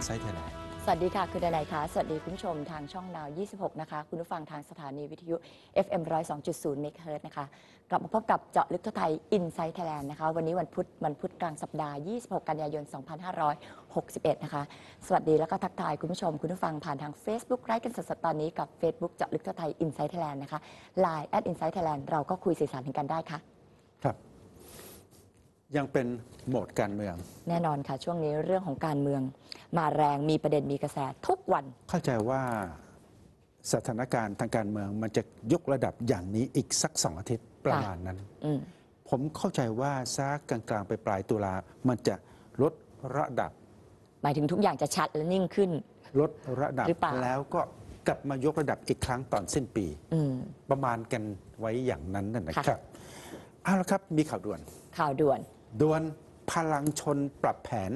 Insight Thailand สวัสดีค่ะคุณดนัยค่ะสวัสดีคุณผู้ชมทางช่องนาว26นะคะคุณผู้ฟังทางสถานีวิทยุ FM 102.0 เมกะเฮิรตซ์นะคะกลับมาพบกับเจาะลึกทั่วไทย Insight Thailand นะคะวันนี้วันพุธกลางสัปดาห์ 26 กันยายน 2561 นะคะสวัสดีแล้วก็ทักทายคุณผู้ชมคุณผู้ฟังผ่านทาง Facebook ไลฟ์กันสดๆตอนนี้กับ Facebook เจาะลึกทั่วไทย Insight Thailand นะคะ Line @Insight Thailand เราก็คุยสื่อสารถึงกันได้ค่ะครับยังเป็นโหมดการเมืองแน่นอนค่ะช่วงนี้เรื่องของการเมืองมาแรงมีประเด็นมีกระแสทุกวันเข้าใจว่าสถานการณ์ทางการเมืองมันจะยกระดับอย่างนี้อีกสัก2 อาทิตย์ประมาณนั้นผมเข้าใจว่าซักกลางๆไปปลายตุลามันจะลดระดับหมายถึงทุกอย่างจะชัดและนิ่งขึ้นลดระดับแล้วก็กลับมายกระดับอีกครั้งตอนสิ้นปีประมาณกันไว้อย่างนั้นนะครับเอาละครับมีข่าวด่วนพลังชนปรับแผน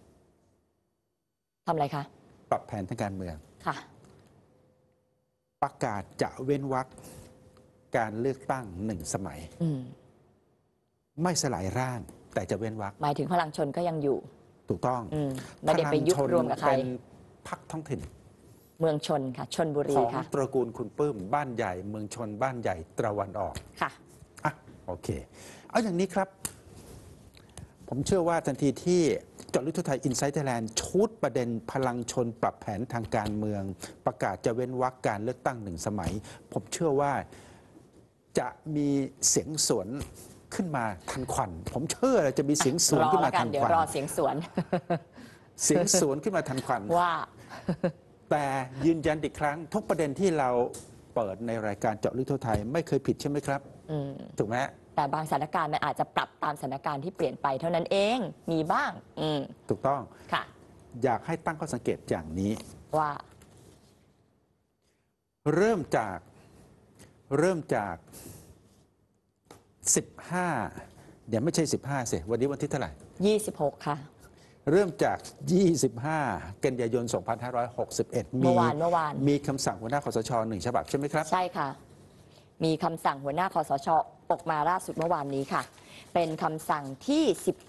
ทำอะไรคะปรับแผนทางการเมืองค่ะประกาศจะเว้นวรรคการเลือกตั้ง1 สมัยไม่สลายร่างแต่จะเว้นวรรคหมายถึงพลังชนก็ยังอยู่ถูกต้องไม่ได้ไปยุบรวมกับใครเป็นพรรคท้องถิ่นเมืองชนค่ะชลบุรีค่ะของตระกูลคุณปื้มบ้านใหญ่เมืองชนบ้านใหญ่ตะวันออกค่ะโอเคเอาอย่างนี้ครับผมเชื่อว่าทันทีที่เจาะลึกทั่วไทย Insight Thailand ชุดประเด็นพลังชนปรับแผนทางการเมืองประกาศจะเว้นวรรคการเลือกตั้ง1 สมัยผมเชื่อว่าจะมีเสียงสวนขึ้นมาทันควันผมเชื่อจะมีเสียงสวนขึ้นมาทันควันเดี๋ยวรอเสียงสวนขึ้นมาทันควันว่าแต่ยืนยันอีกครั้งทุกประเด็นที่เราเปิดในรายการเจาะลึกทั่วไทยไม่เคยผิดใช่ไหมครับถูกไหมแต่บางสถานการณ์มันอาจจะปรับตามสถานการณ์ที่เปลี่ยนไปเท่านั้นเองมีบ้างถูกต้องค่ะอยากให้ตั้งข้อสังเกตอย่างนี้ว่าเริ่มจาก15เดี๋ยวไม่ใช่15สิวันนี้วันที่เท่าไหร่ 26ค่ะเริ่มจาก25กันยายน2561 เมื่อวานมีคำสั่งหัวหน้าคสช1 ฉบับใช่ไหมครับใช่ค่ะมีคำสั่งหัวหน้าคสชออกมาล่าสุดเมื่อวานนี้ค่ะเป็นคำสั่งที่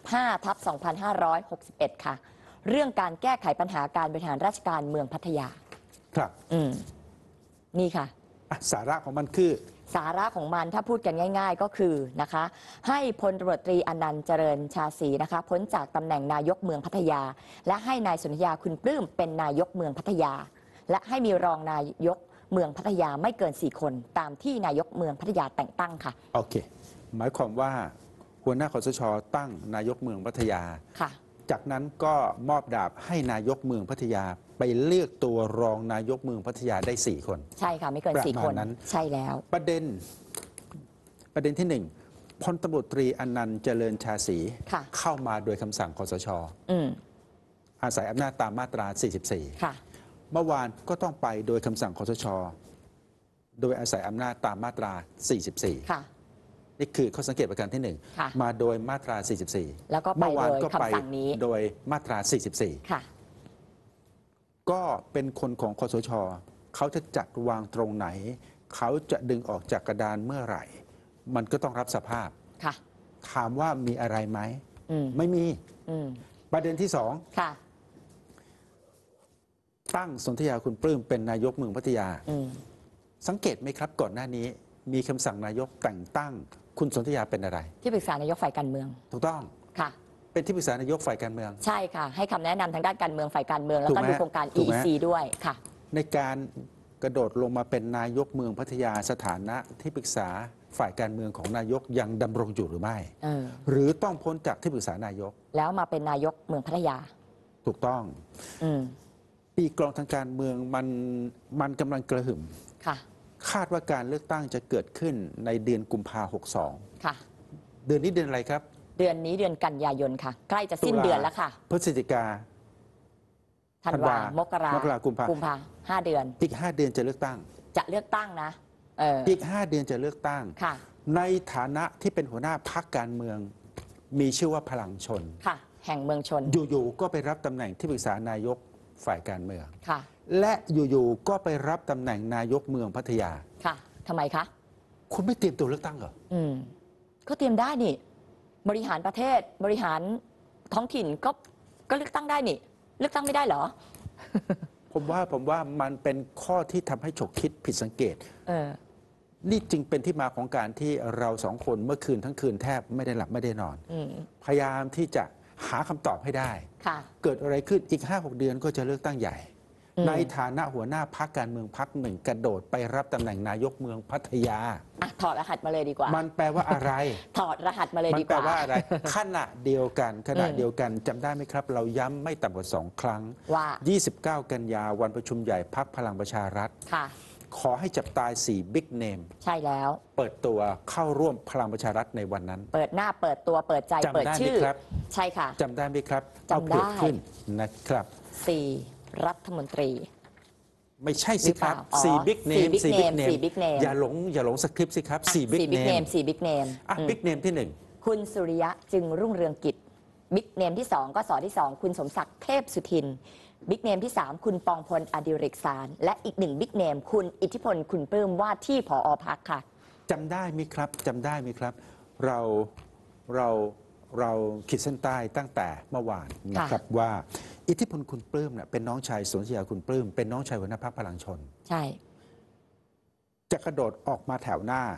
15/2561ค่ะเรื่องการแก้ไขปัญหาการบริหารราชการเมืองพัทยาครับนี่ค่ะสาระของมันคือสาระของมันถ้าพูดกันง่ายๆก็คือนะคะให้พลตำรวจตรีอนันต์เจริญชาศรีนะคะพ้นจากตำแหน่งนายกเมืองพัทยาและให้นายสนธยาคุณปลื้มเป็นนายกเมืองพัทยาและให้มีรองนายกเมืองพัทยาไม่เกิน4 คนตามที่นายกเมืองพัทยาแต่งตั้งค่ะโอเคหมายความว่าหัวหน้าคสชตั้งนายกเมืองพัทยาค่ะจากนั้นก็มอบดาบให้นายกเมืองพัทยาไปเลือกตัวรองนายกเมืองพัทยาได้4 คนใช่ค่ะไม่เกิน4 คนใช่แล้วประเด็นที่1พลตำรวจตรีอนันต์เจริญชาศรีเข้ามาโดยคำสั่งคสชอาศัยอำนาจตามมาตรา44 ค่ะเมื่อวานก็ต้องไปโดยคำสั่งคสชโดยอาศัยอำนาจตามมาตรา44 ค่ะนี่คือข้อสังเกตประการที่1มาโดยมาตรา44 แล้วก็ไปโดยคำสั่งนี้โดยมาตรา44 ค่ะก็เป็นคนของคสชเขาจะจัดวางตรงไหนเขาจะดึงออกจากกระดานเมื่อไหร่มันก็ต้องรับสภาพค่ะถามว่ามีอะไรไหมไม่มีประเด็นที่2 ค่ะตั้งสนธยาคุณปลื้มเป็นนายกเมืองพัทยาสังเกตไหมครับก่อนหน้านี้มีคำสั่งนายกแต่งตั้งคุณสนธยาเป็นอะไรที่ปรึกษานายกฝ่ายการเมืองถูกต้องค่ะเป็นที่ปรึกษานายกฝ่ายการเมืองใช่ค่ะให้คำแนะนำทางด้านการเมืองฝ่ายการเมืองแล้วก็ดูโครงการ EEC ด้วยค่ะในการกระโดดลงมาเป็นนายกเมืองพัทยาสถานะที่ปรึกษาฝ่ายการเมืองของนายกยังดำรงอยู่หรือไม่หรือต้องพ้นจากที่ปรึกษานายกแล้วมาเป็นนายกเมืองพัทยาถูกต้องปีกลองทางการเมืองมันกำลังกระหึ่มค่ะคาดว่าการเลือกตั้งจะเกิดขึ้นในเดือนกุมภาพันธ์62 ค่ะเดือนนี้เดือนอะไรครับเดือนนี้เดือนกันยายนค่ะใกล้จะสิ้นเดือนแล้วค่ะพฤศจิกาธันวามกรากุมภา 5 เดือนอีก5 เดือนจะเลือกตั้งนะอีก5 เดือนจะเลือกตั้งค่ะในฐานะที่เป็นหัวหน้าพรรคการเมืองมีชื่อว่าพลังชนค่ะแห่งเมืองชนอยู่ๆก็ไปรับตำแหน่งที่ปรึกษานายกฝ่ายการเมืองค่ะและอยู่ๆก็ไปรับตำแหน่งนายกเมืองพัทยาค่ะทำไมคะคุณไม่เตรียมตัวเลือกตั้งเหรอก็เตรียมได้นี่บริหารประเทศบริหารท้องถิ่นก็เลือกตั้งได้นี่เลือกตั้งไม่ได้เหรอผมว่ามันเป็นข้อที่ทำให้ฉกคิดผิดสังเกตเออนี่จึงเป็นที่มาของการที่เราสองคนเมื่อคืนทั้งคืนแทบไม่ได้หลับไม่ได้นอนอืมพยายามที่จะหาคำตอบให้ได้ค่ะเกิดอะไรขึ้นอีก 5-6 เดือนก็จะเลือกตั้งใหญ่อืมในฐานะหัวหน้าพักการเมืองพักหนึ่งกระโดดไปรับตำแหน่งนายกเมืองพัทยาอ่ะถอดรหัสมาเลยดีกว่ามันแปลว่าอะไรถอดรหัสมาเลยมัดีนกแปลว่าว่าอะไร ขณะเดียวกันจำได้ไหมครับ เราย้ำไม่ต่ำกว่า2 ครั้งว่า 29 กันยาวันประชุมใหญ่พักพลังประชารัฐค่ะขอให้จับตาย4บิ๊กเนมใช่แล้วเปิดตัวเข้าร่วมพลังประชารัฐในวันนั้นเปิดหน้าเปิดตัวเปิดใจจำได้เปิดชื่อไหมครับใช่ค่ะจำได้ไหมครับจำได้เอาเกิดขึ้นนะครับ 4 รัฐมนตรีไม่ใช่สิครับหรือเปล่าสี่อ๋อบิ๊กเนม 4 big name 4 big name อย่าหลงสคริปต์สิครับ4บิ๊ก 4 เน big ม name 4 big name อ่ะบิ๊กเนมที่คุณสุริยะจึงรุ่งเรืองกิจบิ๊กเนมที่ 2ก็สอที่ 2 คุณสมศักดิ์เทพสุทินบิ๊กเนมที่ 3 คุณปองพลอดิเรกสารและอีก1บิ๊กเนมคุณอิทธิพลคุณปลื้มว่าที่ผอพักค่ะจำได้ไหมครับจำได้ไหมครับ เราขีดเส้นใต้ตั้งแต่เมื่อวานนะครับว่าอิทธิพลคุณปลื้มเนี่ยเป็นน้องชายสนธยาคุณปลื้มเป็นน้องชายหัวหน้าพรรคพลังชนใช่จะกระโดดออกมาแถวหน้า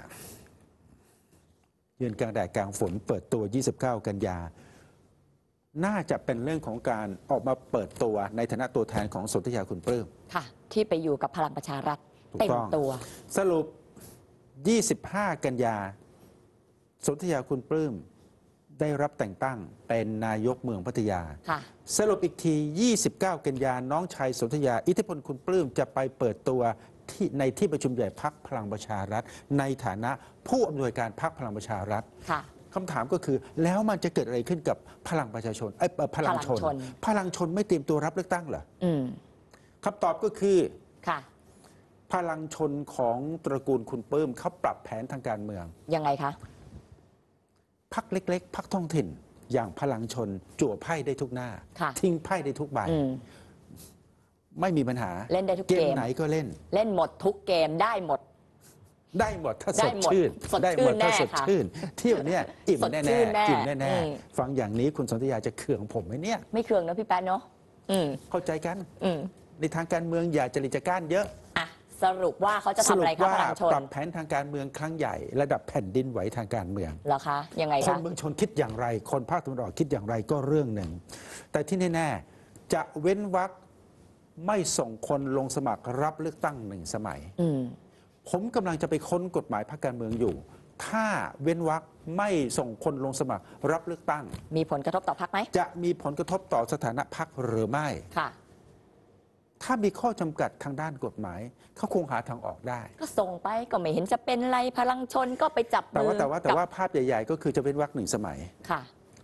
ยืนกลางแดดกลางฝนเปิดตัว 29 กันยา น่าจะเป็นเรื่องของการออกมาเปิดตัวในฐานะตัวแทนของสนธยาคุณปลื้มค่ะ ที่ไปอยู่กับพลังประชารัฐถูกเต็มต้องตัวสรุป 25 กันยา สนธยาคุณปลื้มได้รับแต่งตั้งเป็นนายกเมืองพัทยาค่ะสรุปอีกที 29 กันยา น้องชายสนธยา อิทธิพลคุณปลื้มจะไปเปิดตัวในที่ประชุมใหญ่พักพลังประชารัฐ ในฐานะผู้อำนวยการพักพลังประชารัฐค่ะคำถามก็คือแล้วมันจะเกิดอะไรขึ้นกับพลังประชาชนพลังชน พลังชนไม่เตรียมตัวรับเลือกตั้งเหรออืมคำตอบก็คือค่ะพลังชนของตระกูลคุณปลื้มเขาปรับแผนทางการเมืองยังไงคะพักเล็กๆพักท้องถิ่น อย่างพลังชนจั่วไพ่ได้ทุกหน้าค่ะทิ้งไพ่ได้ทุกใบอืมไม่มีปัญหาเล่นได้ทุกเกเกมมไหนก็เล่นเล่นหมดทุกเกมได้หมดได้หมดถ้าได้สดหมดชื่นสดได้ชื่หมนดถ้าแน่สดค่ะชื่นเที่ยวเนี้ยอิ่มสดแน่ชื่นแน่ๆอิ่มแน่อืมๆฟังอย่างนี้คุณสนธยาจะเคืองผมไหมเนี่ยไม่เคืองนะพี่แป๊ะเนาะ อืมเข้าใจกันอืมในทางการเมืองอย่าจริตก้านเยอะอ่ะ สรุปว่าเขาจะสทำรุอะไรปคะว่าพลังชนปรับแผนทางการเมืองครั้งใหญ่ ระดับแผ่นดินไหวทางการเมืองเหรอคะ ยังไงคนคะเมืองชนคิดอย่างไร คนภาคตะวันออกคิดอย่างไรก็เรื่องหนึ่ง แต่ที่แน่ๆจะเว้นวรรคไม่ส่งคนลงสมัครรับเลือกตั้งหนึ่งสมัยอืมผมกำลังจะไปค้นกฎหมายพรรคการเมืองอยู่ ถ้าเว้นวรรคไม่ส่งคนลงสมัครรับเลือกตั้งมีผลกระทบต่อพักไหมจะมีผลกระทบต่อสถานะพรรคหรือไม่ค่ะถ้ามีข้อจำกัดทางด้านกฎหมาย เขาคงหาทางออกได้ก็ส่งไปก็ไม่เห็นจะเป็นไรพลังชนก็ไปจับแต่มืว่าอแต่ว่าภาพใหญ่ๆ ก็คือจะเว้นวรรคหนึ่งสมัยค่ะ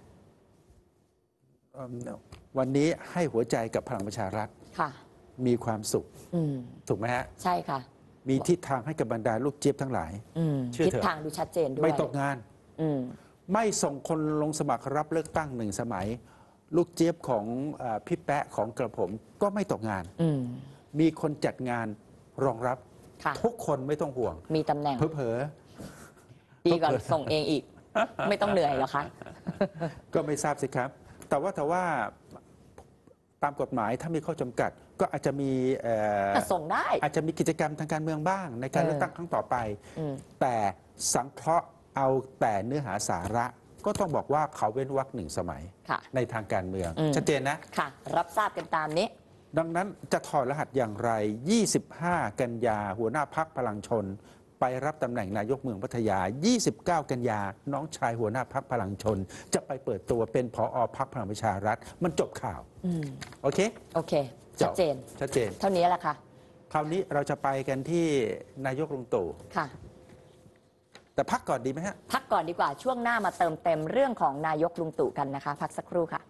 วันนี้ให้หัวใจกับพลังประชารัฐค่ะมีความสุขอืมถูกไหมฮะใช่ค่ะมีทิศทางให้กับบรรดาลูกเจี๊ยบทั้งหลายอืมเชื่อทิศเถอะทางดูชัดเจนด้วยไม่ตกงานอืมไม่ส่งคนลงสมัครรับเลือกตั้งหนึ่งสมัย ลูกเจี๊ยบของพี่แปะของกระผมก็ไม่ตกงานอืมมีคนจัดงานรองรับค่ะทุกคนไม่ต้องห่วงมีตำแหน่งเผลอดีกว่าส่งเองอีก ไม่ต้องเหนื่อยหรอคะๆก็ไม่ทราบสิครับ แต่ว่าตามกฎหมายถ้ามีข้อจำกัด ก็อาจจะมีแต่ส่งได้อาจจะมีกิจกรรมทางการเมืองบ้าง ในการเลือกตั้งครั้งต่อไปอืมแต่สังเคราะห์เอาแต่เนื้อหาสาระ ก็ต้องบอกว่าเขาเว้นวรรคหนึ่งสมัยค่ะในทางการเมืองอืมชัดเจนนะค่ะ รับทราบกันตามนี้ดังนั้นจะถอดรหัสอย่างไร 25 กันยาหัวหน้าพักพลังชน ไปรับตำแหน่งนายกเมืองพัทยา 29 กันยาน้องชายหัวหน้าพักพลังชน จะไปเปิดตัวเป็นผอพักพลังประชารัฐ มันจบข่าวอืมโอเคโอเค ชัดเจนชัดเจนเท่านี้แหละค่ะคราวนี้เราจะไปกันที่นายกลุงตู่ค่ะแต่พักก่อนดีไหมฮะพักก่อนดีกว่า ช่วงหน้ามาเติมเต็มเรื่องของนายกลุงตู่กันนะคะ พักสักครู่ค่ะ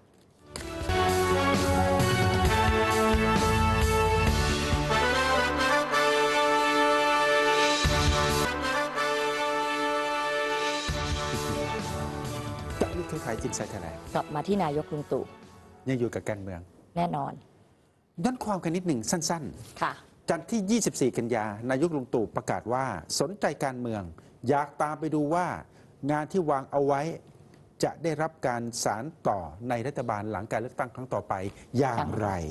เจาะลึกทั่วไทยจินไซต์ไทยแลนด์กลับมาที่นายกลุงตู่ยังอยู่กับการเมืองแน่นอนย้อนความกันนิดหนึ่งสั้นค่ะๆ จันทร์ที่ 24 กันยานายกลุงตู่ประกาศว่าสนใจการเมือง อยากตามไปดูว่างานที่วางเอาไว้จะได้รับการสานต่อในรัฐบาลหลังการเลือกตั้งครั้งต่อไปอย่างไร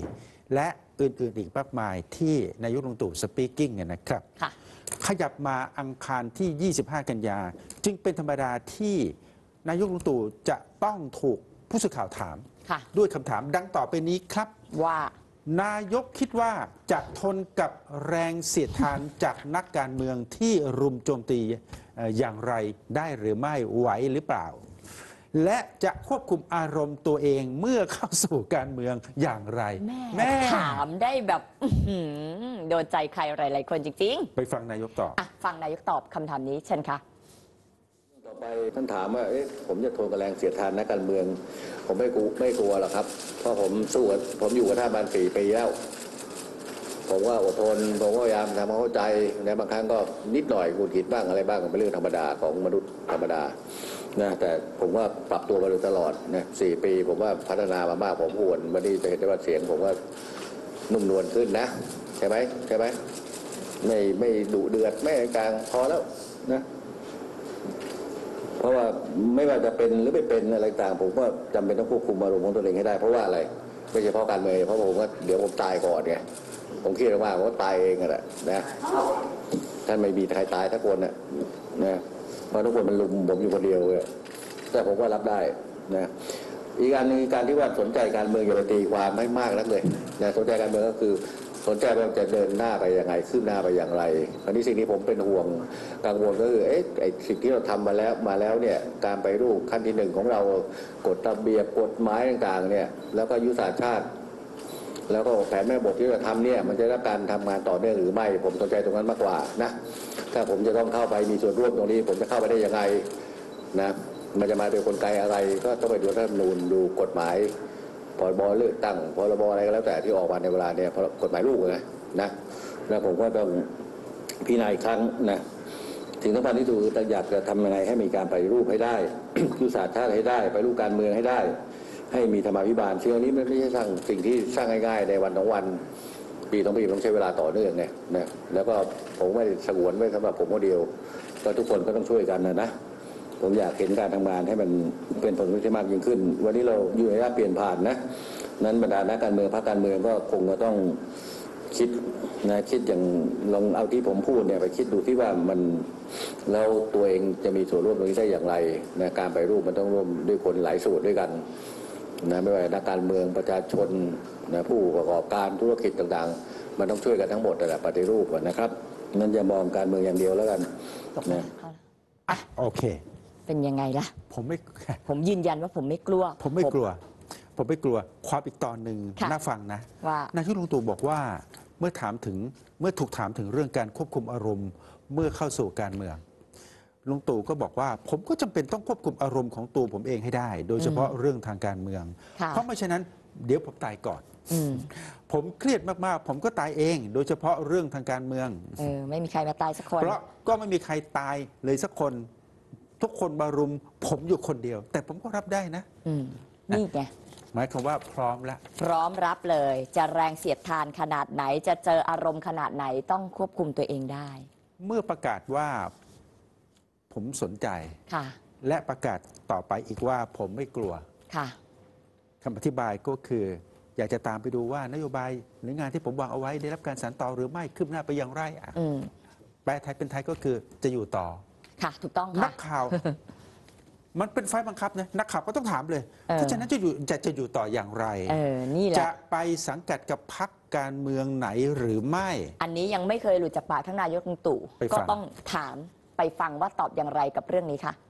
และอื่นๆอีกมากมายที่นายกลุงตู่สปีกกิ้งนะครับค่ะขยับมาอังคารที่ 25 กันยาจึงเป็นธรรมดาที่นายกลุงตู่จะต้องถูกผู้สื่อข่าวถามค่ะด้วยคำถามดังต่อไปนี้ครับว่านายกคิดว่าจะทนกับแรงเสียดทานจากนักการเมืองที่รุมโจมตีอย่างไรได้หรือไม่ไหวหรือเปล่า และจะควบคุมอารมณ์ตัวเองเมื่อเข้าสู่การเมืองอย่างไรแม่ถามได้แบบโดนใจใครหลายๆคนจริงไปฟังนายกตอบๆอ่ะฟังนายกตอบคำถามนี้เชิญค่ะต่อไปท่านถามว่าผมจะทนกับแรงเสียดทานนักการเมือง ผมไม่กลัวหรอกครับ เพราะผมสู้ผมอยู่กับท่านมา4 ปีแล้ว ผมว่าอดทนผมก็พยายามทำความเข้าใจในบางครั้งก็นิดหน่อยหงุดหงิดบ้างอะไรบ้างเป็นเรื่องธรรมดาของมนุษย์ธรรมดานะแต่ผมว่าปรับตัวมาโดยตลอดนะ4 ปีผมว่าพัฒนามามากผมควรวันนี้จะเห็นได้ว่าเสียงผมว่านุ่มนวลขึ้นนะใช่ไหมไม่ดุเดือดไม่กลางพอแล้วนะเพราะว่าไม่ว่าจะเป็นหรือไม่เป็นอะไรต่างผมก็จำเป็นต้องควบคุมอารมณ์ของตัวเองให้ได้เพราะว่าอะไรไม่ใช่เพราะการเมืองเพราะผมว่าเดี๋ยวผมตายก่อนไงผมคิดว่าผมก็ตายเองแหละนะท่านไม่มีใครตายทุกคนนะเพราะทุกคนมันลุมผมอยู่คนเดียวเลยแต่ผมก็รับได้นะอีกการนึงการที่ว่าสนใจการเมืองอย่าไปตีความไม่มากนักเลยนะสนใจการเมืองก็คือสนใจว่าจะเดินหน้าไปยังไงคืบหน้าไปอย่างไรคราวนี้สิ่งที่ผมเป็นห่วงกังวลก็คือไอ้สิ่งที่เราทำมาแล้วเนี่ยการไปรูปขั้นที่1ของเรากฎระเบียบกฎหมายต่างๆเนี่ยแล้วก็ยุทธศาสตร์ชาติแล้วก็แผนแม่บทที่เราทำเนี่ยมันจะได้การทำงานต่อเนื่องหรือไม่ผมสนใจตรงนั้นมากกว่านะถ้าผมจะต้องเข้าไปมีส่วนร่วมตรงนี้ผมจะเข้าไปได้ยังไงนะมันจะมาโดยกลไกอะไรก็ต้องไปดูรัฐธรรมนูญดูกฎหมายพรบเลือกตั้งพรบอะไรก็แล้วแต่ที่ออกมาในเวลาเนี่ยกฎหมายลูกนะแล้วผมก็ต้องพิจารณาอีกครั้งนะสิ่งสำคัญที่สุดคืออยากจะทำยังไงให้มีการปฏิรูปให้ได้ ยุทธศาสตร์ชาติให้ได้ไปรูปการเมืองให้ได้ให้มีธรรมาภิบาลซึ่งอันนี้มันไม่ใช่สิ่งที่สร้างง่ายๆในวัน2 วันปี2 ปีต้องใช้เวลาต่อเนื่องเนี่ยนะแล้วก็ผมไม่สงวนไว้สำหรับผมคนเดียวก็ทุกคนก็ต้องช่วยกันนะผมอยากเห็นการทำงานให้มันเป็นผลที่มากยิ่งขึ้นวันนี้เราอยู่ในระยะเปลี่ยนผ่านนะนั้นบรรดานักการเมืองพรรคการเมืองก็คงจะต้องคิดอย่างลองเอาที่ผมพูดเนี่ยไปคิดดูที่ว่ามันแล้วตัวเองจะมีส่วนร่วมตรงนี้ได้อย่างไรนะการไปรูปมันต้องร่วมด้วยคนหลายส่วนด้วยกันนะไม่ว่านักการเมืองประชาชนนะผู้ประกอบการธุรกิจต่างๆมันต้องช่วยกันทั้งหมดแต่ปฏิรูปนะครับนั่นอย่ามองการเมืองอย่างเดียวแล้วกันนะโอเคเป็นยังไงล่ะผมยืนยันว่าผมไม่กลัวความอีกตอนหนึ่งน่าฟังนะว่านายกลุงตู่บอกว่าเมื่อถูกถามถึงเรื่องการควบคุมอารมณ์เมื่อเข้าสู่การเมืองลุงตู่ก็บอกว่าผมก็จำเป็นต้องควบคุมอารมณ์ของตัวผมเองให้ได้ โดยเฉพาะเรื่องทางการเมืองเพราะไม่เช่นนั้นเดี๋ยวผมตายก่อนผมเครียดมากๆผมก็ตายเองโดยเฉพาะเรื่องทางการเมืองไม่มีใครมาตายสักคนเพราะก็ไม่มีใครตายเลยสักคนทุกคนมารุมผมอยู่คนเดียวแต่ผมก็รับได้นะนี่ไงหมายความว่าพร้อมแล้วพร้อมรับเลยจะแรงเสียดทานขนาดไหนจะเจออารมณ์ขนาดไหนต้องควบคุมตัวเองได้เมื่อประกาศว่าผมสนใจและประกาศต่อไปอีกว่าผมไม่กลัวคำอธิบายก็คืออยากจะตามไปดูว่านโยบายหรืองานที่ผมวางเอาไว้ได้รับการสานต่อหรือไม่คืบหน้าไปอย่างไรแปลไทยเป็นไทยก็คือจะอยู่ต่อค่ะถูกต้องค่ะนักข่าวมันเป็นไฟบังคับนะนักข่าวก็ต้องถามเลยถ้าฉะนั้นจะอยู่ต่ออย่างไรนี่แหละจะไปสังกัดกับพรรคการเมืองไหนหรือไม่อันนี้ยังไม่เคยหลุดจากปากท่านนายกลุงตู่ก็ต้องถามไปฟังว่าตอบอย่างไรกับเรื่องนี้ค่ะ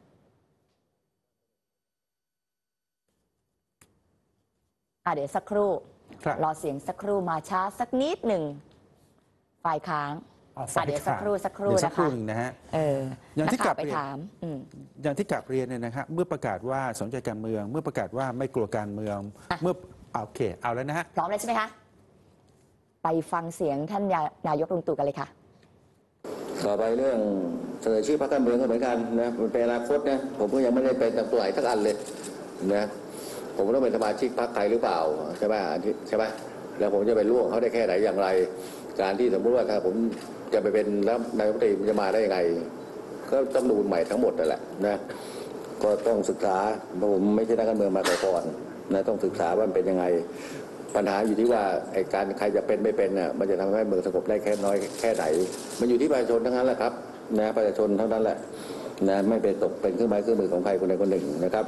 เดี๋ยวสักครู่รอเสียงสักครู่มาช้าสักนิดหนึ่งไฟค้างเดี๋ยวสักครู่นะฮะอย่างที่กลับเรียนเนี่ยนะครับเมื่อประกาศว่าสนใจการเมืองเมื่อประกาศว่าไม่กลัวการเมืองเมื่อโอเคเอาแล้วนะฮะพร้อมเลยใช่ไหมคะไปฟังเสียงท่านนายกลุงตู่กันเลยค่ะต่อไปเรื่องเสนอชื่อพรรคการเมืองก็เหมือนกันนะมันเป็นอนาคตนะผมก็ยังไม่ได้เป็นตัวไหนทั้งอันเลยนะผมต้องเป็นสมาชิกพรรคใครหรือเปล่าใช่ไหมแล้วผมจะไปร่วมเขาได้แค่ไหนอย่างไรการที่สมมติว่าถ้าผมจะไปเป็นแล้วนายกรัฐมนตรีจะมาได้ยังไงก็ต้องดูใหม่ทั้งหมดนั่นแหละนะก็ต้องศึกษาผมไม่ใช่นักการเมืองมาก่อนนะต้องศึกษาว่ามันเป็นยังไงปัญหาอยู่ที่ว่าไอ้การใครจะเป็นไม่เป็นน่ะมันจะทำให้เมืองสงบได้แค่น้อยแค่ไหนมันอยู่ที่ประชาชนทั้งนั้นแหละครับนะประชาชนเท่านั้นแหละนะไม่เป็นตกเป็นเครื่องไม้เครื่องมือของใครคนใดคนหนึ่งนะครับ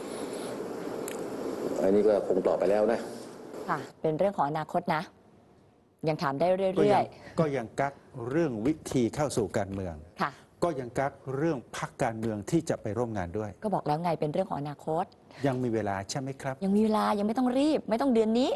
อันนี้ก็คงตอบไปแล้วนะค่ะเป็นเรื่องของอนาคตนะยังถามได้ก็เรื่อยยังกักเรื่องวิธีเข้าสู่การเมืองๆค่ะก็ยังกักเรื่องพรรคการเมืองที่จะไปร่วมงานด้วยก็บอกแล้วไงเป็นเรื่องของอนาคตยังมีเวลาใช่ไหมครับยังมีเวลายังไม่ต้องรีบ ไม่ต้องเดือนนี้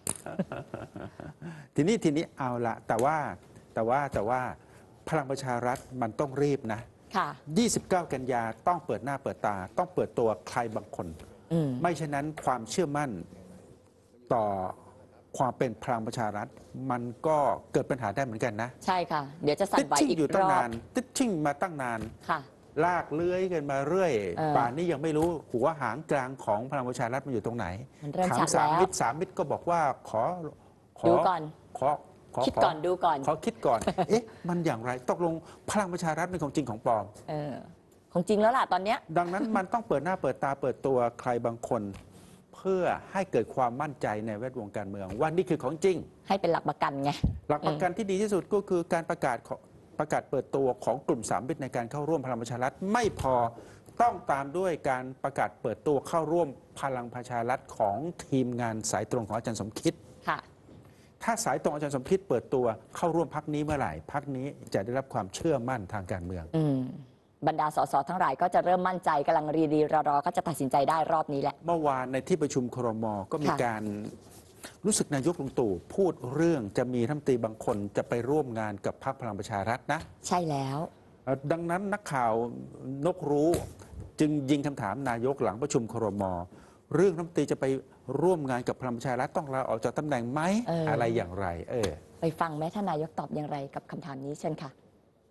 ทีนี้เอาละแต่ว่าพลังประชารัฐมันต้องรีบนะค่ะ 29 กันยาต้องเปิดหน้าเปิดตาต้องเปิดตัวใครบางคน ไม่เช่นนั้นความเชื่อมั่นต่อความเป็นพลังประชารัฐมันก็เกิดปัญหาได้เหมือนกันนะใช่ค่ะ เดี๋ยวจะสั่นไหวอีกรอบติดชิ่งมาตั้งนานค่ะลากเลื้อยกันมาเรื่อยป่านนี้ยังไม่รู้หัวหางกลางของพลังประชารัฐมันอยู่ตรงไหนถามสามมิตรก็บอกว่าขอดูก่อนขอคิดก่อนดูก่อนขอคิดก่อน เอ๊ะมันอย่างไรตกลงพลังประชารัฐเป็นของจริงของปลอมของจริงแล้วล่ะตอนเนี้ยดังนั้นมันต้องเปิดหน้าเปิดตาเปิดตัวใครบางคน เพื่อให้เกิดความมั่นใจในแวดวงการเมืองว่านี่คือของจริงให้เป็นหลักประกันไงหลักประกันที่ดีที่สุดก็คือการประกาศเปิดตัวของกลุ่มสามมิตรในการเข้าร่วมพลังประชารัฐไม่พอต้องตามด้วยการประกาศเปิดตัวเข้าร่วมพลังประชารัฐของทีมงานสายตรงของอาจารย์สมคิดค่ะถ้าสายตรงอาจารย์สมคิดเปิดตัวเข้าร่วมพรรคนี้เมื่อไหร่พรรคนี้จะได้รับความเชื่อมั่นทางการเมืองบรรดาสสทั้งหลายก็จะเริ่มมั่นใจกำลังรีรอก็จะตัดสินใจได้รอบนี้แหละเมื่อวานในที่ประชุมครม.ก็มีการรู้สึกนายกลุงตู่พูดเรื่องจะมีรัฐมนตรีบางคนจะไปร่วมงานกับพรรคพลังประชารัฐนะใช่แล้วดังนั้นนักข่าวนกรู้จึงยิงคำถามนายกหลังประชุมครม.เรื่องรัฐมนตรีจะไปร่วมงานกับพลังประชารัฐต้องลาออกจากตำแหน่งไหมอะไรอย่างไรไปฟังแม่ท่านนายกตอบอย่างไรกับคำถามนี้เชิญค่ะ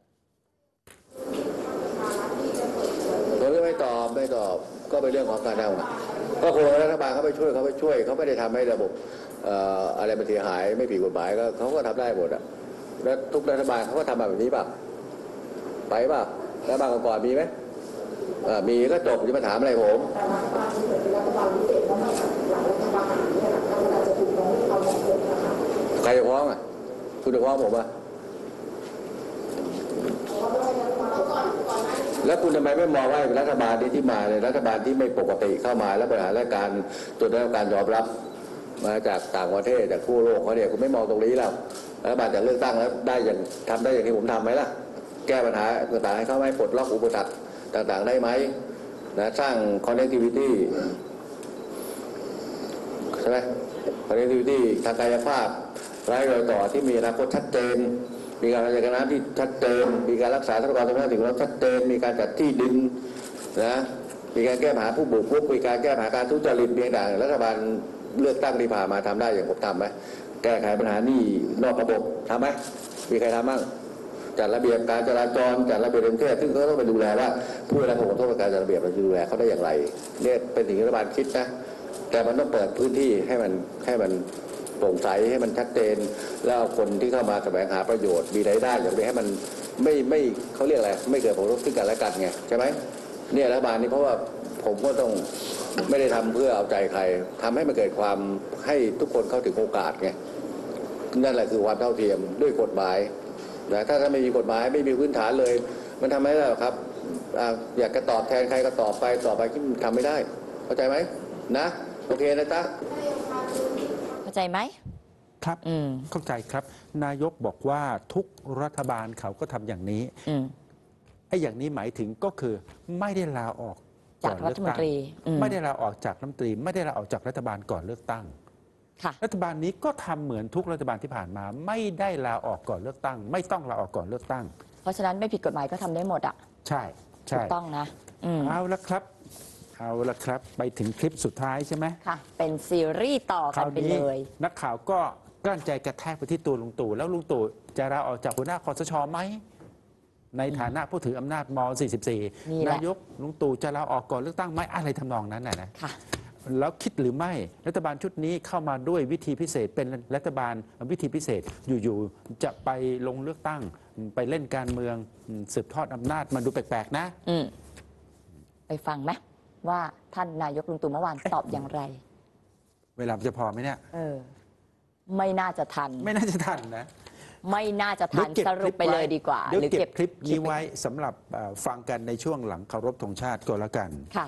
ผมไม่ตอบก็เป็นเรื่องของการเมืองก็คงรัฐบาลเขาไปช่วยเขาไม่ได้ทำให้ระบบอะไรมันเสียหายไม่ผิดกฎหมายก็เขาก็ทำได้หมดอ่ะแล้วทุกรัฐบาลเขาก็ทำแบบนี้ป่ะไปป่ะรัฐบาลก่อนมีไหมมีก็จบจะมาถามอะไรผมใครจะฟ้องอ่ะคุณจะฟ้องผมอ่ะแล้วคุณทำไมไม่มองว่ารัฐบาลที่มาในรัฐบาลที่ไม่ปกติเข้ามาแล้วบริหารราชการจนได้รับการยอมรับมาจากต่างประเทศจากทั่วโลกเขาเนี่ยคุณไม่มองตรงนี้แล้วรัฐบาลจะเลือกตั้งแล้วได้อย่างทำได้อย่างที่ผมทำไหมล่ะแก้ปัญหาต่างๆให้เขาไม่ปลดล็อกอุปสรรคต่างๆได้ไหมนะสร้าง connectivity ใช่ไหม connectivity ทางกายภาพไร้รอยต่อที่มีอนาคตชัดเจนมีการจัดการน้ำที่ชัดเจนมีการรักษาทรัพยากรธรรมชาติสิ่งแวดล้อมชัดเจนมีการจัดที่ดินนะมีการแก้ปัญหาผู้บุกรุกมีการแก้ปัญหาการทุจริตต่างๆรัฐบาลเลือกตั้งที่ผ่านมาทำได้อย่างผมทำไหมแก้ไขปัญหานี่นอกระบบทำไหมมีใครทำบ้างจัดระเบียบการจราจรจัดระเบียบประเทศซึ่งเขาต้องไปดูแลว่าผู้รับผลกระทบจากการจัดระเบียบเราจะดูแลเขาได้อย่างไรเนี่ยเป็นสิ่งที่รัฐบาลคิดนะแต่มันต้องเปิดพื้นที่ให้มันโปร่งใสให้มันชัดเจนแล้วคนที่เข้ามาแสวงหาประโยชน์มีรายได้อย่างนี้ให้มันไม่เขาเรียกอะไรไม่เกิดผลกระทบซึ่งกันและกันไงใช่ไหมเนี่ยรัฐบาลนี้เพราะว่าผมก็ต้องไม่ได้ทำเพื่อเอาใจใครทำให้มันเกิดความให้ทุกคนเข้าถึงโอกาสไงนั่นแหละคือความเท่าเทียมด้วยกฎหมายนะถ้าไม่มีกฎหมายไม่มีพื้นฐานเลยมันทำไม่ได้หรอกครับอยากจะตอบแทนใครก็ตอบไปที่ทำไม่ได้เข้าใจไหมนะโอเคนะจ๊ะเข้าใจไหมครับเข้าใจครับนายกบอกว่าทุกรัฐบาลเขาก็ทำอย่างนี้ไอ้อย่างนี้หมายถึงก็คือไม่ได้ลาออกจากรัฐมนตรีไม่ได้ลาออกจากรัฐมนตรีไม่ได้ลาออกจากรัฐบาลก่อนเลือกตั้งรัฐบาลนี้ก็ทำเหมือนทุกรัฐบาลที่ผ่านมาไม่ได้ลาออกก่อนเลือกตั้งไม่ต้องลาออกก่อนเลือกตั้งเพราะฉะนั้นไม่ผิดกฎหมายก็ทำได้หมดอ่ะใช่ถูกต้องนะเอาละครับไปถึงคลิปสุดท้ายใช่ไหมค่ะเป็นซีรีส์ต่อกันไปเลยนักข่าวก็กลั้นใจกระแทกไปที่ตัวลุงตู่แล้วลุงตู่จะลาออกจากหัวหน้าคสช.ไหมในฐานะผู้ถืออำนาจม.44 นายกลุงตู่จะลาออกก่อนเลือกตั้งไหมอะไรทำนองนั้นนะแล้วคิดหรือไม่รัฐบาลชุดนี้เข้ามาด้วยวิธีพิเศษเป็นรัฐบาลวิธีพิเศษอยู่ๆจะไปลงเลือกตั้งไปเล่นการเมืองสืบทอดอำนาจมันดูแปลกๆนะไปฟังไหมว่าท่านนายกลุงตู่เมื่อวานตอบอย่างไรเวลาจะพอไหมเนี่ยไม่น่าจะทันไม่น่าจะทันนะไม่น่าจะทันเดี๋ยวเก็บสรุปไปเลยดีกว่าเดี๋ยวเก็บคลิปนี้ว้ไว้สำหรับฟังกันในช่วงหลังเคารพธงชาติก็แล้วกันค่ะ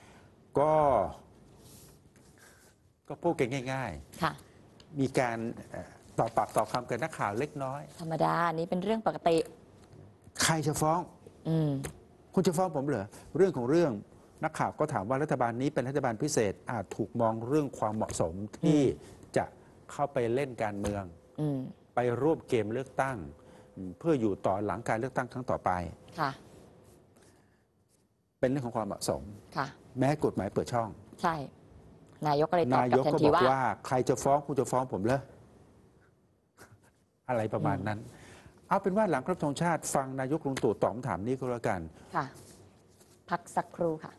ก็พูดกันง่ายค่ะๆ มีการต่อปากต่อคำกันนักข่าวเล็กน้อยธรรมดานี้เป็นเรื่องปกติใครจะฟ้องอืมคุณจะฟ้องผมเหรอเรื่องของเรื่องนักข่าวก็ถามว่ารัฐบาลนี้เป็นรัฐบาลพิเศษอาจถูกมองเรื่องความเหมาะสมที่จะเข้าไปเล่นการเมืองอืมไปร่วมเกมเลือกตั้ง เพื่ออยู่ต่อหลังการเลือกตั้งครั้งต่อไปค่ะเป็นเรื่องของความเหมาะสมค่ะแม้กฎหมายเปิดช่องใช่ นายกก็เลยตอบนากลับยกทันก็ทีบอกว่าว่าใครจะฟ้องคุณจะฟ้องผมเหรออะไรประมาณนั้น เอาเป็นว่าหลังครบธงชาติฟังนายกลุงตู่ตอบคำถามนี้ก็แล้วกันค่ะ พักสักครู่ค่ะ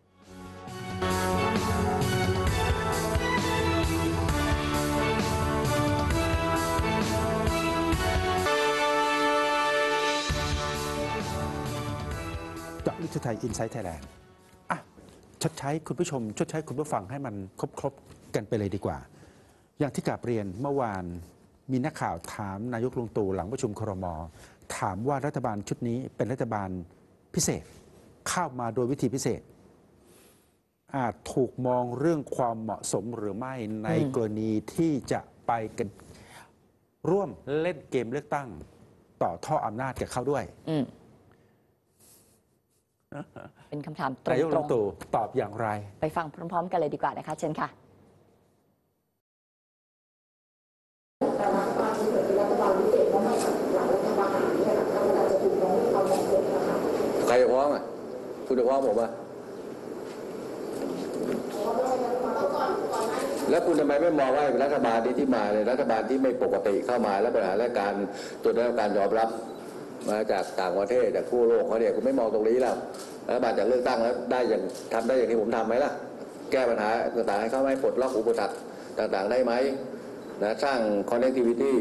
เจาะลึกไทยอินไซต์ไทยแลนด์อ่ะชดใช้คุณผู้ชม ชดใช้คุณผู้ฟังให้มันครบกันไปเลยดีกว่า อย่างที่กราบเรียนเมื่อวานมีนักข่าวถามนายกลุงตู่หลังประชุมครม.ถามว่ารัฐบาลชุดนี้เป็นรัฐบาลพิเศษเข้ามาโดยวิธีพิเศษ อาจถูกมองเรื่องความเหมาะสมหรือไม่ในกรณีที่จะไปกันร่วมเล่นเกมเลือกตั้ง ต่อท่ออำนาจกับเขาด้วยอืม เป็นคำถามตนายกรลุงงตู่ตอบอย่างไรๆ ไปฟังพร้อม ๆ กันเลยดีกว่านะคะ เชิญค่ะใครจะฟ้องอ่ะคุณจะฟ้องผมอ่ะแล้วคุณทำไมไม่มองว่ารัฐบาลนี้ที่มาเนี่ยรัฐบาลที่ไม่ปกติเข้ามาแล้วปัญหาและการจนได้รับการยอมรับมาจากต่างประเทศจากทั่วโลกเขาเนี่ยคุณไม่มองตรงนี้แล้วรัฐบาลจากเลือกตั้งแล้วได้อย่างทำได้อย่างที่ผมทำไหมล่ะแก้ปัญหาต่างๆให้เขาไม่ปลดล็อกอุปสรรคต่างๆได้ไหมนะสร้าง connectivity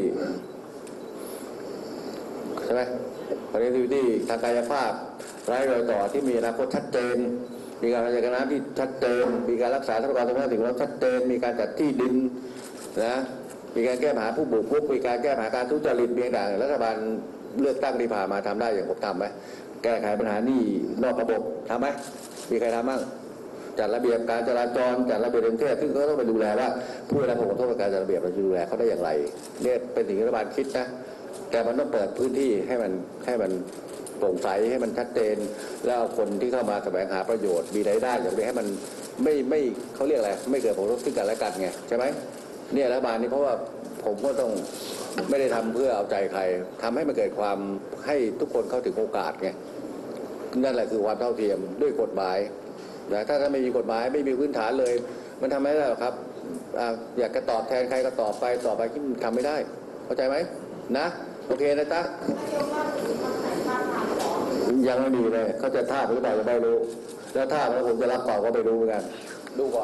ใช่ไหม connectivity ทางกายภาพไร้รอยต่อที่มีอนาคตชัดเจนมีการจัดการน้ำที่ชัดเจนมีการรักษาทรัพยากรธรรมชาติสิ่งแวดล้อมชัดเจนมีการจัดที่ดินนะมีการแก้ปัญหาผู้บุกรุกมีการแก้ปัญหาการทุจริตมีต่างรัฐบาลเลือกตั้งที่ผ่านมาทำได้อย่างผมทำไหมแก้ไขปัญหานี่นอกระบบทำไหมมีใครทำบ้างจัดระเบียบการจราจรจัดระเบียบประเทศซึ่งก็ต้องไปดูแลว่าผู้ได้รับผลกระทบจากการจัดระเบียบเราจะดูแลเขาได้อย่างไรเนี่ยเป็นสิ่งที่รัฐบาลคิดนะแต่มันต้องเปิดพื้นที่ให้มันโปร่งใสให้มันชัดเจนแล้วเอาคนที่เข้ามาแสวงหาประโยชน์มีรายได้อย่างนี้ให้มันไม่เขาเรียกอะไรไม่เกิดผลกระทบซึ่งกันและกันไงใช่ไหมเนี่ยรัฐบาลนี่เพราะว่าผมก็ต้องไม่ได้ทำเพื่อเอาใจใครทำให้มันเกิดความให้ทุกคนเข้าถึงโอกาสไงนั่นแหละคือความเท่าเทียมด้วยกฎหมายนะถ้าไม่มีกฎหมายไม่มีพื้นฐานเลย มันทำไม่ได้หรอกครับอยากจะตอบแทนใครก็ตอบไปที่ทำไม่ได้เข้าใจไหมนะโอเคนะจ๊ะยังไม่มีเลยเขาจะท่าหรือเปล่าจะไม่รู้แล้วท่าแล้วผมจะรับต่อก็ไม่รู้เหมือนกันดูก่อน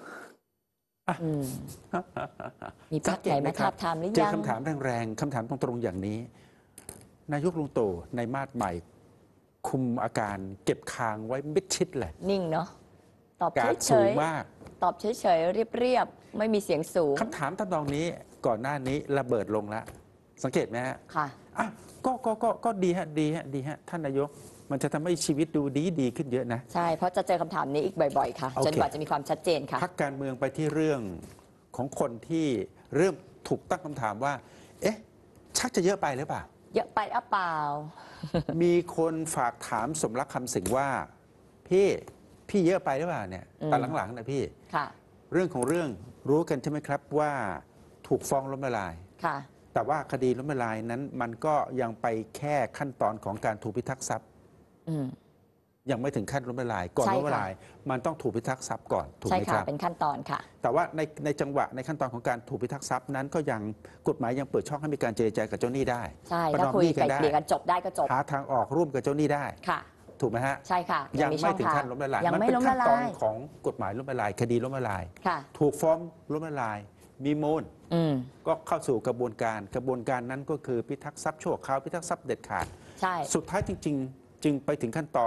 มีพรรคไหนมาทาบทามหรือยังเจอคำถามแรงๆคำถามตรงๆอย่างนี้ นายกลุงตู่ในมาดใหม่ คุมอาการเก็บคางไว้มิดชิดเลยนิ่งเนาะ ตอบการเฉสูงยมากๆ ตอบเฉยๆ เรียบๆ ไม่มีเสียงสูงคำถามทำนองนี้ก่อนหน้านี้ระเบิดลงแล้ว สังเกตไหมฮะค่ะอ่ะก็ดีฮะท่านนายก มันจะทำให้ชีวิตดูดีขึ้นเยอะนะใช่ เพราะจะเจอคำถามนี้อีกบ่อยๆ ค่ะโอเคจนกว่าจะมีความชัดเจนค่ะพักการเมืองไปที่เรื่องของคนที่เริ่มถูกตั้งคำถามว่า เอ๊ะ ชักจะเยอะไปหรือเปล่าเยอะไปอ่ะเปล่ามีคนฝากถามสมรักคำสิงห์ว่า พี่เยอะไปหรือเปล่าเนี่ยอืมตอนหลังๆนะพี่ค่ะเรื่องของเรื่องรู้กันใช่ไหมครับว่าถูกฟ้องล้มละลายค่ะแต่ว่าคดีล้มละลายนั้นมันก็ยังไปแค่ขั้นตอนของการถูกพิทักษ์ทรัพย์อืมยังไม่ถึงขั้นล้มละลายก่อนใช่ล้มละค่ะลาย มันต้องถูกพิทักษ์ทรัพย์ก่อนถูกใช่ไหมคค่ะรับเป็นขั้นตอนค่ะแต่ว่าในจังหวะในขั้นตอนของการถูกพิทักษ์ทรัพย์นั้นก็ยังกฎหมายยังเปิดช่องให้มีการเจรจากับเจ้าหนี้ได้ใช่ประถ้านอมคุยหนี้ไกลได้เกลี่ยกันจบได้ก็จบหาทางออกร่วมกับเจ้าหนี้ได้ค่ะถูกไหมฮะใช่ค่ะยังมีช่ไม่องถึงทาขั้งนล้มละลายยังมัไม่เป็นล้มขั้ละนตอลาน ยของกฎหมายล้มละลาย คดีล้มละลายค่ะถูกฟ้องล้มละลาย มีมูลอืมก็เข้าสู่กระบวนการนั้นก็คือพิทักษ์ทรัพย์ชั่วคราวพิทักษ์ทรัพย์เด็ดขาดใช่สุดท้ายจริง ๆ จึงไปถึงขั้นตอน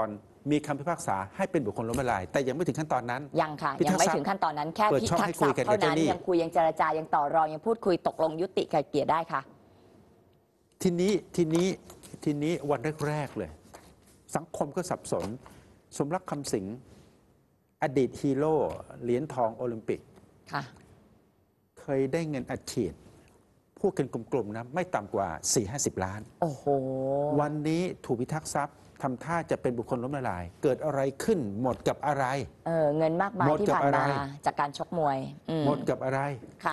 มีคำพิพากษาให้เป็นบุคคลล้มละลายแต่ยังไม่ถึงขั้นตอนนั้นยังค่ะพิทัยักงษ์ไม่ทรัพย์ถึงขั้นตอนนั้นแค่เปิดพิช่องทักให้ษ์คุทรัยพย์กันเท่ากับเจ้านั้นหนี้ยังคุยยังเจรจายังต่อรองยังพูดคุยตกลงยุติไกลเกลี่ยได้ค่ะทีนี้วันแรกๆเลย สังคมก็สับสน สมรักคำสิงอดีตฮีโร่เหรียญทองโอลิมปิกค่ะเคยได้เงินอัดฉีดพูดกันกลมๆนะไม่ต่ำกว่า 4-50 ล้านโอ้โหวันนี้ถูกพิทักษ์ทรัพย์ทำท่าจะเป็นบุคคลล้มละลาย เกิดอะไรขึ้นหมดกับอะไรเงินมากมายหมดที่กับผ่านอะไรมาจากการชกมวยอืหมดกับอะไรค่ะ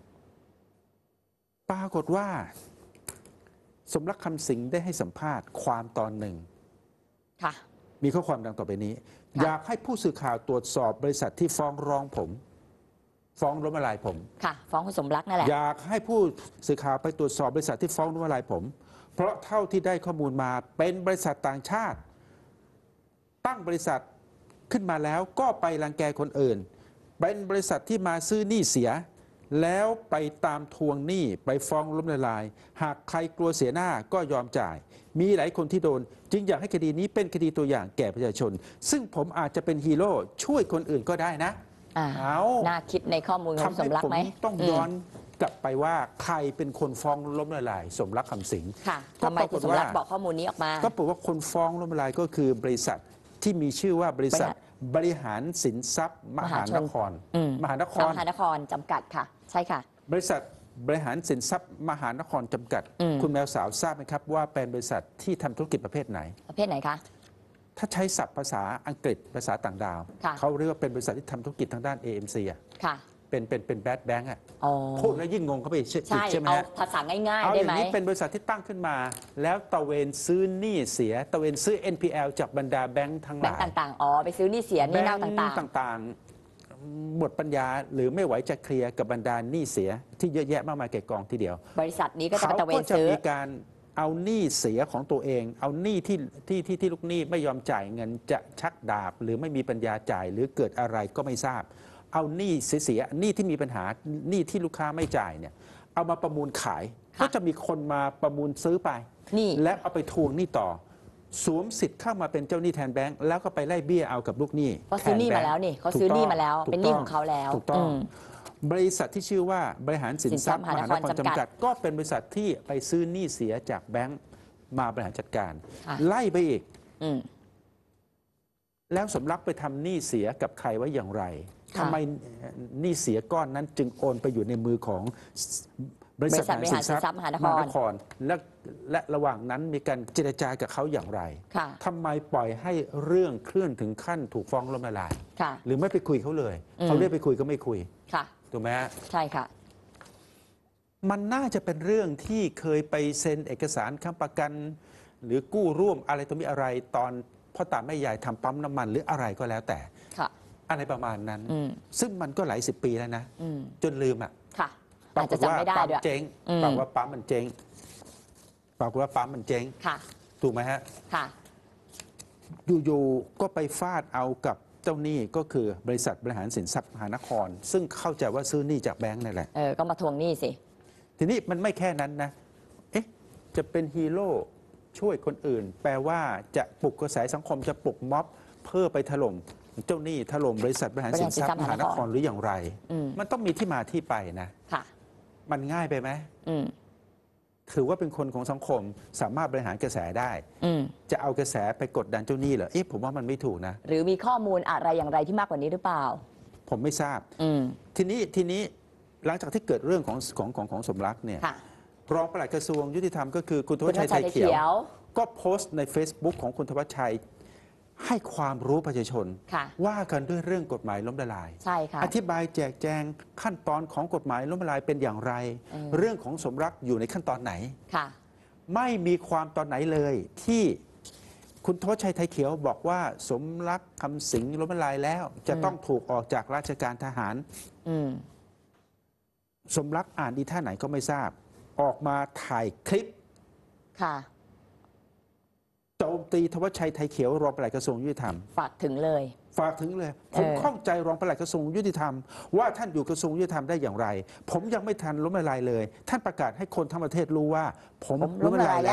ปรากฏว่า สมรักคำสิงได้ให้สัมภาษณ์ความตอนหนึ่งค่ะมีข้อความดังต่อไปนี้ค่ะอยากให้ผู้สื่อข่าวตรวจสอบบริษัทที่ฟ้องร้องผม ฟ้องล้มละลายผมค่ะฟ้องคุณสมรักนั่นแหละอยากให้ผู้สื่อข่าวไปตรวจสอบบริษัทที่ฟ้องล้มละลายผม เพราะเท่าที่ได้ข้อมูลมาเป็นบริษัทต่างชาติ ตั้งบริษัทขึ้นมาแล้วก็ไปรังแกคนอื่น เป็นบริษัทที่มาซื้อหนี้เสีย แล้วไปตามทวงหนี้ไปฟ้องล้มละลาย หากใครกลัวเสียหน้าก็ยอมจ่าย มีหลายคนที่โดน จึงอยากให้คดีนี้เป็นคดีตัวอย่างแก่ประชาชน ซึ่งผมอาจจะเป็นฮีโร่ช่วยคนอื่นก็ได้นะ เอาน่าคิดในข้อมูลของทำสให้มรักผมไหมต้องย้อนกลับไปว่าใครเป็นคนฟ้องล้มละลาย สมรักคำสิงค่ะทำไมคุณสมรักบอกข้อมูลนี้ออกมาก็ปรากฏว่าคนฟ้องล้มละลายก็คือบริษัทที่มีชื่อว่าบริษัทบริหารสินทรัพย์มหานคร มหานครมหานครจำกัดค่ะ ใช่ค่ะบริษัทบริหารสินทรัพย์มหานครจำกัด คุณแมวสาวทราบไหมครับว่าเป็นบริษัทที่ทำธุรกิจประเภทไหนประเภทไหนคะถ้าใช้ศัพท์ภาษาอังกฤษภาษาต่างดาวค่ะเขาเรียกว่าเป็นบริษัทที่ทำธุรกิจทางด้าน AMC อ่ะค่ะเป็นแบดแบงก์อ่ะอ๋อพูดแล้วยิ่งงงเข้าไปอีกใช่ใช่ไหมเอาฮะภาษาง่ายเอาๆอได้ย่าไหมงนี้เป็นบริษัทที่ตั้งขึ้นมา แล้วตระเวนซื้อหนี้เสียตระเวนซื้อ NPL จากบรรดาแบงก์ทั้งหแบงลาก์ยต่างๆ อ๋อ ไปซื้อหนี้เสียหแบนี่งเน่าก์ต่างต่างๆ หมดปัญญาหรือไม่ไหวจะเคลียร์กับบรรดาหนี้เสียที่เยอะแยะมากมายแก่กองทีเดียวๆ บริษัทนี้ก็จะเขาไปตระเวก็นจะซื้อมีการเอาหนี้เสียของตัวเอง เอาหนี้ที่ลูกหนี้ไม่ยอมจ่ายเงินจะชักดาบ หรือไม่มีปัญญาจ่ายหรือเกิดอะไรก็ไม่ทราบ เอาหนี้เสียหนี้ที่มีปัญหาหนี้ที่ลูกค้าไม่จ่ายเนี่ยเอามาประมูลขายค่ะก็จะมีคนมาประมูลซื้อไปนี่และเอาไปทวงหนี้ต่อ สวมสิทธิ์เข้ามาเป็นเจ้าหนี้แทนแบงก์แล้วก็ไปไล่เบี้ยเอากับลูกหนี้เขาซื้อหนี้ทมาบงค์แล้วนี่เขาถูกซื้อหนี้ต้มาแล้วถูกเป็นหนี้ต้ของเขาแล้วถูกต้องมบริษัทที่ชื่อว่าบริหารสินทรัพย์สินทรัพย์มหานครมหานครจำกัจำกัดด ก็เป็นบริษัทที่ไปซื้อหนี้เสียจากแบงก์มาบริหารจัดการค่ะไล่ไปอีกอืมแล้วสมรักไปทำหนี้เสียกับใครไว้อย่างไรค่ะทำไมหนี้เสียก้อนนั้นจึงโอนไปอยู่ในมือของบริษัทบริษัทบริหารสินทรัพย์มหานครและระหว่างนั้นมีการเจรจากับเขาอย่างไรค่ะทำไมปล่อยให้เรื่องเคลื่อนถึงขั้นถูกฟ้องล้มละลายค่ะหรือไม่ไปคุยเขาเลย เขาเรียกไปคุยก็ไม่คุยค่ะถูกไหมฮะใช่ค่ะมันน่าจะเป็นเรื่องที่เคยไปเซ็นเอกสารค้ำประกัน หรือกู้ร่วมอะไรตัวมีอะไรตอนพ่อตาแม่ยายทำปั๊มน้ำมันหรืออะไรก็แล้วแต่ค่ะอะไรประมาณนั้นอืมซึ่งมันก็หลายสิบปีแล้วนะอืมจนลืมอ่ะค่ะปราอาจกจะฏว่าจำไม่ได้ปั๊มด้วยเจ๊งอืมปรากฏว่าปั๊มมันเจ๊งปรากฏว่าปั๊มมันเจ๊งค่ะถูกไหมฮะค่ะอยู่ๆก็ไปฟาดเอากับเจ้าหนี้ก็คือบริษัทบริหารสินทรัพย์มหานคร ซึ่งเข้าใจว่าซื้อหนี้จากแบงก์นั่นแหละก็มาทวงหนี้สิทีนี้มันไม่แค่นั้นนะ เอ๊ะ จะเป็นฮีโร่ช่วยคนอื่น แปลว่าจะปลุกกระแสสังคมจะปลุกม็อบเพื่อไปถล่มเจ้าหนี้ถล่มบริษัทบริหารสินทรัพย์มหานครหรืออย่างไรอืมมันต้องมีที่มาที่ไปนะค่ะมันง่ายไปไหมอืมถือว่าเป็นคนของสังคมสามารถบริหารกระแสได้อืมจะเอากระแสไปกดดันเจ้าหนี้เหรอ เอ๊ะ ผมว่ามันไม่ถูกนะหรือมีข้อมูลอะไรอย่างไรที่มากกว่านี้หรือเปล่าผมไม่ทราบอืมทีนี้หลังจากที่เกิดเรื่องของสมรักเนี่ยค่ะรองปลัดกระทรวงยุติธรรมก็คือคุณธวัชชัยไทยเขียว ก็โพสต์ใน Facebook ของคุณธวัชชัย ให้ความรู้ประชาชนค่ะว่ากันด้วยเรื่องกฎหมายล้มละลายใช่ค่ะอธิบายแจกแจงขั้นตอนของกฎหมายล้มละลายเป็นอย่างไร เรื่องของสมรักอยู่ในขั้นตอนไหนค่ะไม่มีความตอนไหนเลยที่คุณธวัชชัยไทยเขียวบอกว่าสมรักคำสิงล้มละลายแล้ว จะต้องถูกออกจากราชการทหารอืมสมรักอ่านอีท่าไหนก็ไม่ทราบ ออกมาถ่ายคลิปค่ะโจมตีธวัชชัยไทยเขียวรองปลัดกระทรวงยุติธรรมฝากถึงเลยฝากถึงเลย ผมข้องใจรองปลัดกระทรวงยุติธรรมว่าท่านอยู่กระทรวงยุติธรรมได้อย่างไร ผมยังไม่ทันล้มละลายเลย ท่านประกาศให้คนทั้งประเทศรู้ว่า ผมล้มละลายแล้ว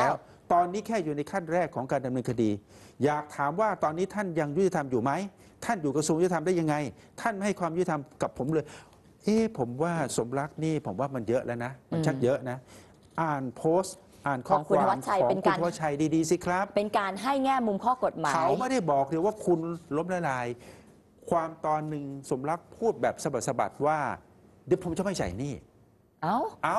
ตอนนี้แค่อยู่ในขั้นแรกของการดำเนินคดี อยากถามว่าตอนนี้ท่านยังยุติธรรมอยู่ไหมท่านอยู่กระทรวงยุติธรรมได้ยังไงท่านไม่ให้ความยุติธรรมกับผมเลยผมว่าสมรักนี่ผมว่ามันเยอะแล้วนะมันชักเยอะนะอ่านโพสต์อ่านข้อความของคุณธวัชชัยดีๆสิครับเป็นการให้แง่มุมข้อกฎหมายเขาไม่ได้บอกเลยว่าคุณล้มละลายความตอนหนึ่งสมรักพูดแบบสะบัดว่าเดี๋ยวผมจะไม่จ่ายหนี้เอา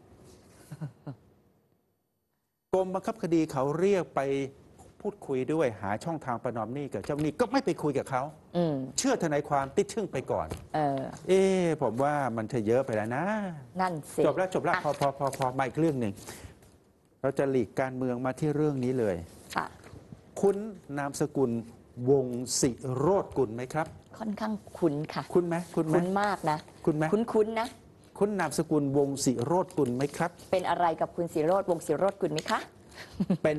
กรมบังคับคดีเขาเรียกไปพูดคุยด้วยหาช่องทางประนอมหนี้กับเจ้าหนี้ก็ไม่ไปคุยกับเขาเชื่อทนายความติดชึ่งไปก่อนผมว่ามันจะเยอะไปแล้วนะนั่นสิจบแล้วพอมาอีกเรื่องหนึ่งเราจะหลีกการเมืองมาที่เรื่องนี้เลยคุณนามสกุลวงศ์ศิโรจน์กุลไหมครับค่อนข้างคุ้นค่ะคุ้นไหมคุ้นมากนะคุ้นไหมคุ้นนะคุณนามสกุลวงศ์ศิโรจน์กุลไหมครับเป็นอะไรกับคุณศิโรจน์วงศ์ศิโรจน์กุลไหมคะเป็น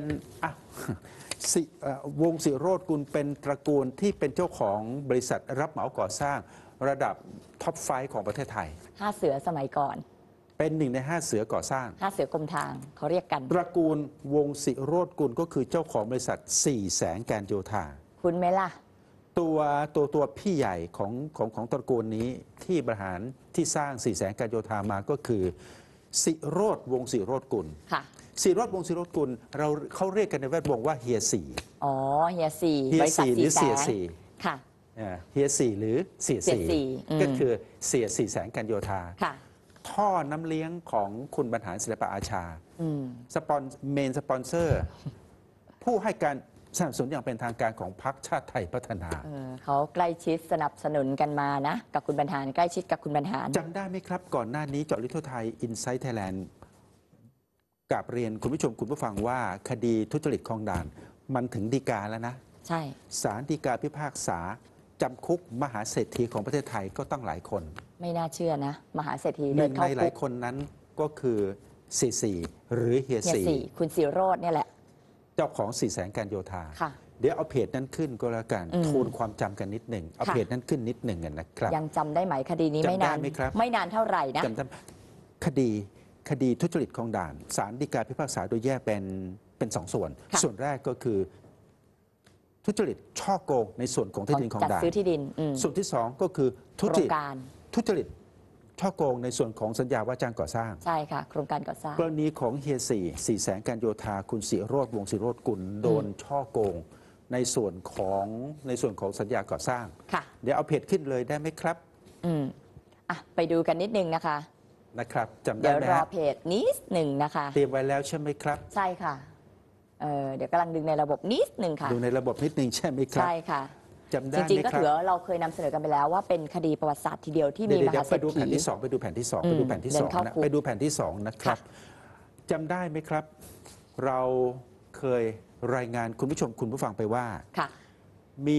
วงศ์ศิโรจน์กุลเป็นตระกูลที่เป็นเจ้าของบริษัทรับเหมาก่อสร้างระดับท็อป5ของประเทศไทย 5 เสือสมัยก่อนเป็น1 ใน 5 เสือก่อสร้าง 5 เสือกรมทางเขาเรียกกันตระกูลวงศ์ศิโรจน์กุลก็คือเจ้าของบริษัท4 แสงการโยธาคุณไหมล่ะตัวพี่ใหญ่ของตระกูลนี้ที่บริหารที่สร้าง4 แสงการโยธามาก็คือศิโรจน์วงศ์ศิโรจน์กุลศิโรจน์วงศ์ศิโรจน์กุลเขาเรียกกันในแวดวงว่าเฮียสี่เฮียสี่บริษัทหรือเสียสี่ค่ะเฮียสี่หรือเสียสี่ก็คือเสีย4 แสงการโยธาท่อน้ำเลี้ยงของคุณบรรหารศิลปอาชาเมนสปอนเซอร์ผู้ให้การสนับสนุนอย่างเป็นทางการของพรรคชาติไทยพัฒนาเขาใกล้ชิดสนับสนุนกันมานะกับคุณบรรหารใกล้ชิดกับคุณบรรหารจำได้ไหมครับก่อนหน้านี้เจาะลึกทั่วไทยอินไซต์ไทยแลนด์กับเรียนคุณผู้ชมคุณผู้ฟังว่าคดีทุจริตคลองด่านมันถึงฎีกาแล้วนะใช่ศาลฎีกาพิพากษาจำคุกมหาเศรษฐีของประเทศไทยก็ตั้งหลายคนไม่น่าเชื่อนะมหาเศรษฐีหนึ่งในหลายคนนั้นก็คือสี่หรือเฮียสี่คุณศิโรจน์เนี่ยแหละเจ้าของ4 แสงการโยธาเดี๋ยวเอาเพจนั้นขึ้นก็แล้วกันทวนความจำกันนิดหนึ่งเอาเพจนั้นขึ้นนิดหนึ่งนะครับยังจำได้ไหมคดีนี้ไม่นานไม่นานเท่าไหร่นะคดีทุจริตคลองด่านศาลฎีกาพิพากษาโดยแยกเป็น2 ส่วนส่วนแรกก็คือทุจริตช่อโกงในส่วนของที่ดินคลองด่านซื้อที่ดินส่วนที่2ก็คือทุจริตช่อโกงในส่วนของสัญญาว่าจ้างก่อสร้างใช่ค่ะโครงการก่อสร้างกรณีของเฮีย4 แสงการโยธาคุณศิโรจน์วงศ์ศิโรจน์กุลโดนช่อโกงในส่วนของสัญญาก่อสร้างเดี๋ยวเอาเพจขึ้นเลยได้ไหมครับไปดูกันนิดนึงนะคะจำได้ไหมเดี๋ยวรอเพจนิดหนึ่งนะคะเตรียมไว้แล้วใช่ไหมครับใช่ค่ะเดี๋ยวกำลังดึงในระบบนิดหนึ่งค่ะดูในระบบนิดหนึ่งใช่ไหมครับใช่ค่ะจำได้จริงๆก็ถือว่าเราเคยนำเสนอกันไปแล้วว่าเป็นคดีประวัติศาสตร์ทีเดียวที่มีมหาเศรษฐีไปดูแผ่นที่2ไปดูแผ่นที่2ไปดูแผ่นที่2นะไปดูแผ่นที่2นะครับจำได้ไหมครับเราเคยรายงานคุณผู้ชมคุณผู้ฟังไปว่ามี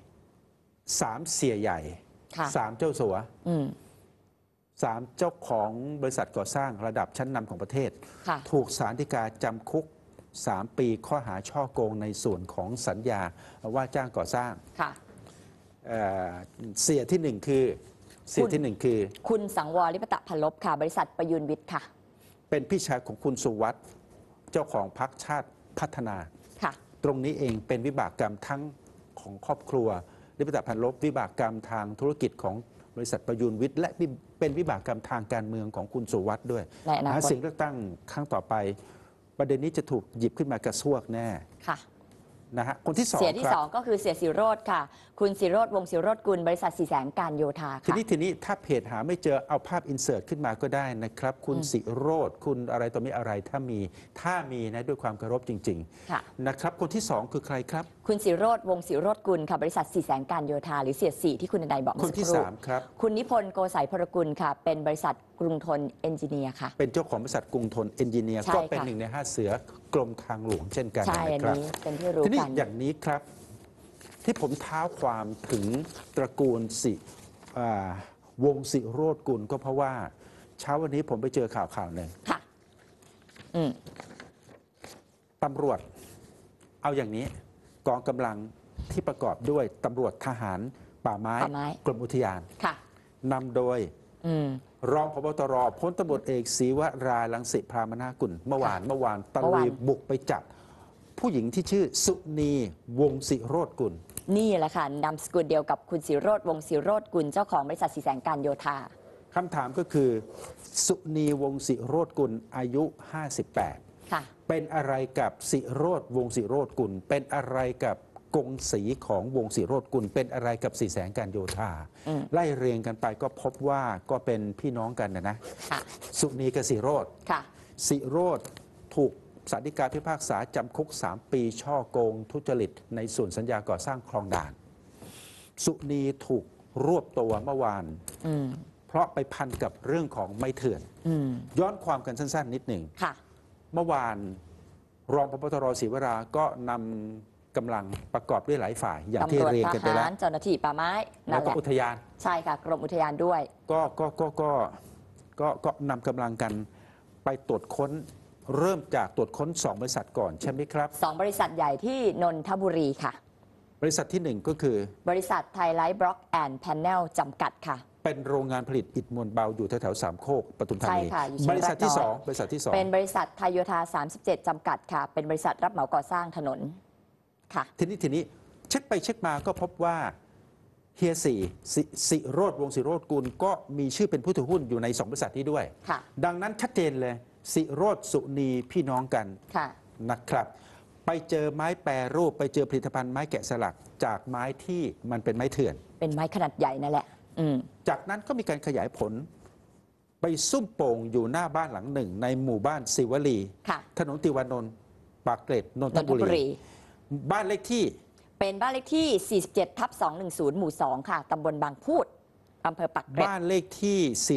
3 เสียใหญ่3 เจ้าสัว3 เจ้าของบริษัทก่อสร้างระดับชั้นนำของประเทศถูกศาลฎีกาจำคุก3 ปีข้อหาช่อโกงในส่วนของสัญญาว่าจ้างก่อสร้างเสียที่1คือคุณสังวรลิปตะพันลบค่ะบริษัทประยุนวิทย์ค่ะเป็นพี่ชายของคุณสุวัฒน์เจ้าของพรรคชาติพัฒนาตรงนี้เองเป็นวิบากกรรมทั้งของครอบครัวลิปตะพันลบวิบากกรรมทางธุรกิจของบริษัทประยุนวิทย์และเป็นวิบากกรรมทางการเมืองของคุณสุวัฒน์ด้วยหาเสียงเลือกตั้งครั้งต่อไปประเด็นนี้จะถูกหยิบขึ้นมากระซวกแน่นะฮะคนที่2 เสียที่2ก็คือเสียศิโรจน์ค่ะคุณศิโรจน์วงศ์ศิโรจน์กุลบริษัท4 แสงการโยธาค่ะทีนี้ถ้าเพจหาไม่เจอเอาภาพอินเสิร์ตขึ้นมาก็ได้นะครับคุณศิโรจน์คุณอะไรต่อมีอะไรถ้ามีนะด้วยความเคารพจริงๆนะครับคนที่2คือใครครับคุณศิโรจน์วงศ์ศิโรจน์กุลค่ะบริษัท4 แสงการโยธาหรือเสีย4ที่คุณนายบอกคนที่3ครับคุณนิพนธ์โกษัยพลกุลค่ะเป็นบริษัทกรุงทนเอนจิเนียร์ค่ะเป็นเจ้าของบริษัทกรุงทนเอนจิเนียร์ก็เป็น1 ใน 5 เสือกรมทางหลวงเช่นกันนะครับเป็นที่รู้กันอย่างนี้ครับที่ผมเท้าความถึงตระกูลวงศ์ศิโรจน์กุลก็เพราะว่าเช้าวันนี้ผมไปเจอข่าวหนึ่งตำรวจเอาอย่างนี้กองกำลังที่ประกอบด้วยตำรวจทหารป่าไม้กรมอุทยานนำโดยรองผบ.ตร.พลตำรวจเอกศรีวรารังสิพรามนากุลเมื่อวานตะลุยบุกไปจับผู้หญิงที่ชื่อสุนีวงศ์ศิโรจน์กุลนี่แหละค่ะนามสกุลเดียวกับคุณศิโรจน์วงศ์ศิโรจน์กุลเจ้าของบริษัทสีแสงการโยธาคำถามก็คือสุนีวงศ์ศิโรจน์กุลอายุ 58 ค่ะเป็นอะไรกับศิโรจน์วงศ์ศิโรจน์กุลเป็นอะไรกับกงสีของวงศ์ศิโรจน์กุลเป็นอะไรกับสีแสงการโยธาไล่เรียงกันไปก็พบว่าก็เป็นพี่น้องกันนะค่ะสุนีกับศิโรจน์ค่ะศิโรจน์ถูกศาลฎีกาพิพากษาจำคุก 3 ปีช่อโกงทุจริตในส่วนสัญญาก่อสร้างคลองด่านสุนีถูกรวบตัวเมื่อวานเพราะไปพันกับเรื่องของไม้เถื่อนย้อนความกันสั้นๆนิดหนึ่งเมื่อวานรองพบตรศรีวราก็นำกำลังประกอบด้วยหลายฝ่ายอย่างที่เรียนกันไปแล้วเจ้าหน้าที่ป่าไม้แล้วก็อุทยานใช่ค่ะกรมอุทยานด้วยก็นำกำลังกันไปตรวจค้นเริ่มจากตรวจค้น 2 บริษัทก่อนใช่ไหมครับ 2 บริษัทใหญ่ที่นนทบุรีค่ะบริษัทที่ 1 ก็คือบริษัทไทยไลท์บล็อกแอนด์แพนเนลจำกัดค่ะเป็นโรงงานผลิตอิฐมวลเบาอยู่แถวๆสามโคกปทุมธานีใช่ค่ะบริษัทที่2 เป็นบริษัทไทยโยธา37จำกัดค่ะเป็นบริษัทรับเหมาก่อสร้างถนนค่ะทีนี้เช็คไปเช็คมาก็พบว่าเฮียศิโรจน์วงศ์ศิโรจน์กุลก็มีชื่อเป็นผู้ถือหุ้นอยู่ใน2 บริษัทนี้ด้วยดังนั้นชัดเจนเลยศิโรจน์สุนีพี่น้องกันนะครับไปเจอไม้แปรรูปไปเจอผลิตภัณฑ์ไม้แกะสลักจากไม้ที่มันเป็นไม้เถื่อนเป็นไม้ขนาดใหญ่นั่นแหละจากนั้นก็มีการขยายผลไปซุ่มโป่งอยู่หน้าบ้านหลังหนึ่งในหมู่บ้านศิวลีถนนติวานนท์ปากเกร็ดนนทบุรีบ้านเลขที่เป็นบ้านเลขที่47/210หมู่2ค่ะตำบลบางพูดอำเภอปากเกร็ดบ้านเลขที่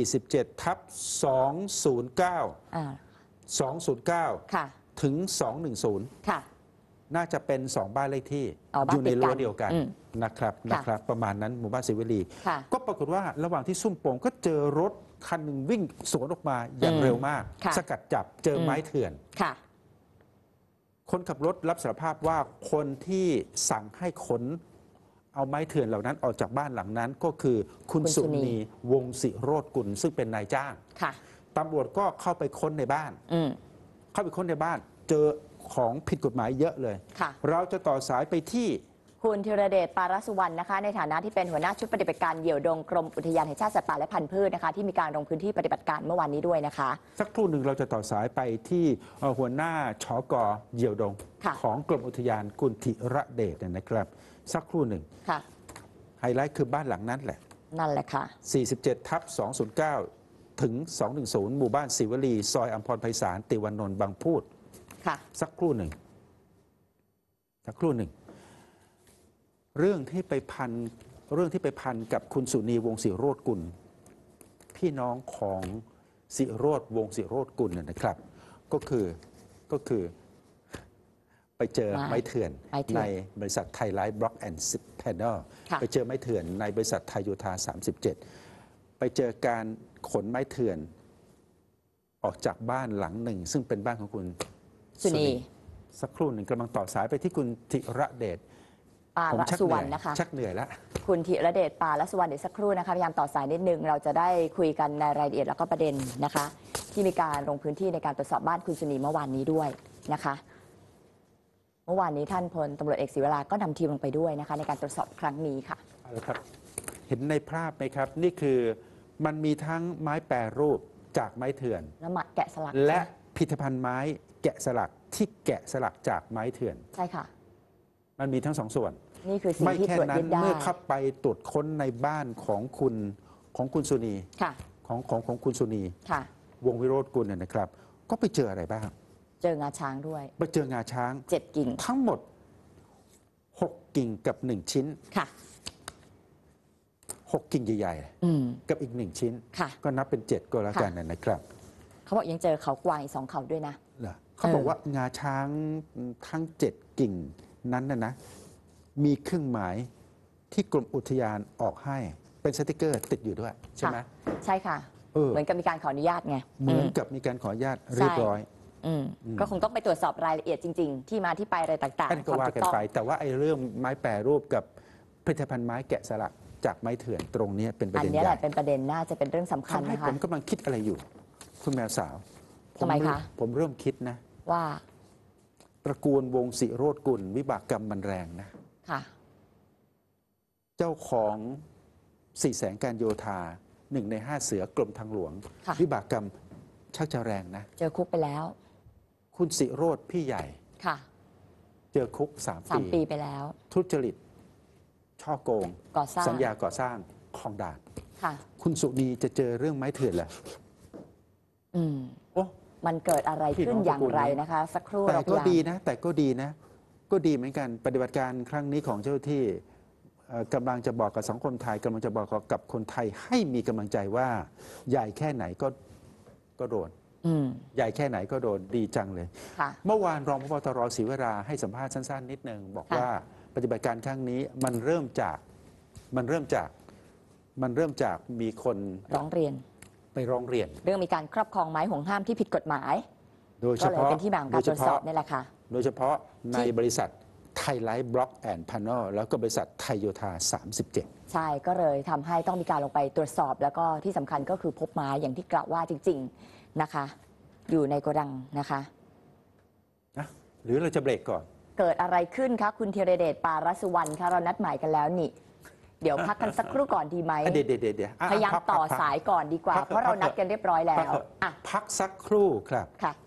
47/209 ค่ะถึง210 ค่ะน่าจะเป็น2บ้านเลขที่อยู่ในรั้วเดียวกันนะครับประมาณนั้นหมู่บ้านศิวลีก็ปรากฏว่าระหว่างที่ซุ่มโป่งก็เจอรถคันหนึ่งวิ่งสวนออกมาอย่างเร็วมากสกัดจับเจอไม้เถื่อนคนขับรถรับสารภาพว่าคนที่สั่งให้ขนเอาไม้เถื่อนเหล่านั้นออกจากบ้านหลังนั้นก็คือคุณสุนีวงศ์ศิโรจน์กุลซึ่งเป็นนายจ้างตำรวจก็เข้าไปค้นในบ้านเจอของผิดกฎหมายเยอะเลยเราจะต่อสายไปที่คุณธีรเดชปารสุวรรณนะคะในฐานะที่เป็นหัวหน้าชุดปฏิบัติการเหยี่ยวดงกรมอุทยานแห่งชาติสัตว์ป่าและพันธุ์พืชนะคะที่มีการลงพื้นที่ปฏิบัติการเมื่อวานนี้ด้วยนะคะสักครู่หนึ่งเราจะต่อสายไปที่หัวหน้าชก.เหยี่ยวดงของกรมอุทยานคุณธีรเดชนะครับสักครู่หนึ่งไฮไลท์คือบ้านหลังนั้นแหละนั่นแหละค่ะ 47/209ถึง210หมู่บ้านศิวลีซอยอัมพรไพศาลติวานนท์บางพูดสักครู่หนึ่งเรื่องที่ไปพันกับคุณสุนีวงศ์ศิโรจน์กุลพี่น้องของศิโรจน์วงศ์ศิโรจน์กุลนะครับก็คือไปเจอไม้เถื่อนในบริษัทไทยไลท์บล็อกแอนด์แพนเนลไปเจอไม้เถื่อนในบริษัทไทยโยธา37ไปเจอการขนไม้เถื่อนออกจากบ้านหลังหนึ่งซึ่งเป็นบ้านของคุณสุนีสักครู่หนึ่งกำลังต่อสายไปที่คุณธีรเดชปาละสุวรรณนะคะชักเหนื่อยแล้วคุณธีรเดชปาละสุวรรณเดี๋ยวสักครู่นะคะพยายามต่อสายนิดนึงเราจะได้คุยกันในรายละเอียดแล้วก็ประเด็นนะคะที่มีการลงพื้นที่ในการตรวจสอบบ้านคุณสุนีเมื่อวานนี้ด้วยนะคะเมื่อวานนี้ท่านพลตำรวจเอกศิวราก็นำทีมลงไปด้วยนะคะในการตรวจสอบครั้งนี้ค่ะเอาละครับเห็นในภาพไหมครับนี่คือมันมีทั้งไม้แปรรูปจากไม้เถื่อนและไม้แกะสลักและผลิตภัณฑ์ไม้แกะสลักที่แกะสลักจากไม้เถื่อนใช่ค่ะมันมีทั้ง2 ส่วนนี่คือสิ่งที่ตรวจยึดได้เมื่อเข้าไปตรวจค้นในบ้านของคุณสุนีของคุณสุนีวงศ์วิโรจน์กุลเนี่ยนะครับก็ไปเจออะไรบ้างเจองาช้างด้วยไปเจองาช้าง 7 กิ่งทั้งหมด6 กิ่งกับ1 ชิ้นค่ะ 6 กิ่งใหญ่ๆกับอีก1 ชิ้นก็นับเป็น7ก็แล้วกันนะครับเขาบอกยังเจอเขากวางอีก2 เขาด้วยนะเขาบอกว่างาช้างทั้ง7 กิ่งนั้นนะมีเครื่องหมายที่กรมอุทยานออกให้เป็นสติกเกอร์ติดอยู่ด้วยใช่ไหมใช่ค่ะเหมือนกับมีการขออนุญาตไงเหมือนกับมีการขออนุญาตเรียบร้อยก็คงต้องไปตรวจสอบรายละเอียดจริงๆที่มาที่ไปอะไรต่างๆก็ว่ากันไปแต่ว่าไอ้เรื่องไม้แปรรูปกับผลิตภัณฑ์ไม้แกะสลักจากไม้เถื่อนตรงนี้เป็นประเด็นใหญ่อันนี้แหละเป็นประเด็นน่าจะเป็นเรื่องสำคัญนะคะผมกำลังคิดอะไรอยู่คุณแมวสาวทำไมคะผมเริ่มคิดนะว่าปตระกูลวงศิโรจน์กุลวิบากกรรมมันแรงนะค่ะเจ้าของสี่แสงการโยธา1 ใน 5เสือกรมทางหลวงค่ะวิบากกรรมชักจะแรงนะเจอคุกไปแล้วคุณศิโรจน์พี่ใหญ่ค่ะเจอคุก3 ปีไปแล้วทุจริตช่อโกงก่อสร้างสัญญาก่อสร้างคลองด่านค่ะคุณสุนีจะเจอเรื่องไม้เถื่อนเหรออืมโอ้มันเกิดอะไรพี่ขึ้น้นองอย่างไรตระกูลนี้นะคะ สักครู่แต่เราพก็ยายามดีนะ แต่ก็ดีนะ ก็ดีเหมือนกันปฏิบัติการครั้งนี้ของเจ้าหน้าที่กำลังจะบอกกับสังคมไทยกำลังจะบอกกับคนไทยให้มีกำลังใจว่า ใหญ่แค่ไหนก็โดนอืมใหญ่แค่ไหนก็โดนดีจังเลยค่ะเมื่อวานรองพบตรศรีวราให้สัมภาษณ์สั้นๆนิดนึงบอกค่ะว่าปฏิบัติการครั้งนี้มันเริ่มจากมีคนร้องเรียนไปร้องเรียนเรื่องมีการครอบครองไม้ห่วงห้ามที่ผิดกฎหมายโดยเฉก็เลยพาะเป็นที่มาของการตรวจสอบนี่แหละค่ะโดยเฉพาะในที่บริษัทไทยไลท์บล็อกแอนด์พานอลแล้วก็บริษัทไทยโยธา 37 ใช่ ก็เลยทำให้ต้องมีการลงไปตรวจสอบ แล้วก็ที่สำคัญก็คือพบไม้อย่างที่กล่าวว่าจริง ๆนะคะ อยู่ในโกดังนะคะนะหรือเราจะเบรกก่อนเกิดอะไรขึ้นคะคุณธีรเดชปารสุวรรณคะเรานัดหมายกันแล้วนี่ เดี๋ยวพักกันสักครู่ก่อนดีไหมเดี๋ยวพยายามพักต่อพักสายก่อนดีกว่าพักเพราะเรานัดกันเรียบร้อยแล้พักวเถอะอ่ะพักสักครู่ครับค่ะ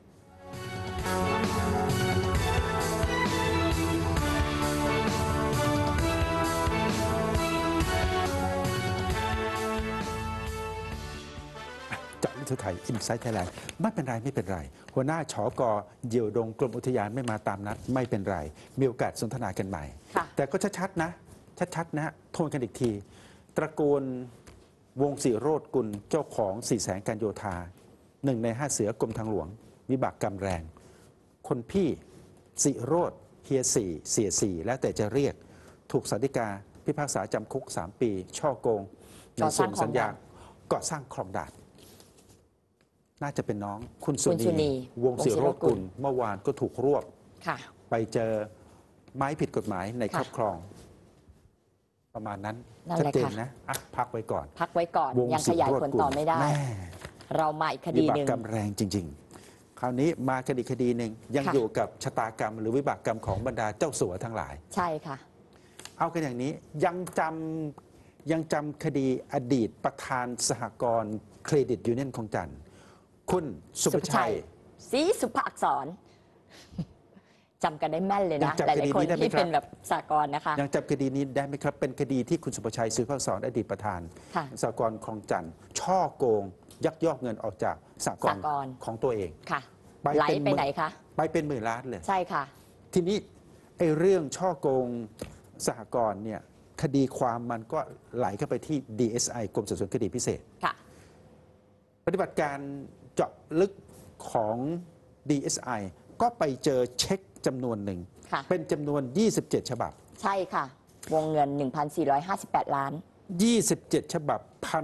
เจาะลึกทั่วไทยอินไซต์ไทยแลนด์ไม่เป็นไร หัวหน้าชกเหยี่ยวดงกรมอุทยานไม่มาตามนัดไม่เป็นไร มีโอกาสสนทนากันใหม่ค่ะแต่ก็ชัดๆนะทวนกันอีกที ตระกูลวงศิโรจน์กุลเจ้าของสี่แสงการโยธา1 ใน 5เสือกรมทางหลวง วิบากกรรมแรง คนพี่ศิโรจน์เฮียสี่เสียสี่แล้วแต่จะเรียกถูกศาลฎีกาพิพากษาจำคุก 3 ปีช่อโกงในส่วนสัญญาก่อสร้างคลองด่าน น่าจะเป็นน้องคุณสุคุณสุนีนีวงศิโรจน์กุลเมื่อวานก็ถูกรวบค่ะไปเจอไม้ผิดกฎหมายในคค่ะรอบครอง ประมาณนั้นนั่นชัดแหละเจนค่ะนะอ่ะพักไว้ก่อนพักไว้ก่อนวงยังศิขยายโรจผลน์กุลต่อไม่ได้แม่เรามาอีกควิดีบาหกนึ่งกรรมแรงจริง ๆ คราวนี้มาคดีหนึ่งยังค่ะอยู่กับชะตากรรม หรือวิบากกรรมของบรรดาเจ้าสัวทั้งหลายใช่ค่ะเอากันอย่างนี้ยังจำคดีอดีตประธานสหกรณ์เครดิตยูเนียนคลองจันทร์คุณสุภชัยศรีสุภอักษรจำกันได้แม่นเลยยันะงจำหลายคดีๆคนนี้ได้ไหมที่ครับเป็นแบบสากลนะคะยังจำคดีนี้ได้ไหมครับ เป็นคดีที่คุณสุภชัยซื้อข้าวสอนอดีตประธานค่ะสหกรณ์คลองจันทร์ช่อโกง ยักยอกเงินออกจากสหกรณ์สหกรณ์ของตัวเองค่ะไปไหลเป็นไปไหนคะไปเป็นหมื่นล้านเลยใช่ค่ะทีนี้ไอ้เรื่องช่อโกงสหกรณ์เนี่ยคดีความมันก็ไหลเข้าไปที่ DSI กรมสอบสวนคดีพิเศษค่ะปฏิบัติการเจาะลึกของ DSI ก็ไปเจอเช็คจำนวนหนึ่งค่ะเป็นจำนวน 27 ฉบับใช่ค่ะ วงเงิน 1,458 ล้าน 27 ฉบับ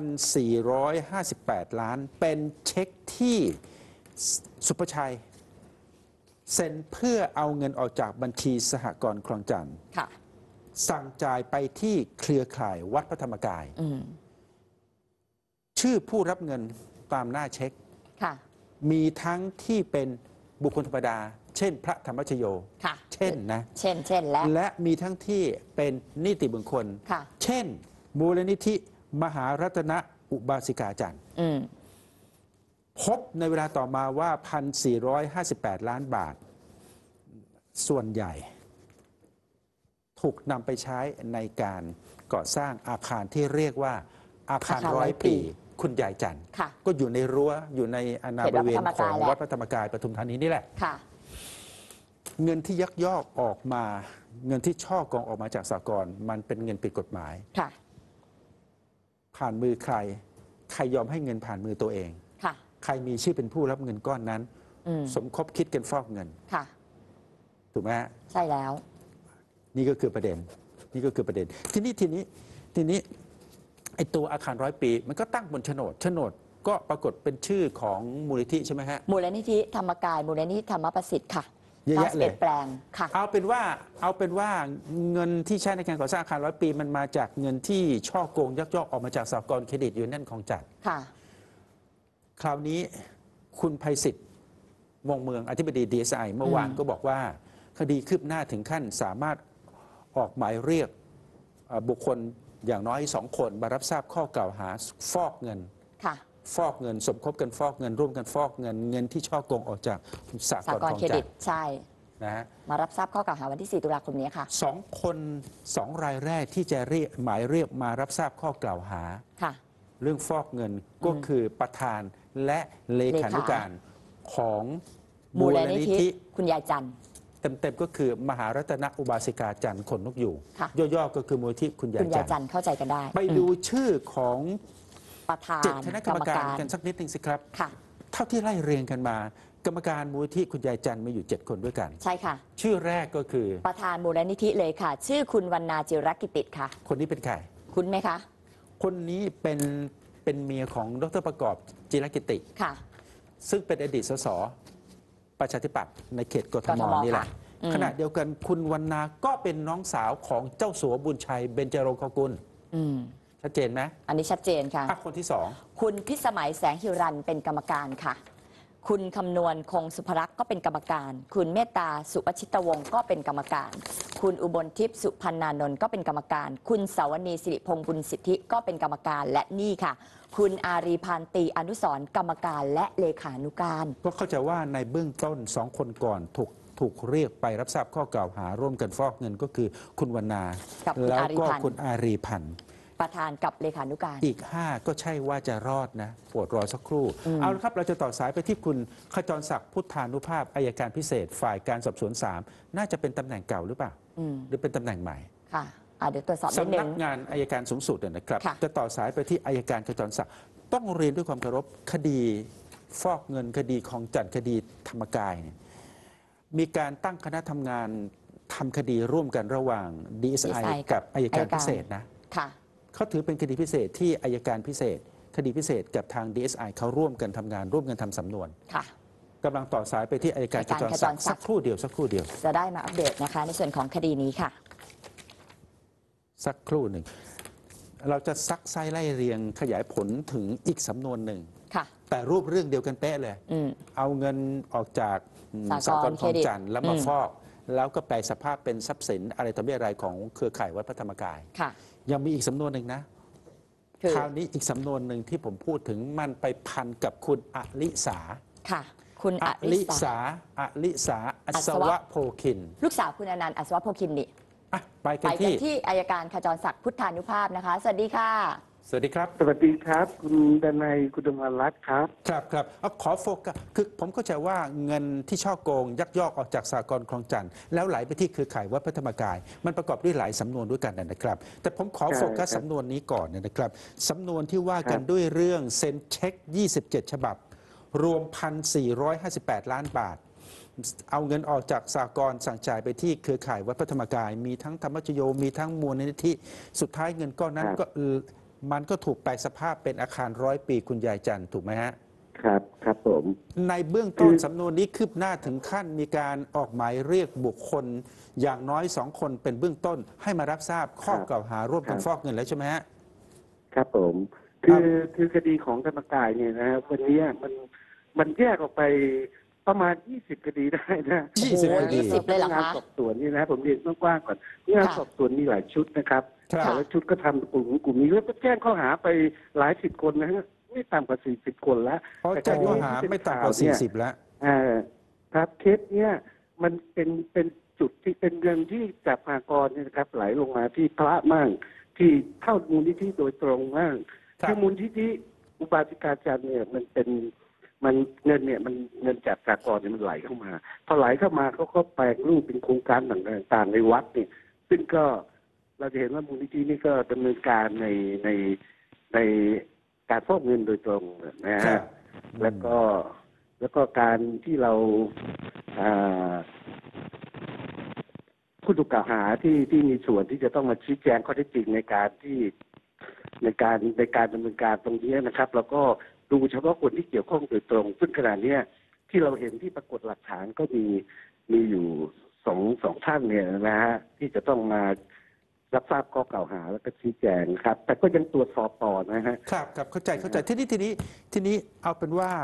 1,458 ล้าน เป็นเช็คที่สุภชัยเซ็นเพื่อเอาเงินออกจากบัญชีสหกรณ์คลองจันทร์ค่ะสั่งจ่ายไปที่เครือข่ายวัดพระธรรมกายอืมชื่อผู้รับเงินตามหน้าเช็คค่ะมีทั้งที่เป็นบุคคลธรรมดา เช่น พระธรรมชโยค่ะเช่นนะเช่นและและมีทั้งที่เป็นนิติบุคคลค่ะเช่น มูลนิธิมหารัตนอุบาสิกาจันทร์อืมพบในเวลาต่อมาว่า 1,458 ล้านบาท ส่วนใหญ่ ถูกนำไปใช้ในการก่อสร้างอาคารที่เรียกว่าอาคารอาคารร้อย 100 ปีปี คุณยายจันทร์ค่ะก็อยู่ในรั้วอยู่ในอาณาเขตบริเวณวัดพระธรรมขกาอย งแหละวัดพระธรรมกายปทุมธานีนี่แหละค่ะเงินที่ยักยอกออกมา เงินที่ช่อกงออกมาจากสหกรณ์มันเป็นเงินผิดกฎหมายค่ะผ่านมือใคร ใครยอมให้เงินผ่านมือตัวเองค่ะใครมีชื่อเป็นผู้รับเงินก้อนนั้นอืมสมคบคิดกันฟอกเงินค่ะถูกไหมฮะใช่แล้วนี่ก็คือประเด็น นี่ก็คือประเด็น ทีนี้ไอ้ตัวอาคารร้อยปี มันก็ตั้งบนโฉนด โฉนดก็ปรากฏเป็นชื่อของมูลนิธิใช่ไหมฮะมูลนิธิธรรมกาย มูลนิธิธรรมประสิทธิ์ค่ะเยอะแยะเลย 91แปลงค่ะเอาเป็นว่าเงินที่ใช้ในการก่อสร้างอาคารร้อยปี มันมาจากเงินที่ช่อโกงยักยอกออกมาจากสหกรณ์เครดิตยูเนียนคลองจันทร์ค่ะคราวนี้คุณไพศิษฐ์วงเมืองอธิบดี DSI เมื่อวานก็บอกว่าคดีคืบหน้าถึงขั้นสามารถออกหมายเรียกบุคคลอย่างน้อย2 คนมารับทราบข้อกล่าวหาฟอกเงินค่ะฟอกเงินสมคบกันฟอกเงินร่วมกันฟอกเงินเงินที่ช่อโกงออกจากสหสาก กรรณ์ณ์คลองเครจัดินตทร์ใช่นะฮะมารับทราบข้อกล่าวหาวันที่ 4 ตุลาคมนี้ค่ะ 2 คน 2 รายแรกที่จะเรียกหมายเรียกมารับทราบข้อกล่าวหาค่ะเรื่องฟอกเงินก็คือประธานและเลขานุการของมูลนิธิคุณยายจันทร์เต็มๆก็คือมหารัตนอุบาสิกาจันทร์ขนนกยูงค่ะย่อๆก็คือมูลนิธิคุณยาคุยณยายจัจันนทร์ทร์เข้าใจกันได้ไปดูชื่อของประธาน 7 คณะกรรมการกันสักนิดหนึ่งสิครับค่ะเท่าที่ไล่เรียงกันมา กรรมการมูลนิธิคุณยายจันทร์มีอยู่ 7 คนด้วยกันใช่ค่ะชื่อแรกก็คือประธานมูลนิธิเลยค่ะ ชื่อคุณวรรณาจิรกิติค่ะคนนี้เป็นใครคุณไหมคะคนนี้เป็นเมียของดรประกอบจิรกิติค่ะซึ่งเป็นอดีตสสประชาธิปัตย์ในเขตกทมกทมนี่แหละค่ะอืมขณะเดียวกันคุณวรรณาก็เป็นน้องสาวของเจ้าสัวบุญชัยเบญจรงคกุลอืมชัดเจนไหมอันนี้ชัดเจนค่ะคนที่สองคุณพิสมัยแสงหิรันเป็นกรรมการค่ะ คุณคำนวณคงสุภรักษ์ก็เป็นกรรมการ คุณเมตตาสุวชิตวงศ์ก็เป็นกรรมการ คุณอุบลทิพย์สุพันนานนท์ก็เป็นกรรมการ คุณสาวนีสิริพงษ์บุญสิทธิก็เป็นกรรมการและนี่ค่ะ คุณอารีพานตีอนุสรณ์กรรมการและเลขานุการก็เข้าใจว่าในเบื้องต้น2 คนก่อนถูกเรียกไปรับทราบข้อกล่าวหาร่วมกันฟอกเงินก็คือคุณวรรณากับคุณแล้วอารีก็พันธ์คุณอารีพันธ์ประธานกับเลขานุการอีก 5 ก็ใช่ว่าจะรอดนะโปรดรอสักครู่ เอาละครับเราจะต่อสายไปที่คุณขจรศักดิ์พุทธานุภาพอัยการพิเศษ ฝ่ายการสอบสวน 3 น่าจะเป็นตำแหน่งเก่าหรือเปล่าอืมหรือเป็นตำแหน่งใหม่ค่ะเดี๋ยวตรวจสอบนิดสำนึนังกงานอัยการสูงสุดเนี่ยนะครับค่ะจะต่อสายไปที่อัยการขจรศักดิ์ต้องเรียนด้วยความเคารพคดีฟอกเงินคดีของจันทร์คดีธรรมกายเนี่ยมีการตั้งคณะทำงานทำคดีร่วมกันระหว่าง DSI กับอัยการพิเศษนะค่ะเขาถือเป็นคดีพิเศษที่อัยการพิเศษ คดีพิเศษกับทาง DSI เขาร่วมกันทำงานร่วมกันทำสำนวนค่ะกำลังต่อสายไปที่อัยการขจรศักดิ์สักครู่เดียวสักครู่เดียวจะได้มาอัปเดตนะคะ ในส่วนของคดีนี้ค่ะสักครู่หนึ่ง เราจะซักไซไล่เรียงขยายผลถึงอีกสำนวนหนึ่งค่ะแต่รูปเรื่องเดียวกันเป๊ะเลยอืมเอาเงินออกจากสหกรณ์คลองจันทร์แล้วมาอืมฟอก แล้วก็แปลสภาพเป็นทรัพย์สินอะไรต่อมีอะไรของเครือข่ายวัดพระธรรมกายค่ะยังมีอีกสำนวนหนึ่งนะคือคราวนี้อีกสำนวนหนึ่งที่ผมพูดถึงมันไปพันกับคุณอลิสาค่ะ คุณออลิลิสาสาอลิสาอัศวะโพคินลูกสาวคุณอนันต์อัศวโพคินนี่อ่ะไปไปกันกันที่ที่อายการขจรศักดิ์พุทธานุภาพนะคะ สวัสดีค่ะสวัสดีครับสวัสดีครับ คุณดนัยคุณดมรัตน์ครับครับเอาขอโฟกัสคือผมเข้าใจว่าเงินที่ช่อโกงยักยอกออกจากสหกรณ์คลองจันทร์แล้วไหลไปที่เครือข่ายวัดพระธรรมกาย มันประกอบด้วยหลายสำนวนด้วยกันนะครับ แต่ผมขอใช่โฟกัสครับสำนวนนี้ก่อนนะครับสำนวนที่ว่ากันครับด้วยเรื่องเซ็นเช็ค 27 ฉบับ รวม 1,458 ล้านบาท เอาเงินออกจากสหกรณ์สั่งจ่ายไปที่เครือข่ายวัดพระธรรมกาย มีทั้งธรรมชโยมีทั้งมูลนิธิสุดท้ายเงินก้อนนั้นก็มันก็ถูกแปลสภาพเป็นอาคาร100 ปีคุณยายจันทร์ถูกไหมฮะครับครับผมในเบื้องต้นคือสำนวนนี้คืบหน้าถึงขั้นมีการออกหมายเรียกบุคคล อย่างน้อย2 คนเป็นเบื้องต้น ให้มารับทราบข้อกล่าวหาร่วมกันฟอกเงินแล้วใช่ไหมฮะครับผมครับคือคดีของธรรมกายเนี่ยนะวันนี้มันแยกออกไปประมาณ 20 คดีได้นะ 20 คดี 20 เลยเหรอคะงานสอบสวนนี่นะผมเรียนกว้างๆก่อนงานค่ะสอบสวนมีหลายชุดนะครับครับแต่ละชุดก็ทำกลุ่มนี้แล้วก็แจ้งข้อหาไปหลายสิบคนนะฮะไม่ต่ำกว่า40 คนแล้วเพราะแจ้งข้อหาไม่ต่ำกว่า40 แล้วครับเคสเนี้ยมันเป็นจุดที่เป็นเงินที่จากภากรเนี่ยนะครับไหลลงมาที่พระมั่งที่เข้ามูลนิธิโดยตรงมั่งครับคือมูลนิธิอุบาสิกาจันทร์เนี่ยมันเงินเนี่ยมันเงินจากสากลเนี่ยมันไหลเข้ามาพอไหลเข้ามาเขาก็แปลงรูปเป็นโครงการต่างๆในวัดนี่ซึ่งก็เราจะเห็นว่ามูลนิธินี่ก็ดำเนินการในการฟอกเงินโดยตรงนะครัฮะบแล้วก็การที่เราผู้ถูกกล่าวหาที่มีส่วนที่จะต้องมาชี้แจงข้อเท็จจริงในการดำเนินการตรงนี้นะครับ แล้วก็ดูเฉพาะคนที่เกี่ยวข้องโดยตรง ซึ่งขณะเนี้ยที่เราเห็นที่ปรากฏหลักฐานก็มีอยู่สองท่านเนี่ยนะฮะที่จะต้องมารับทราบข้อกล่าวหาแล้วก็ชี้แจงครับ แต่ก็ยังตรวจสอบต่อนะฮะครับเข้าใจทีนี้เอาเป็นว่า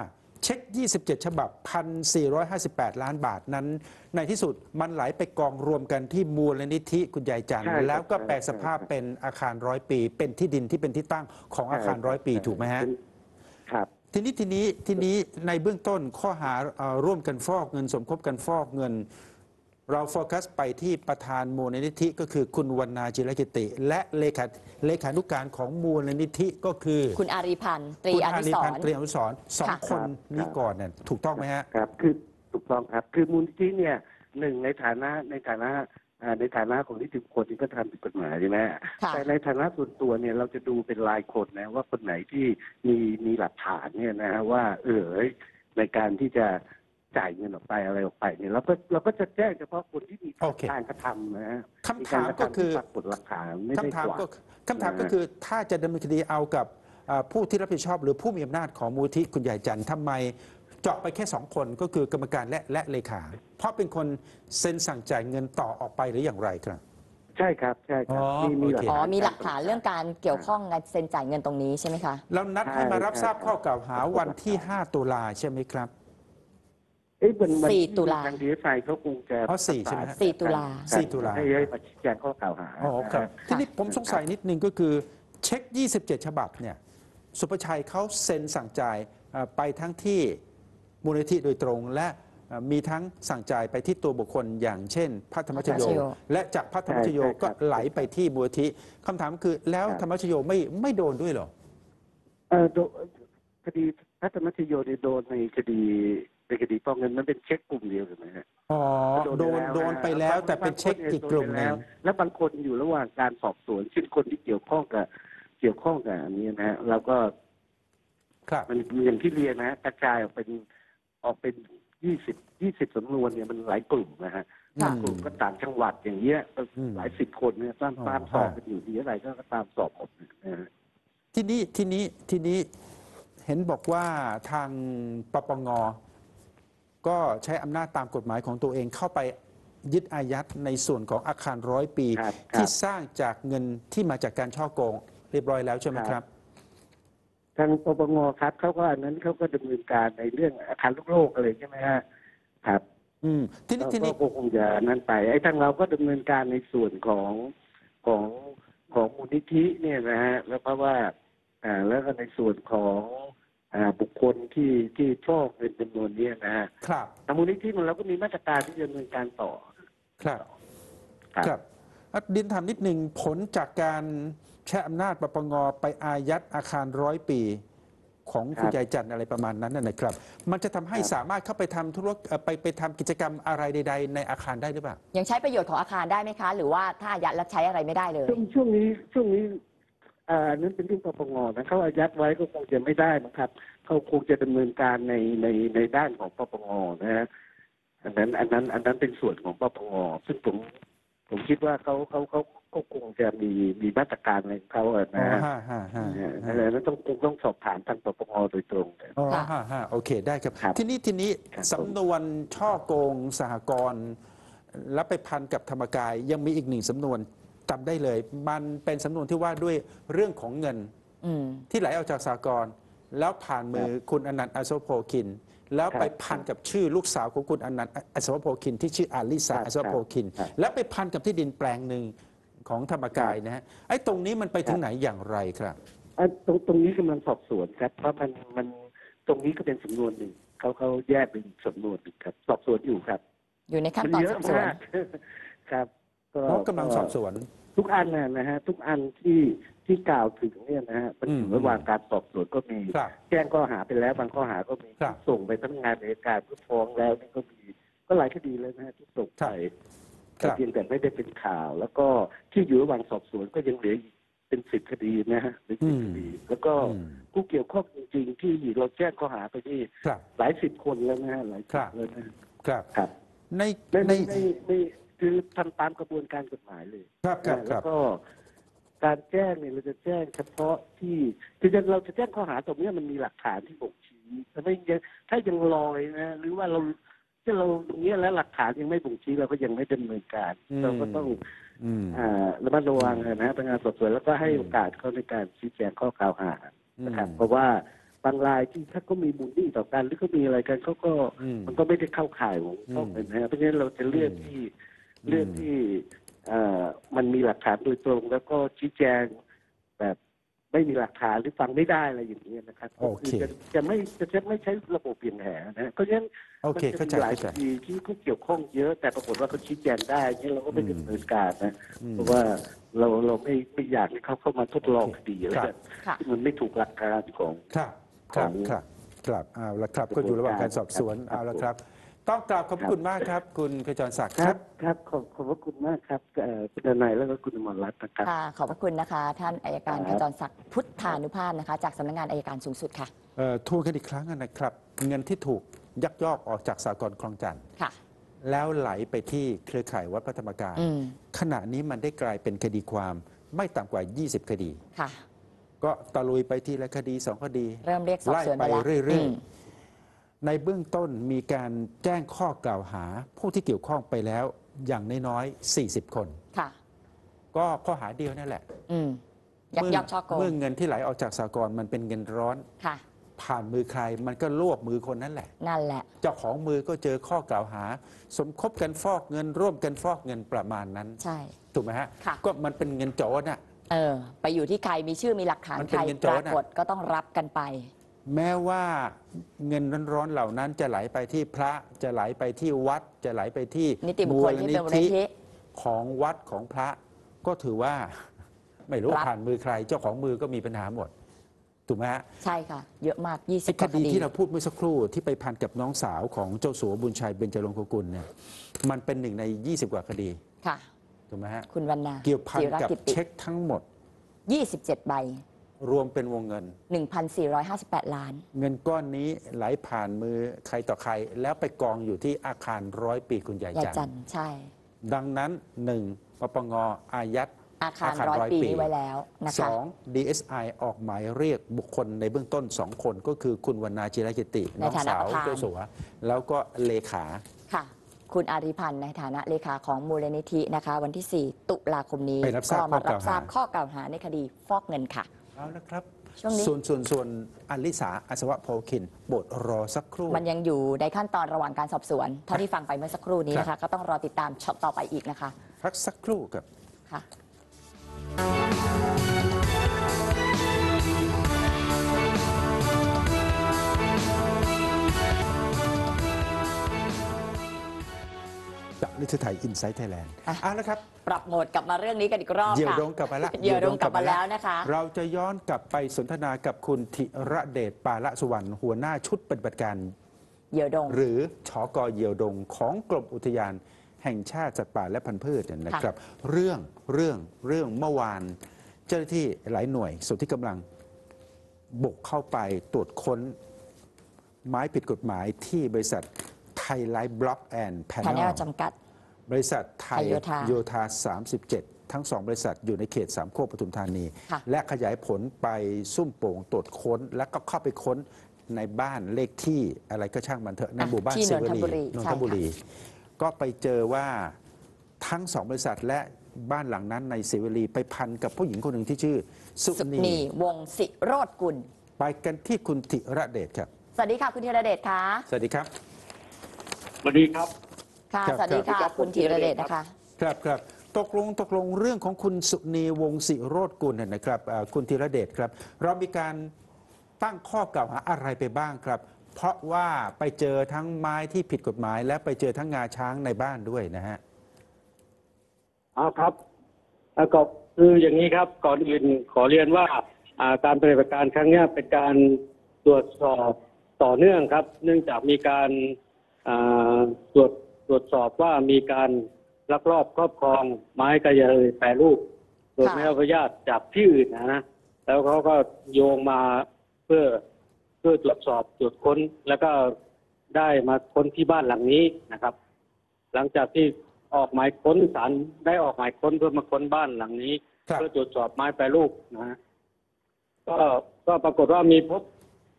เช็ค 27 ฉบับ 1,458 ล้านบาทนั้น ในที่สุดมันไหลไปกองรวมกันที่มูลนิธิคุณยายจันทร์ใช่ครับแล้วก็แปลสภาพใช่ครับเป็นอาคาร100 ปี เป็นที่ดินที่เป็นที่ตั้งของอาคาร100 ปีถูกไหมฮะครับทีนี้ในเบื้องต้นข้อหาร่วมกันฟอกเงินสมคบกันฟอกเงิน เราโฟกัสไปที่ประธานมูลนิธิก็คือคุณวรรณาจิรกิติ และเลขานุการของมูลนิธิก็คือคุณอารีพันธ์ตรีคุณออานุรีสพัรนธ์ณ์ตรีอนุสรณ์สองค่ะคนนี้ก่อนเนี่ยถูกต้องไหมฮะครับคือถูกต้องครับคือมูลนิธิเนี่ยหนึ่งในฐานะของนิติบุคคลที่ก็ทำผิดกฎหมายใช่ไหมค่ะแต่ในฐานะส่วนตัวเนี่ยเราจะดูเป็นรายคนนะว่าคนไหนที่มีหลักฐานเนี่ยนะว่าในการที่จะจ่ายเงินออกไปอะไรออกไปเนี่ยเราก็จะแจ้งเฉพาะคนที่มีโอเคการกระทำนะฮะคำถามก็คือมีารกระทำที่ปรากฏหลักฐานไม่ได้คำถามกว่าก็คำถามก็คือถ้าจะดำเนินคดีเอากับผู้ที่รับผิดชอบหรือผู้มีอำนาจของมูลที่คุณยายจันทร์ทำไมเจาะไปแค่2 คนก็คือกรรมการและเลขา เพราะเป็นคนเซ็นสั่งจ่ายเงินต่อออกไปหรืออย่างไรครับใช่ครับใช่ครับอ๋อมีโอเคอ๋อมีหลักฐานเรื่องการเกี่ยวข้องกับเซ็นจ่ายเงินตรงนี้ใช่ไหมคะแล้วนัดให้มารับทราบข้อกล่าวหาวันที่ 5 ตุลาใช่ไหมครับวัน 4 ตุลาทางดีเอสไอเขาคงจะอ๋อ4ใช่ไหมฮะ 4 ตุลา 4 ตุลาให้มาชี้แจงข้อกล่าวหาอ๋อครับทีนี้ผมสงสัยนิดนึงก็คือเช็ค 27 ฉบับเนี่ยสุประชัยเขาเซ็นสั่งจ่ายไปทั้งที่มูลนิธิโดยตรง และมีทั้งสั่งจ่ายไปที่ตัวบุคคลอย่างเช่นพระธรรมชโยพระธรรมชโยและจากพระธรรมชโยก็ไหลไปที่มูลนิธิคำถามคือแล้วธรรมชโยไม่โดนด้วยเหรอคดีพระธรรมชโยเนี่ยโดนในคดีฟอกเงินมันเป็นเช็คกลุ่มเดียวใช่ไหมฮะอ๋อโดนไปแล้วแต่เป็นเช็คอีกกลุ่มหนึ่งแล้วบางคนอยู่ระหว่างการสอบสวนเช่นคนที่เกี่ยวข้องกับอันนี้นะฮะเราก็ครับมันอย่างที่เรียนนะฮะกระจายออกเป็น20 สำนวนเนี่ยมันหลายกลุ่มนะฮะค่ะบางกลุ่มก็ต่างจังหวัดอย่างเงี้ยก็อืมหลาย10 คนเนี่ยตามอ๋อสอบกันอยู่ดีอะไรก็ตามสอบหมดนะฮะทีนี้เห็นบอกว่าทางปปงก็ใช้อำนาจตามกฎหมายของตัวเองเข้าไปยึดอายัดในส่วนของอาคาร100 ปีครับที่สร้างจากเงินที่มาจากการช่อโกงเรียบร้อยแล้วใช่ไหมครับทางปปงครับเขาก็อันนั้นเขาก็ดำเนินการในเรื่องอาคารลูกโลกอะไรใช่ไหมฮะครับทีนี้ก็คงจะนั่นไปไอ้ทางเราก็ดำเนินการในส่วนของมูลนิธิเนี่ยนะฮะแล้วเพราะว่าแล้วก็ในส่วนของบุคคลที่ชอบเป็นจำนวนเนี้นะฮะครับทางมูลนิธิมันเราก็มีมาตรการที่จะดำเนินการต่อครับครับครับดินถามนิดหนึ่งผลจากการใช้อำนาจปปงไปอายัดอาคาร100 ปีของคุณยายจันทร์อะไรประมาณนั้นนะครับ มันจะทำให้สามารถเข้าไปทำไปทำกิจกรรมอะไรใด ๆ ในอาคารได้หรือเปล่ายังใช้ประโยชน์ของอาคารได้ไหมคะ หรือว่าถ้าอายัดแล้วใช้อะไรไม่ได้เลยช่วงนี้นั้นเป็นเรื่องปปงนะเขาอายัดไว้ก็คงจะไม่ได้นะครับเขาคงจะดำเนินการในด้านของปปงนะฮะอันนั้นเป็นส่วนของปปงซึ่งผมคิดว่าเขาก็คงจะมีมาตรการอะไรของเขาอะนะฮะแล้วต้องสอบถามทางปปงโดยตรงอ๋อโอเคได้ครับครับทีนี้ครับสำนวนช่อโกงสหกรณ์แล้วไปพันกับธรรมกายยังมีอีก1 สำนวนจำได้เลย มันเป็นสำนวนที่ว่าด้วยเรื่องของเงินอืมที่ไหลออกจากสหกรณ์แล้วผ่านมือคุณอนันต์อัศวโพคิน แล้วไปพันกับชื่อลูกสาวของคุณอนันต์อัศวโพคินที่ชื่ออาลิสาอัศวโพคิน แล้วไปพันกับที่ดินแปลงหนึ่งของธรรมกายนะฮะไอ้ตรงนี้มันไปถึงไหนอย่างไรครับตรงนี้กำลังสอบสวนครับเพราะมันตรงนี้ก็เป็นสำนวนหนึ่งเขาแยกเป็นสำนวนหนึ่งครับสอบสวนอยู่ครับอยู่ในขั้นตอนสอบสวนครับก็เพราะกำลังสอบสวนทุกอันนะฮะทุกอันที่กล่าวถึงเนี่ยนะฮะมันอยู่ระหว่างการสอบสวนก็มีครับแจ้งข้อหาไปแล้วบางข้อหาก็มีครับส่งไปพนักงานอัยการเพื่อฟ้องแล้วนี่ก็มีก็หลายคดีแล้วนะฮะที่ส่งไปครัแต่บเพียงแต่ไม่ได้เป็นข่าว แล้วก็ที่อยู่ระหว่างสอบสวนก็ยังเหลืออีกเป็น10 คดีนะฮะหรือ10 คดี แล้วก็ผู้เกี่ยวข้องจริงๆที่เราแจ้งข้อหาไปที่ครับหลาย10 คนแล้วนะฮะหลายครั 10 บแล้วนะฮะครับครับในไม่คือทำตามกระบวนการกฎหมายเลยครับครับคแล้รัวบก็การแจ้งเนี่ยเราจะแจ้งเฉพาะที่คือเราจะแจ้งข้อหาตรงนี้มันมีหลักฐานที่บ่งชี้ถ้ายังลอยนะหรือว่าเราตรงนี้แล้วหลักฐานยังไม่บ่งชี้เราก็ยังไม่ดำเนินการเราก็ต้องระมัดระวังนะพนักงานสอบสวนแล้วก็ให้โอกาสเขาในการชี้แจงข้อกล่าวหานะครับเพราะว่าบางรายที่ถ้าก็มีมูลหนี้ต่อกันหรือก็มีอะไรกันเขาก็มันก็ไม่ได้เข้าข่ายของต้องเป็นนะเพราะฉะนั้นเราจะเลือกที่มันมีหลักฐานโดยตรง แล้วก็ชี้แจงแบบไม่มีหลักฐานหรือฟังไม่ได้อะไรอย่างนี้นะครับก็คือจะไม่ใช้ระบบเปลี่ยนแผลนะเพราะฉะนั้นมันจะมีหลายคดีที่เขาเกี่ยวข้องเยอะแต่ปรากฏว่าเขาชี้แจงได้นี่เราก็ไม่ดำเนินการนะเพราะว่าเราไม่อยากให้เขาเข้ามาทดลองคดีอะไรที่มันไม่ถูกหลักการของครับเอาละครับก็อยู่ระหว่างการสอบสวนเอาละครับต้องกราบขอบคุณมากครับคุณขจรศักดิ์ครับขอบพระคุณมากครับคุณนายแล้วก็คุณอมรรัตน์นะครับค่ะขอบพระคุณนะคะท่านอัยการขจรศักดิ์พุทธานุภาพนะคะจากสำนักงานอัยการสูงสุดค่ะทวนกันอีกครั้งนะครับเงินที่ถูกยักยอกออกจากสหกรณ์คลองจันทร์แล้วไหลไปที่เครือข่ายวัดพระธรรมกายขณะนี้มันได้กลายเป็นคดีความไม่ต่ำกว่า20คดีก็ตะลุยไปทีละคดี2คดีเริ่มเรียกสอบสวนไปเรื่อยในเบื้องต้นมีการแจ้งข้อกล่าวหาผู้ที่เกี่ยวข้องไปแล้วอย่างน้อยๆ40คนก็ข้อหาเดียวนั่นแหละยักยอกช่อโกงเมื่อเงินที่ไหลออกจากสหกรณ์มันเป็นเงินร้อนผ่านมือใครมันก็ลวกมือคนนั่นแหละเจ้าของมือก็เจอข้อกล่าวหาสมคบกันฟอกเงินร่วมกันฟอกเงินประมาณนั้นใช่ถูกไหมฮะก็มันเป็นเงินโจรน่ะไปอยู่ที่ใครมีชื่อมีหลักฐานใครปรากฏก็ต้องรับกันไปแม้ว่าเงินร้อนๆเหล่านั้นจะไหลไปที่พระจะไหลไปที่วัดจะไหลไปที่นิติบุคคลที่เป็นมูลนิธิของวัดของพระก็ถือว่าไม่รู้ผ่านมือใครเจ้าของมือก็มีปัญหาหมดถูกไหมฮะใช่ค่ะเยอะมาก20 คดีที่เราพูดเมื่อสักครู่ที่ไปพันกับน้องสาวของเจ้าสัวบุญชัยเบญจรงคกุลเนี่ยมันเป็น1ใน20กว่าคดีค่ะถูกไหมฮะคุณวรรณาเกี่ยวพันกับเช็คทั้งหมด 27ใบรวมเป็นวงเงิน 1,458 ล้านเงินก้อนนี้ไหลผ่านมือใครต่อใครแล้วไปกองอยู่ที่อาคาร100 ปีคุณยายจันทร์ใช่ดังนั้น1ปปงอายัดอาคาร100 ปีนี้ไว้แล้วนะคะ 2 DSI ออกหมายเรียกบุคคลในเบื้องต้น2คนก็คือคุณวรรณาจิรกิติน้องสาวเจ้าสัวแล้วก็เลขาค่ะคุณอาริพันธ์ในฐานะเลขาของมูลนิธินะคะวันที่4ตุลาคมนี้ก็มารับทราบข้อกล่าวหาในคดีฟอกเงินค่ะเอาละครับส่วนอลิสาอัศวะโพคินโปรดรอสักครู่มันยังอยู่ในขั้นตอนระหว่างการสอบสวนเท่าที่ฟังไปเมื่อสักครู่นี้นะคะก็ต้องรอติดตามช็อตต่อไปอีกนะคะพักสักครู่ครับค่ะลิทไทยอินไซต์ไทยแลนด์นะครับปรับโหมดกลับมาเรื่องนี้กันอีกรอบค่ะเยี่ยวดงกลับมาแล้วเยี่ยวดงกลับมาแล้วนะคะเราจะย้อนกลับไปสนทนากับคุณธิระเดชปาละสุวรรณหัวหน้าชุดปฏิบัติการเยี่ยวดงหรือชก.เยี่ยวดงของกรมอุทยานแห่งชาติสัตว์ป่าและพันธุ์พืชนะครับเรื่องเมื่อวานเจ้าหน้าที่หลายหน่วยส่วนที่กำลังบุกเข้าไปตรวจค้นไม้ผิดกฎหมายที่บริษัทไทยไลฟ์บล็อกแอนด์แพนเนลจำกัดบริษัทไทยโยธา37ทั้ง2บริษัทอยู่ในเขต3โคกปทุมธานีและขยายผลไปซุ่มโป่งตรวจค้นและก็เข้าไปค้นในบ้านเลขที่อะไรก็ช่างมันเถอะในหมู่บ้านเซเวรีนนทบุรีก็ไปเจอว่าทั้ง2บริษัทและบ้านหลังนั้นในเซเวรีไปพันกับผู้หญิงคนหนึ่งที่ชื่อสุนีวงศ์ศิโรจน์กุลไปกันที่คุณธิระเดชครับสวัสดีค่ะคุณธิระเดชค่ะสวัสดีครับสวัสดีครับค่ะสวัสดีค่ะคุณธีรเดชนะคะครับตกลงเรื่องของคุณสุนีวงศ์ศิโรจน์กุลนะครับคุณธีรเดชครับเรามีการตั้งข้อกล่าวหาอะไรไปบ้างครับเพราะว่าไปเจอทั้งไม้ที่ผิดกฎหมายและไปเจอทั้งงาช้างในบ้านด้วยนะฮะครับก็คืออย่างนี้ครับก่อนอื่นขอเรียนว่าการปฏิบัติการครั้งนี้เป็นการตรวจสอบต่อเนื่องครับเนื่องจากมีการตรวจสอบว่ามีการลักลอบครอบครองไม้กระยาแปรรูปโดยไม่ได้รับอนุญาตจากที่อื่นนะแล้วเขาก็โยงมาเพื่อตรวจสอบตรวจค้นแล้วก็ได้มาค้นที่บ้านหลังนี้นะครับหลังจากที่ออกหมายค้นศาลได้ออกหมายค้นเพื่อมาค้นบ้านหลังนี้เพื่อตรวจสอบไม้แปรรูปนะก็ปรากฏว่ามีพบ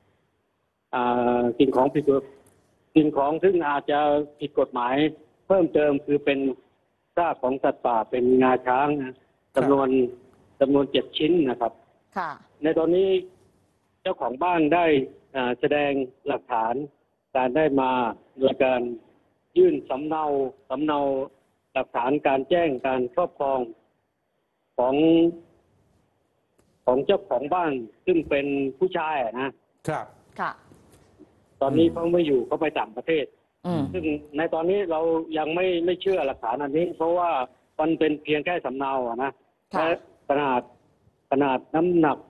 สิ่งของผิดสิ่งของซึ่งอาจจะผิดกฎหมายเพิ่มเติมคือเป็นซากของสัตว์ป่าเป็นงาช้างจำนวน7 ชิ้นนะครับในตอนนี้เจ้าของบ้านได้แสดงหลักฐานการได้มาโดยการยื่นสำเนาหลักฐานการแจ้งการครอบครองของเจ้าของบ้านซึ่งเป็นผู้ชายนะครับค่ะตอนนี้เขาไม่อยู่เขาไปต่างประเทศอืมซึ่งในตอนนี้เรายังไม่เชื่อหลักฐานอันนี้ เพราะว่ามันเป็นเพียงแค่สำเนานะค่ะและขนาดน้ำหนัก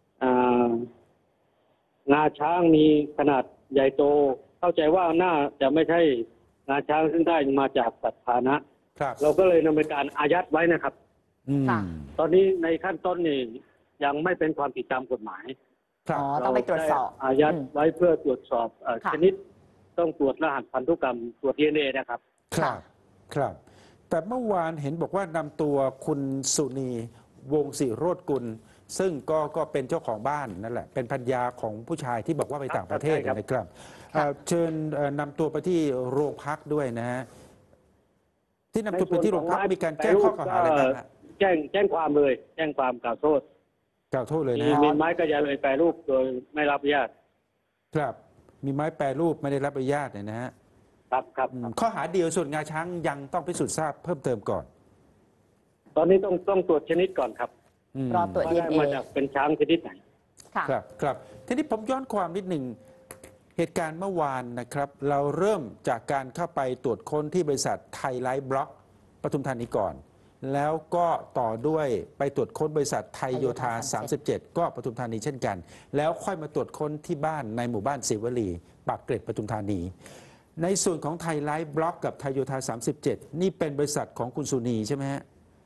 งาช้างมีขนาดใหญ่โต เข้าใจว่าน่าจะไม่ใช่งาช้างซึ่งได้มาจากสัตว์พาหนะครับเราก็เลยดำเนินการอายัดไว้นะครับอืมค่ะตอนนี้ในขั้นต้นนี่ยังไม่เป็นความผิดตามกฎหมายครับอ๋อ ต้องไปตรวจสอบเาได้อายัดไว้เพื่อตรวจสอบค่ะชนิดต้องตรวจรหัสพันธุกรรมตรวจ DNA นะครับครับครับ แต่เมื่อวานเห็นบอกว่านำตัวคุณสุนีวงศ์ศิโรจน์กุล ซึ่งก็เป็นเจ้าของบ้านนั่นแหละ เป็นภรรยาของผู้ชายที่บอกว่าไปต่างประเทศครับนะครับเชิญนำตัวไปที่โรงพักด้วยนะฮะที่นำตัวไปที่โรงพักมีการแจ้งข้อกล่าวหาอะไรบ้างฮะแจ้งความเลย แจ้งความกล่าวโทษกล่าวโทษเลยนะมีฮะไม้กระยาเลยแปรรูปโดยไม่รับอนุญาตครับ มีไม้แปรรูปไม่ได้รับอนุญาตเนี่ยนะฮะครับข้อหาเดียวส่วนงาช้างยังต้องพิสูจน์ทราบเพิ่มเติมก่อนตอนนี้ต้องตรวจชนิดก่อนครับมรอตรวจว่าได้ DNA มาจากเป็นช้างชนิดไหนค่ะครับทีนี้ผมย้อนความนิดหนึ่งเหตุการณ์เมื่อวานนะครับ เราเริ่มจากการเข้าไปตรวจค้นที่บริษัทไทยไลท์บล็อกปทุมธานีก่อน แล้วก็ต่อด้วยไปตรวจค้นบริษัทไทยโยธา 37 ก็ปทุมธานีเช่นกัน แล้วค่อยมาตรวจค้นที่บ้านในหมู่บ้านศิวลีปากเกร็ดปทุมธานี ในส่วนของไทยไลท์บล็อกกับไทยโยธา 37 นี่เป็นบริษัทของคุณสุนีใช่ไหมฮะ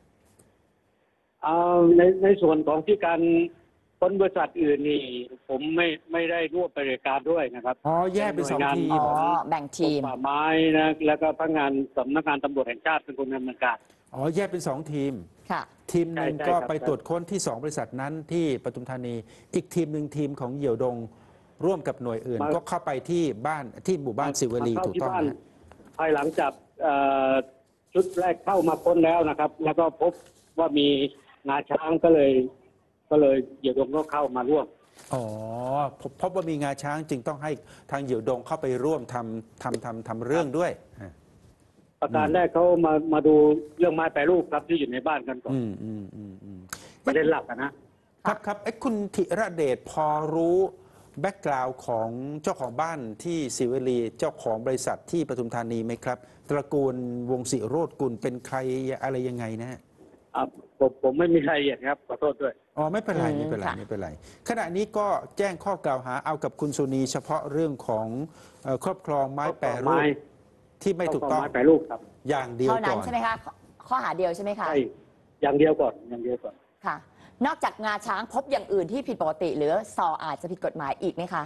ในส่วนของที่การค้นบริษัทอื่นนี่ผมไม่ได้ร่วมปฏิบัติการด้วยนะครับอ๋อแยกเป็นสองทีมอ๋อ แบ่งทีมป่าไม้นะแล้วก็พนักงานสำนักงานตำรวจแห่งชาติเป็นคนดำเนินการอ๋อแยกเป็นสองทีมค่ะทีมหนึ่งใช่ก็ครับไปตรวจค้นที่ 2 บริษัทนั้นที่ปทุมธานี อีกทีมหนึ่งทีมของเหยี่ยวดง ร่วมกับหน่วยอื่น ก็เข้าไปที่บ้านที่หมู่บ้านศิวลีมาเข้าถูกที่ต้องบ้านนะภายหลังจากชุดแรกเข้ามาค้นแล้วนะครับ แล้วก็พบว่ามีงาช้างก็เลยเหยี่ยวดงก็เข้ามาร่วมอ๋อพบว่ามีงาช้างจึงต้องให้ทางเหยี่ยวดงเข้าไปร่วมทำเรื่องด้วยประการแรกเขามาดูเรื่องไม้แปรรูปครับที่อยู่ในบ้านกันก่อนอืมประเด็นหลักนะครับไอ้คุณธิระเดชพอรู้แบ็กกราวด์ของเจ้าของบ้านที่ศิวลีเจ้าของบริษัทที่ปทุมธานีไหมครับ ตระกูลวงศิโรจน์กุลเป็นใครอะไรยังไงนะฮะผมไม่มีรายละเอียดครับขอโทษด้วยอ๋อไม่เป็นไรอืมไม่เป็นไรค่ะไม่เป็นไรขณะนี้ก็แจ้งข้อกล่าวหาเอากับคุณสุนีเฉพาะเรื่องของครอบครองไม้แปรรูปที่ไม่ถูกต้องไม้แปรรูปครับอย่างเดียวเท่านั้ก่นอนใช่ไหมคะ ข้อหาเดียวใช่ไหมคะใช่อย่างเดียวก่อนค่ะ นอกจากงาช้างพบอย่างอื่นที่ผิดปกติ หรือซออาจจะผิดกฎหมายอีกไหมคะ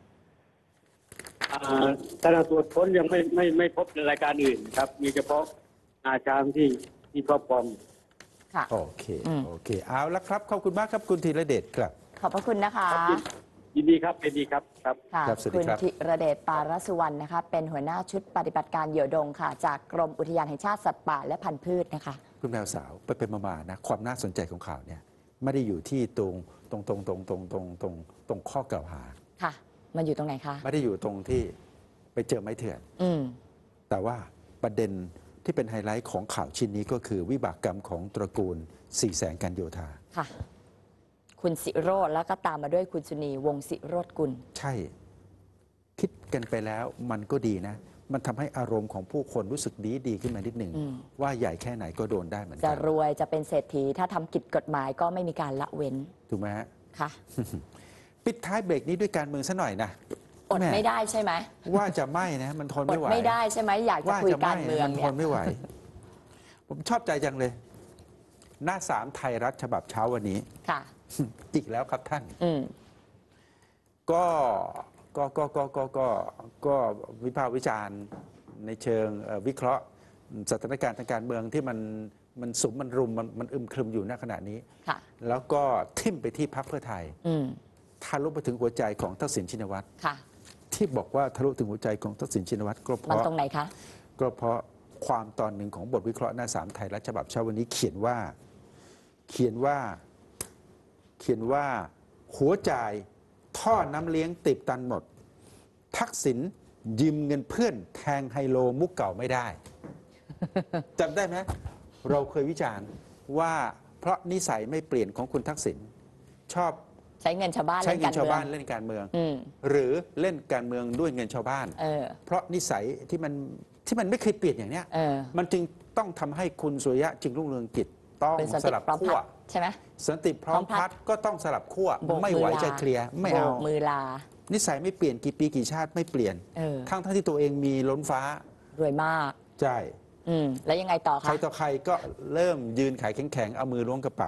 การตรวจค้นยังไม่พบในรายการอื่นครับ มีเฉพาะงาช้างที่ครอบครองค่ะโอเคเอาละครับขอบคุณมากครับคุณธีระเดชครับขอบพระคุณนะคะยินดีครับครับค่ะครับสวัสดีคุณครับธิระเดชปารสุวรรณนะคะ เป็นหัวหน้าชุดปฏิบัติการเหยี่ยวดงค่ะ จากกรมอุทยานแห่งชาติสัตว์ป่าและพันธุ์พืชนะคะคุณแมวสาวไปมาๆนะความน่าสนใจของข่าวเนี่ยไม่ได้อยู่ที่ตรงข้อกล่าวหาค่ะ มันอยู่ตรงไหนคะไม่ได้อยู่ตรงที่ไปเจอไม้เถื่อนอืมแต่ว่าประเด็นที่เป็นไฮไลท์ของข่าวชิ้นนี้ก็คือวิบากกรรมของตระกูล4แสงการโยธาค่ะ คุณสิโรจน์แล้วก็ตามมาด้วยคุณสุนีวงศ์สิโรจน์กุลใช่ คิดกันไปแล้วมันก็ดีนะ มันทำให้อารมณ์ของผู้คนรู้สึกดีขึ้นมานิดหนึ่ง ว่าใหญ่แค่ไหนก็โดนได้เหมือนจะกันรวยจะเป็นเศรษฐีถ้าทำกิจกฎหมายก็ไม่มีการละเว้นถูกไหมฮะค่ะปิดท้ายเบรกนี้ด้วยการเมืองซะหน่อยนะอดแม่ไม่ได้ใช่ไหมว่าจะไม่นะ มันทนอไม่ดไหวไม่ได้ใช่ไหมอยากจะว่าคุยจะการไม่เมืองมันทเนี่ยนไม่ไหว ผมชอบใจจังเลย หน้า3ไทยรัฐฉบับเช้าวันนี้ค่ะอีกแล้วครับท่านอืมก็วิพากษ์วิจารณ์ในเชิงวิเคราะห์สถานการณ์ทางการเมืองที่มันสุมมันรุมมันอึมครึมอยู่ณขณะนี้ค่ะแล้วก็ทิ่มไปที่พรรคเพื่อไทยอืมทะลุไปถึงหัวใจของทักษิณชินวัตรค่ะที่บอกว่าทะลุถึงหัวใจของทักษิณชินวัตรก็เพมันราะตรงไหนคะความตอนหนึ่งของบทวิเคราะห์หน้า3ไทยรัฐฉบับเช้าวันนี้เขียนว่าหัวใจทท่อน้ำเลี้ยงติดตันหมด ทักษิณยืมเงินเพื่อนแทงไฮโลมุกเก่าไม่ได้ จำได้ไหมเราเคยวิจารณ์ว่าเพราะนิสัยไม่เปลี่ยนของคุณทักษิณชอบใช้เงินชาวบ้านใช้เล่นเงิกาน รชาวเมืองบ้านเล่นการเมืองอืมหรือเล่นการเมืองด้วยเงินชาวบ้าน เพราะนิสัยที่มันไม่เคยเปลี่ยนอย่างเนี้ย มันจึงต้องทำให้คุณสุริยะจึงรุ่งเรืองกิจต้องเป็นสันสติลับพร้อมขั้วพัฒน์ใช่ไหมสันติพร้อมพัฒน์ก็ต้องสลับขั้วโบกไม่มือไหวลาจะเคลียร์ไม่เอาโบกมือลานิสัยไม่เปลี่ยนกี่ปีกี่ชาติไม่เปลี่ยน ทั้งที่ตัวเองมีล้นฟ้ารวยมากใช่แล้วยังไงต่อใครคะต่อใครก็เริ่มยืนขายแข็งๆเอามือล้วงกระเป๋า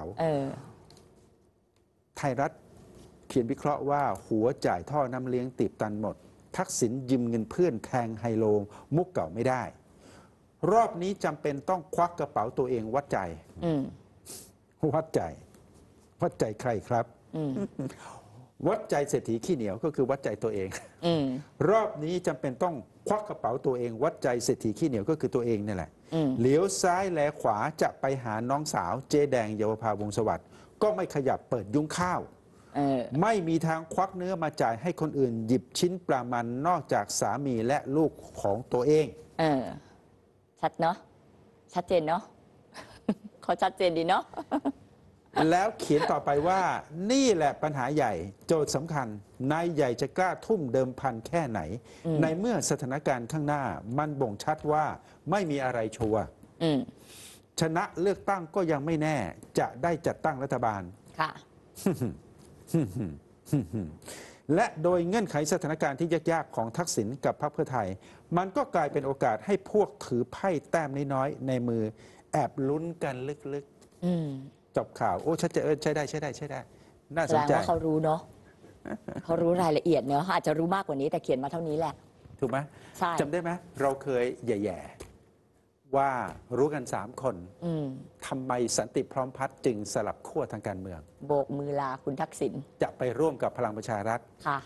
ไทยรัฐเขียนวิเคราะห์ว่าหัวจ่ายท่อน้ำเลี้ยงติดตันหมด ทักษิณยืมเงินเพื่อนแทงไฮโลมุกเก่าไม่ได้ รอบนี้จำเป็นต้องควักกระเป๋าตัวเองวัดใจวัดใจใครครับ วัดใจเศรษฐีขี้เหนียวก็คือวัดใจตัวเองรอบนี้จำเป็นต้องควักกระเป๋าตัวเอง วัดใจเศรษฐีขี้เหนียวก็คือตัวเองนี่แหละเหลียวซ้ายแลขวาจะไปหาน้องสาวเจ๊แดงเยาวภาวงศ์สวัสดิ์ก็ไม่ขยับเปิดยุ้งข้าวไม่มีทางควักเนื้อมาจ่ายให้คนอื่นหยิบชิ้นปลามันนอกจากสามีและลูกของตัวเองชัดเนาะชัดเจนเนาะ เขาชัดเจนดีเนาะแล้วเขียนต่อไปว่านี่แหละปัญหาใหญ่โจทย์สำคัญนายใหญ่จะกล้าทุ่มเดิมพันแค่ไหน ในเมื่อสถานการณ์ข้างหน้ามันบ่งชัดว่าไม่มีอะไรชัวร์ชนะเลือกตั้งก็ยังไม่แน่จะได้จัดตั้งรัฐบาลค่ะและโดยเงื่อนไขสถานการณ์ที่ยากๆของทักษิณกับพรรคเพื่อไทยมันก็กลายเป็นโอกาสให้พวกถือไพ่แต้มน้อยๆในมือแอบลุ้นกันลึกๆจบข่าวโอ้ชัดเจนใช้ได้น่าสนใจแสดงว่าเขารู้เนาะ เขารู้รายละเอียดเนาะอาจจะรู้มากกว่านี้แต่เขียนมาเท่านี้แหละถูกไหมใช่จำได้ไหมเราเคยแย่ๆว่ารู้กัน3 คนทำไมสันติพร้อมพัฒน์จึงสลับขั้วทางการเมืองโบกมือลาคุณทักษิณจะไปร่วมกับพลังประชารัฐค่ะ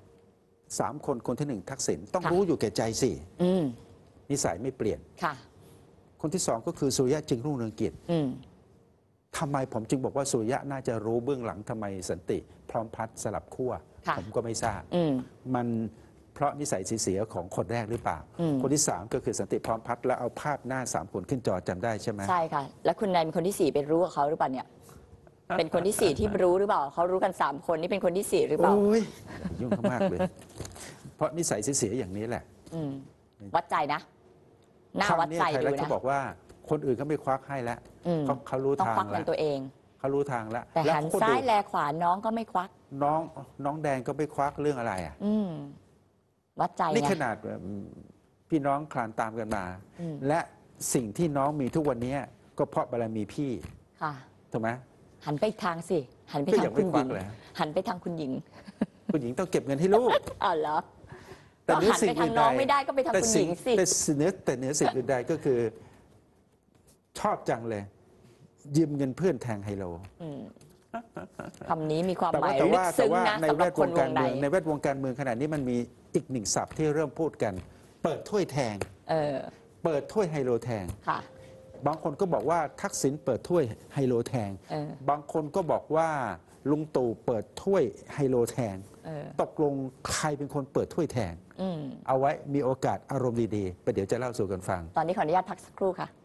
3 คนที่ 1ทักษิณต้องรู้อยู่แก่ใจสินิสัยไม่เปลี่ยนค่ะคนที่2ก็คือสุริยะจึงรุ่งเรืองกิจทำไมผมจึงบอกว่าสุริยะน่าจะรู้เบื้องหลังทำไมสันติพร้อมพัฒน์สลับขั้วผมก็ไม่ทราบมันเพราะนิสัยเสียของคนแรกหรือเปล่าคนที่3ก็คือสันติพร้อมพัฒน์แล้วเอาภาพหน้า3 คนขึ้นจอจำได้ใช่ไหมใช่ค่ะแล้วคุณนายเป็นคนที่4เป็นรู้กับเขาหรือเปล่าเนี่ยเป็นคนที่4ที่รู้หรือเปล่าเขารู้กัน3 คนนี่เป็นคนที่4หรือเปล่าโอ้ยยุ่งมากเลยเพราะนิสัยเสียอย่างนี้แหละวัดใจนะหน้าวัดใจดูนะเขาบอกว่าคนอื่นเขาไม่ควักให้แล้วเขารู้ทางแล้วตัวเองเขารู้ทางแล้วแต่หันซ้ายแลขวาน้องก็ไม่ควักน้องแดงก็ไม่ควักเรื่องอะไรอ่ะวัดใจนี่ขนาดพี่น้องคลานตามกันมาและสิ่งที่น้องมีทุกวันนี้ก็เพราะบารมีพี่ค่ะถูกไหมหันไปทางสิหันไปทางคุณหญิงหันไปทางคุณหญิงคุณหญิงต้องเก็บเงินให้ลูกอ๋อเหรอแต่หันไปทางน้องไม่ได้ก็ไปทางคุณหญิงสิแต่เหนือสิ่งอื่นใดก็คือชอบจังเลยยืมเงินเพื่อนแทงไฮโลคำนี้มีความหมายลึกซึ้งนะสำหรับคนวงในในแวดวงการเมืองขณะนี้มันมีอีก1 ศัพท์ที่เริ่มพูดกันเปิดถ้วยแทงเปิดถ้วยไฮโลแทงบางคนก็บอกว่าทักษิณเปิดถ้วยไฮโลแทงบางคนก็บอกว่าลุงตู่เปิดถ้วยไฮโลแทงตกลงใครเป็นคนเปิดถ้วยแทงเอาไว้มีโอกาสอารมณ์ดีๆไปเดี๋ยวจะเล่าสู่กันฟังตอนนี้ขออนุญาตพักสักครู่ค่ะ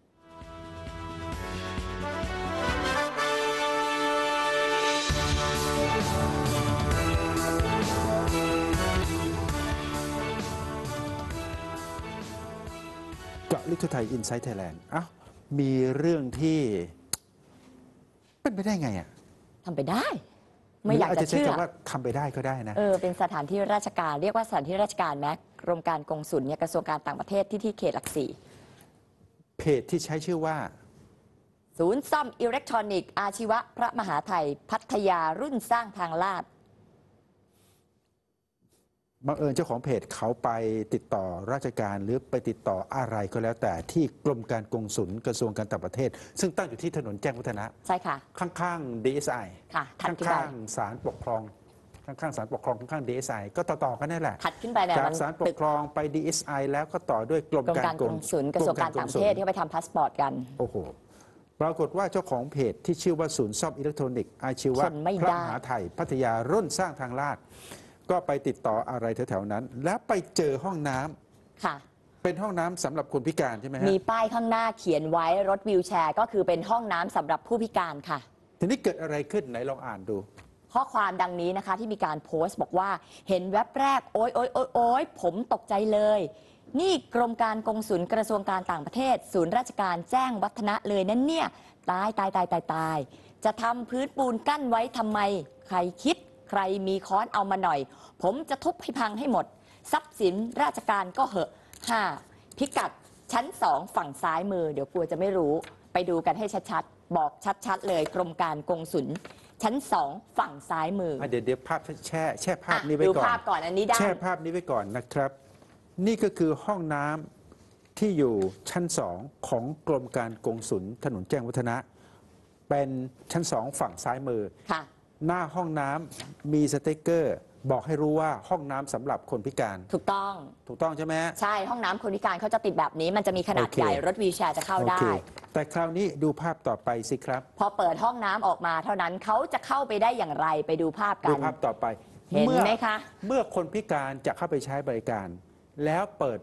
เจาะลึกทั่วไทยอินไซต์ไทยแลนด์มีเรื่องที่เป็นไปได้ไงอ่ะทำไปได้ไม่อยากจะเชื่อว่าทำไปได้ก็ได้นะเป็นสถานที่ราชการเรียกว่าสถานที่ราชการไหมกรมการกงสุลเนี่ยกระทรวงการต่างประเทศที่เขตหลัก4 เพจที่ใช้ชื่อว่าศูนย์ซ่อมอิเล็กทรอนิกส์อาชีวะพระมหาไทยพัทยารุ่นสร้างทางลาดบังเอิญเจ้าของเพจเขาไปติดต่อราชการหรือไปติดต่ออะไรก็แล้วแต่ที่กรมการกงสุลกระทรวงการต่างประเทศซึ่งตั้งอยู่ที่ถนนแจ้งวัฒนะใช่ค่ะข้างๆ DSI ค่ะข้างๆศาลปกครองข้างๆศาลปกครองข้างๆ DSI ก็ต่อกันนั่นแหละถัดขึ้นไปจากศาลปกครองไป DSI แล้วก็ต่อด้วยกรมการกงสุลกระทรวงการต่างประเทศที่ไปทำพาสปอร์ตกันโอ้โหปรากฏว่าเจ้าของเพจที่ชื่อว่าศูนย์ซ่อมอิเล็กทรอนิกส์อาชีวะทนไม่พระได้มหาไทยพัทยารุ่นสร้างทางลาดก็ไปติดต่ออะไรแถวๆนั้น แล้วไปเจอห้องน้ำค่ะเป็นห้องน้ำสำหรับคนพิการใช่ไหมฮะมีป้ายข้างหน้าเขียนไว้รถวีลแชร์ ก็คือเป็นห้องน้ำสำหรับผู้พิการค่ะทีนี้เกิดอะไรขึ้นไหนลองอ่านดูข้อความดังนี้นะคะที่มีการโพสต์บอกว่าเห็นแว็บแรกโอ๊ยผมตกใจเลย นี่กรมการกงสุลกระทรวงการต่างประเทศ ศูนย์ราชการแจ้งวัฒนะเลยนั่นเนี่ยตายจะทำพื้นปูนกั้นไว้ทำไมใครคิดใครมีค้อนเอามาหน่อย ผมจะทุบให้พังให้หมด ทรัพย์สินราชการก็เหอะพิกัดชั้น 2 ฝั่งซ้ายมือเดี๋ยวกลัวจะไม่รู้ไปดูกันให้ชัดๆบอกชัดๆเลยกรมการกงสุลชั้น 2 ฝั่งซ้ายมือเดี๋ยวภาพแช่ภาพนี้ไว้ดูก่อนภาพก่อนอันนี้ได้แช่ภาพนี้ไว้ก่อนนะครับ นี่ก็คือห้องน้ำที่อยู่ชั้น 2 ของกรมการกงสุลถนนแจ้งวัฒนะ เป็นชั้น 2 ฝั่งซ้ายมือค่ะหน้าห้องน้ำมีสติ๊กเกอร์ บอกให้รู้ว่าห้องน้ำสำหรับคนพิการถูกต้องถูกต้องใช่ไหมฮะใช่ห้องน้ำคนพิการเขาจะติดแบบนี้ มันจะมีขนาดโอเคใหญ่รถวีลแชร์จะเข้าได้โอเคแต่คราวนี้ดูภาพต่อไปสิครับพอเปิดห้องน้ำออกมาเท่านั้นเขาจะเข้าไปได้อย่างไรไปดูภาพกัดูนภาพต่อไปเห็นไหมคะเมื่อคนพิการจะเข้าไปใช้บริการ แล้วเปิด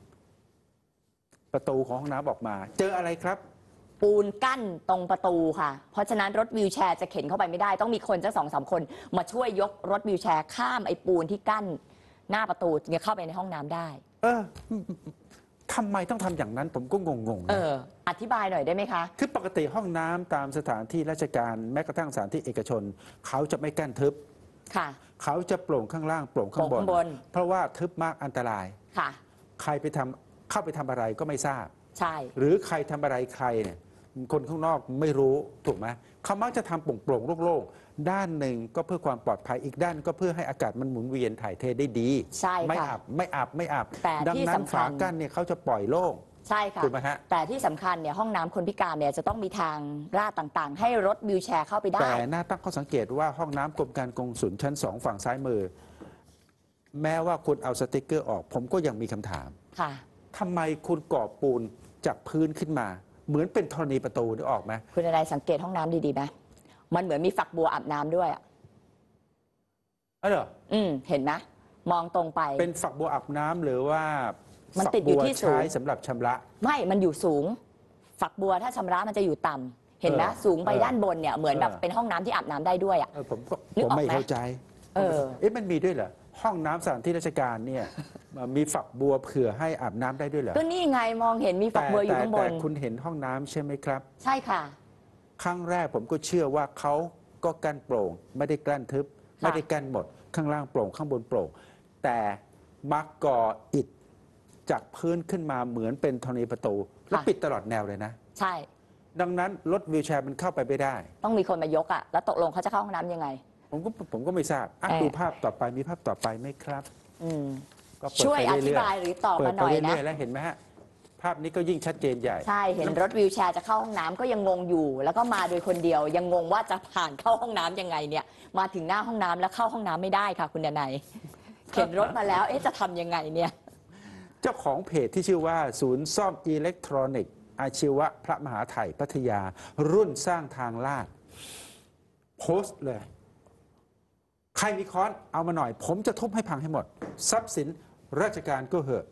ประตูของห้องน้ำออกมา เจออะไรครับปูนกั้นตรงประตูค่ะ เพราะฉะนั้นรถวีลแชร์จะเข็นเข้าไปไม่ได้ต้องมีคนสัก2-3 คนมาช่วยยกรถวีลแชร์ข้ามไอ้ปูนที่กั้นหน้าประตูจะเข้าไปในห้องน้ำได้ทำไมต้องทำอย่างนั้นผมก็งงๆนะอธิบายหน่อยได้ไหมคะคือปกติห้องน้ำตามสถานที่ราชการแม้กระทั่งสถานที่เอกชน เขาจะไม่กั้นทึบค่ะเขาจะโปร่งข้างล่างโปร่งข้างบโปร่งข้างบนเพราะว่าทึบมากอันตรายค่ะใครเข้าไปทำอะไรก็ไม่ทราบใช่หรือใครทำอะไรใครเนี่ยคนข้างนอกไม่รู้ถูกไหมเขามักจะทำโปร่งๆโล่งๆด้านหนึ่งก็เพื่อความปลอดภัยอีกด้านก็เพื่อให้อากาศมันหมุนเวียนถ่ายเทได้ดีใช่ไม่ค่ะอับแต่ดังที่นั้นสำคัฝาญกั้นเนี่ยเขาจะปล่อยโล่งใช่ค่ะถูกไหมฮะแต่ที่สำคัญเนี่ยห้องน้ำคนพิการเนี่ยจะต้องมีทางลาดต่างๆ ให้รถวีลแชร์เข้าไปได้แต่น่าตั้งข้อสังเกตว่าห้องน้ำกรมการกงสุลชั้น 2 ฝั่งซ้ายมือ แม้ว่าคุณเอาสติกเกอร์ออก ผมก็ยังมีคำถามค่ะทำไมคุณก่อปูนจากพื้นขึ้นมา เหมือนเป็นธรณีประตูนึกออกไหมคุณอะไรสังเกตห้องน้ำดีๆไหมมันเหมือนมีฝักบัวอาบน้ำด้วยอะเหรอเห็นไหมมองตรงไปเป็นฝักบัวอาบน้ำหรือว่ามันฝักติดอยู่บัวที่สูงใช้สำหรับชำระไม่มันอยู่สูง ฝักบัวถ้าชำระมันจะอยู่ต่ำเห็นไหมสูงไปด้านบนเนี่ยเหมือนแบบเป็นห้องน้ำที่อาบน้ำได้ด้วยอ่ะผมก็นึกผอมอกไหมไม่เข้าใจเออมันมีด้วยเหรอห้องน้ำสถานที่ราชการเนี่ย มีฝักบัวเผื่อให้อาบน้ำได้ด้วยเหรอก็นี่ไงมองเห็นมีฝักบัวอยู่ข้างบแต่นคุณเห็นห้องน้ำใช่ไหมครับใช่ค่ะครั้งแรกผมก็เชื่อว่าเขาก็กั้นโปร่ง ไม่ได้กั้นทึบ ไม่ได้กั้นหมด ข้างล่างโปร่งข้างบนโปร่ง แต่มักก่ออิฐจากพื้นขึ้นมาเหมือนเป็นธรณีประตู แล้วค่ะปิดตลอดแนวเลยนะใช่ดังนั้นรถวีลแชร์มันเข้าไปไม่ได้ต้องมีคนมายกอ่ะแล้วตกลงเขาจะเข้าห้องน้ำยังไงผมก็ไม่ทราบดูภาพต่อไปมีภาพต่อไปไหมครับอืมก็เปิดช่วยไปอเรื่ธิบายหรือตอบเปิมาดหไปน่อยนะเรื่อยๆแล้วเห็นไหมฮะภาพนี้ก็ยิ่งชัดเจนใหญ่ใช่เห็นรถวีลแชร์จะเข้าห้องน้ำก็ยังงงอยู่ แล้วก็มาโดยคนเดียว ยังงงว่าจะผ่านเข้าห้องน้ำยังไงเนี่ย มาถึงหน้าห้องน้ำแล้วเข้าห้องน้ำไม่ได้ค่ะ คุณดนัยเข็นรถมาแล้วจะทำยังไงเนี่ยเจ้าของเพจที่ชื่อว่าศูนย์ซ่อมอิเล็กทรอนิกส์อาชีวะพระมหาไทยพัทยา รุ่นสร้างทางลาดโพสต์เลย ใครมีค้อนเอามาหน่อย ผมจะทุบให้พังให้หมด ทรัพย์สินราชการก็เหอะ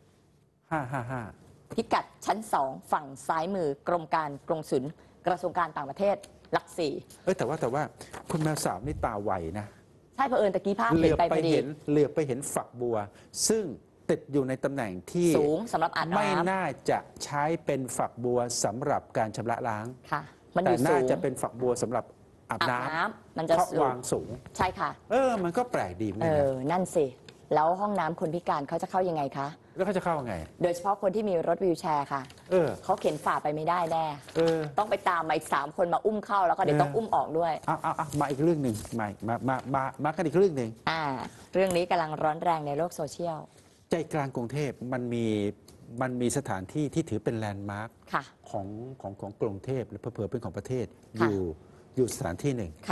555 พิกัดชั้น 2 ฝั่งซ้ายมือกรมการกงสุลกระทรวงการต่างประเทศหลักสี่แต่ว่าคุณแมวสาวนี่ตาไวนะใช่เผอิญตะกี้ภาพเหเห็ลืนอบไปไปพอดีเห็นฝักบัว ซึ่งติดอยู่ในตำแหน่งที่สูงสำหรับอาบไม่น้ำน่าจะใช้เป็นฝักบัวสำหรับการชำระล้างค่ะ มันอแต่ยู่สูน่าง จะเป็นฝักบัวสำหรับอาบอาบน้น้ำำมันจะเพราะสูงวางสูงใช่ค่ะมันก็แปลกดีเหมือนกันนะนั่นสิแล้วห้องน้ำคนพิการเขาจะเข้ายังไงคะแล้วเขาจะเข้าไงโดยเฉพาะคนที่มีรถวีลแชร์ค่ะเออเขาเข็นฝ่าไปไม่ได้แน่เออต้องไปตามมาอีก3 คนมาอุ้มเข้าแล้วก็เดี๋ยวต้องอุ้มออกด้วยเอามาอีกเรื่องหนึ่งมากันอีกเรื่องหนึ่งเรื่องนี้กำลังร้อนแรงในโลกโซเชียลใจกลางกรุงเทพมันมีสถานที่ที่ถือเป็นแลนด์มาร์คค่ะของกรุงเทพและเผลอๆเป็นของประเทศค่ะอยู่สถานที่หนึ่งค่ะ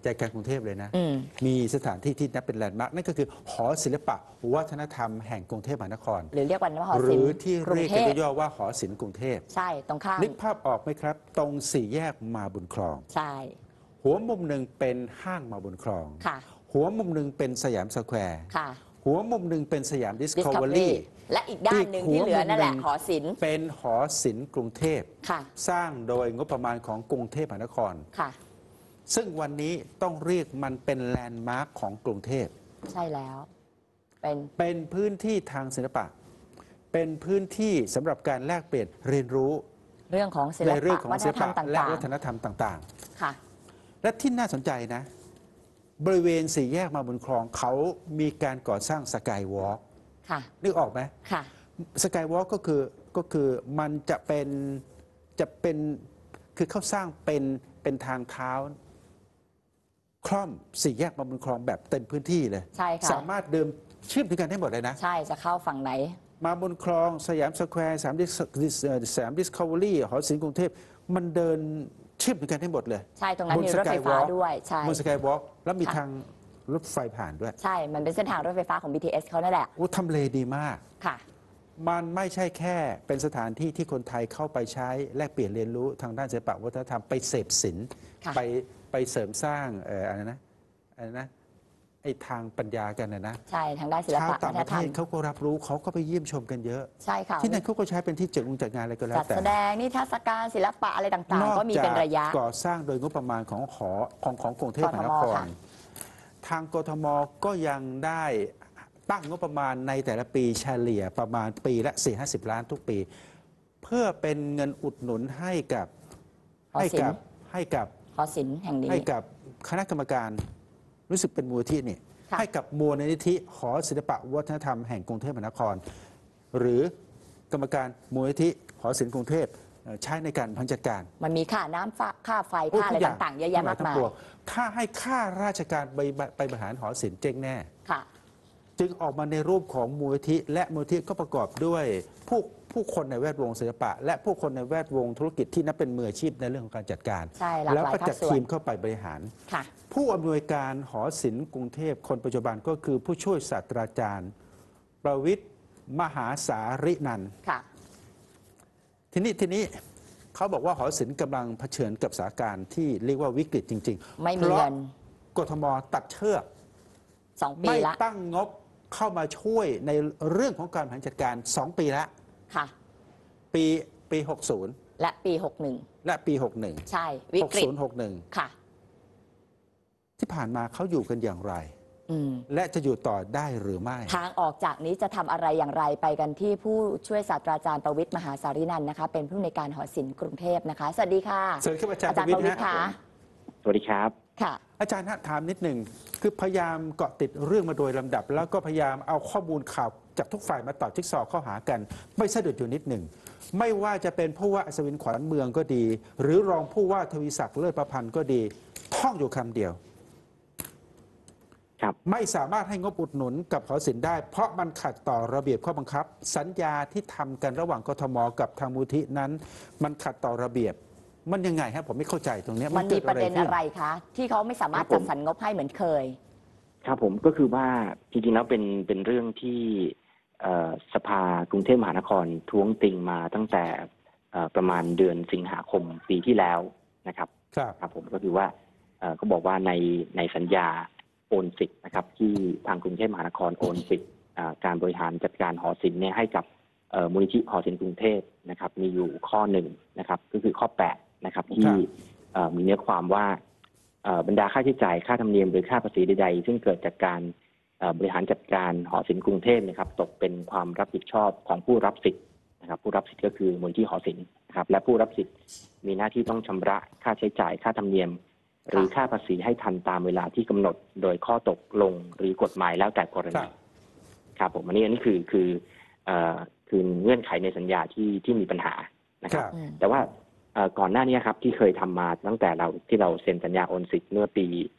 ใจกลางกรุงเทพเลยนะอืมมีสถานที่ที่นับเป็นแลนด์มาร์กนั่นก็คือหอศิลปะวัฒนธรรมแห่งกรุงเทพมหานครหรือเรียกว่าหอหศิลรือป์ที่กรุเรีงยกเทกันพย่อๆว่าหอศิลป์กรุงเทพใช่ตรงข้ามนึกภาพออกไหมครับ ตรงสี่แยกมาบุญครองใช่หัวมุมหนึ่งเป็นห้างมาบุญครองค่ะหัวมุมหนึ่งเป็นสยามสแควร์ค่ะหัวมุมหนึ่งเป็นสยามดิสคัฟเวอ Discovery รี่และอีกด้านหนึ่งที่เหลือนั่นแหละหอศิลป์เป็นหอศิลป์กรุงเทพค่ะสร้างโดยงบประมาณของกรุงเทพมหานครค่ะซึ่งวันนี้ต้องเรียกมันเป็นแลนด์มาร์คของกรุงเทพใช่แล้วเป็นพื้นที่ทางศิลปะ เป็นพื้นที่สำหรับการแลกเปลี่ยนเรียนรู้เรื่องของศิลในเรื่อปะงของวัฒศินลธรรปะมและต่างวัฒนธรรมต่างๆ ค่ะๆ และที่น่าสนใจนะ บริเวณสี่แยกมาบุญครองเขามีการก่อสร้างสกายวอล์กค่ะนึกออกไหมค่ะสกายวอล์กก็คือมันจะเป็นคือเขาสร้างเป็นทางเท้า คล่อมสี่แยกมาบุญครองแบบเต็มพื้นที่เลยใช่ค่ะสามารถเดิมเชื่อมถึงกันได้หมดเลยนะใช่จะเข้าฝั่งไหนมาบนคลองสยามสแควร์สยามดิสคัฟเวอรี่หอศิลป์กรุงเทพมันเดินเชื่อมถึงกันได้หมดเลยใช่ตรงนั้นมีรถไฟฟ้าด้วย ใช่บนสกายวอล์กแล้วมีค่ะทางรถไฟผ่านด้วยใช่ มันเป็นเส้นทางรถไฟฟ้าของ BTS เขานั่นแหละโอ้ทำเลดีมากค่ะมันไม่ใช่แค่เป็นสถานที่ที่คนไทยเข้าไปใช้แลกเปลี่ยนเรียนรู้ทางด้านศิลปะวัฒนธรรมไปเสพศิลป์ค่ะไปเสริมสร้างอะไรนะไอ้ทางปัญญากันนะใช่ ทางด้านศิลชาวปะต่าวังฒปนระธเทรรมศเขาก็รับรู้เขาก็ไปเยี่ยมชมกันเยอะใช่ค่ะที่นั่นเขาก็ใช้เป็นที่จัดงานอะไรก็แล้วจัดแต่แสดงนิทรรศการศิลปะอะไรต่างนอๆ ก็มีเป็นระยะก่อสร้างโดยงบประมาณของกรุงเทพมหานคกทมรค่ะทางกทมก็ยังได้ตั้งงบประมาณในแต่ละปีเฉลี่ยประมาณปีละ 4-50 ล้านทุกปี เพื่อเป็นเงินอุดหนุนให้กับหอศิลป์ให้กับหอศิลป์แห่งนี้ให้กับคณะกรรมการรู้สึกเป็นมูลที่นี่ค่ะให้กับมูลนิธิหอศิลปะวัฒนธรรมแห่งกรุงเทพมหานคร หรือกรรมการมูลนิธิหอศิลป์กรุงเทพใช้ในการบริหารจัดการมันมีค่าน้ำค่าไฟค่าอะไรต่างๆ เยอะแยะมากมายถ้าให้ค่าราชการไปบริหารหอศิลป์เจ๊งแน่ค่ะจึงออกมาในรูปของมูลนิธิและมูลนิธิก็ประกอบด้วยผู้คนในแวดวงศิลปะ และผู้คนในแวดวงธุรกิจที่นับเป็นมืออาชีพในเรื่องของการจัดการใช่หลากหลายแล้วก็จัดภาคส่วนทีมเข้าไปบริหารค่ะผู้อำนวยการหอศิลป์กรุงเทพคนปัจจุบันก็คือผู้ช่วยศาสตราจารย์ ประวิตรมหาสารินันท์ค่ะทีนี้เขาบอกว่าหอศิลป์กำลังเผชิญกับสถานการณ์ที่เรียกว่าวิกฤตจริงๆไม่มีเงินพราะกทมตัดเชือก 2 ปีไม่ละตั้งงบเข้ามาช่วยในเรื่องของการบริหารจัดการ 2 ปีแล้วค่ะปี 60 และปีและปี 61 ใช่ วิกฤต 61 61 ค่ะที่ผ่านมาเขาอยู่กันอย่างไรอืมและจะอยู่ต่อได้หรือไม่ทางออกจากนี้จะทำอะไรอย่างไรไปกันที่ผู้ช่วยศาสตราจารย์ประวิตรมหาสารินันท์นะคะ เป็นผู้อำนวยการหอศิลป์กรุงเทพนะคะ สวัสดีค่ะเชิญครับอาจารย์อาจารย์ประวิตรประวิตรค่ะฮะสวัสดีครับค่ะอาจารย์ฮะถามนิดหนึ่งคือพยายามเกาะติดเรื่องมาโดยลำดับ แล้วก็พยายามเอาข้อมูลข่าวจากทุกฝ่ายมาต่อจิ๊กซอว์เข้าหากัน ไม่สะดุดอยู่นิดหนึ่งไม่ว่าจะเป็นผู้ว่าอัศวินขวัญเมืองก็ดี หรือรองผู้ว่าทวีศักดิ์เลิศประพันธ์ก็ดี ท่องอยู่คำเดียวครับไม่สามารถให้งบอุดหนุนกับหอศิลป์ได้ เพราะมันขัดต่อระเบียบข้อบังคับ สัญญาที่ทำกันระหว่างกทมกับทางมูลที่นั้น มันขัดต่อระเบียบ มันยังไงฮะผมไม่เข้าใจตรงเนี้ยมันมีกิประเด็นขึ้อะไรคะ ที่เขาไม่สามารถจัดสรรงบให้เหมือนเคยครับผมก็คือว่าจริงๆแล้วเป็นเรื่องที่สภากรุงเทพมหานครท้วงติงมาตั้งแต่ประมาณเดือนสิงหาคมปีที่แล้วนะครับครับครับผมก็คือว่าก็บอกว่าในสัญญาโอนสิทธิ์นะครับที่ทางกรุงเทพมหานครโอนสิทธิ์การบริหารจัดการหอศิลป์เนี่ยให้กับมูลนิธิหอศิลป์กรุงเทพนะครับมีอยู่ข้อหนึ่งนะครับก็คือข้อ8นะครับที่มีเนื้อความว่าบรรดาค่าใช้จ่ายค่าธรรมเนียมหรือค่าภาษีใดๆซึ่งเกิดจากการบริหารจัดการหอศิลป์กรุงเทพนะครับตกเป็นความรับผิดชอบของผู้รับสิทธิ์นะครับผู้รับสิทธิ์ก็คือมูลนิธิหอศิลป์นะครับและผู้รับสิทธิ์มีหน้าที่ต้องชำระค่าใช้จ่ายค่าธรรมเนียมหรือค่าภาษีให้ทันตามเวลาที่กำหนดโดยข้อตกลงหรือกฎหมายแล้วแต่กรณีครับผมอันนี้คือเงื่อนไขในสัญญาที่มีปัญหานะครับแต่ว่าก่อนหน้านี้ครับที่เคยทำมาตั้งแต่ที่เราเซ็นสัญญาโอนสิทธิ์เมื่อปี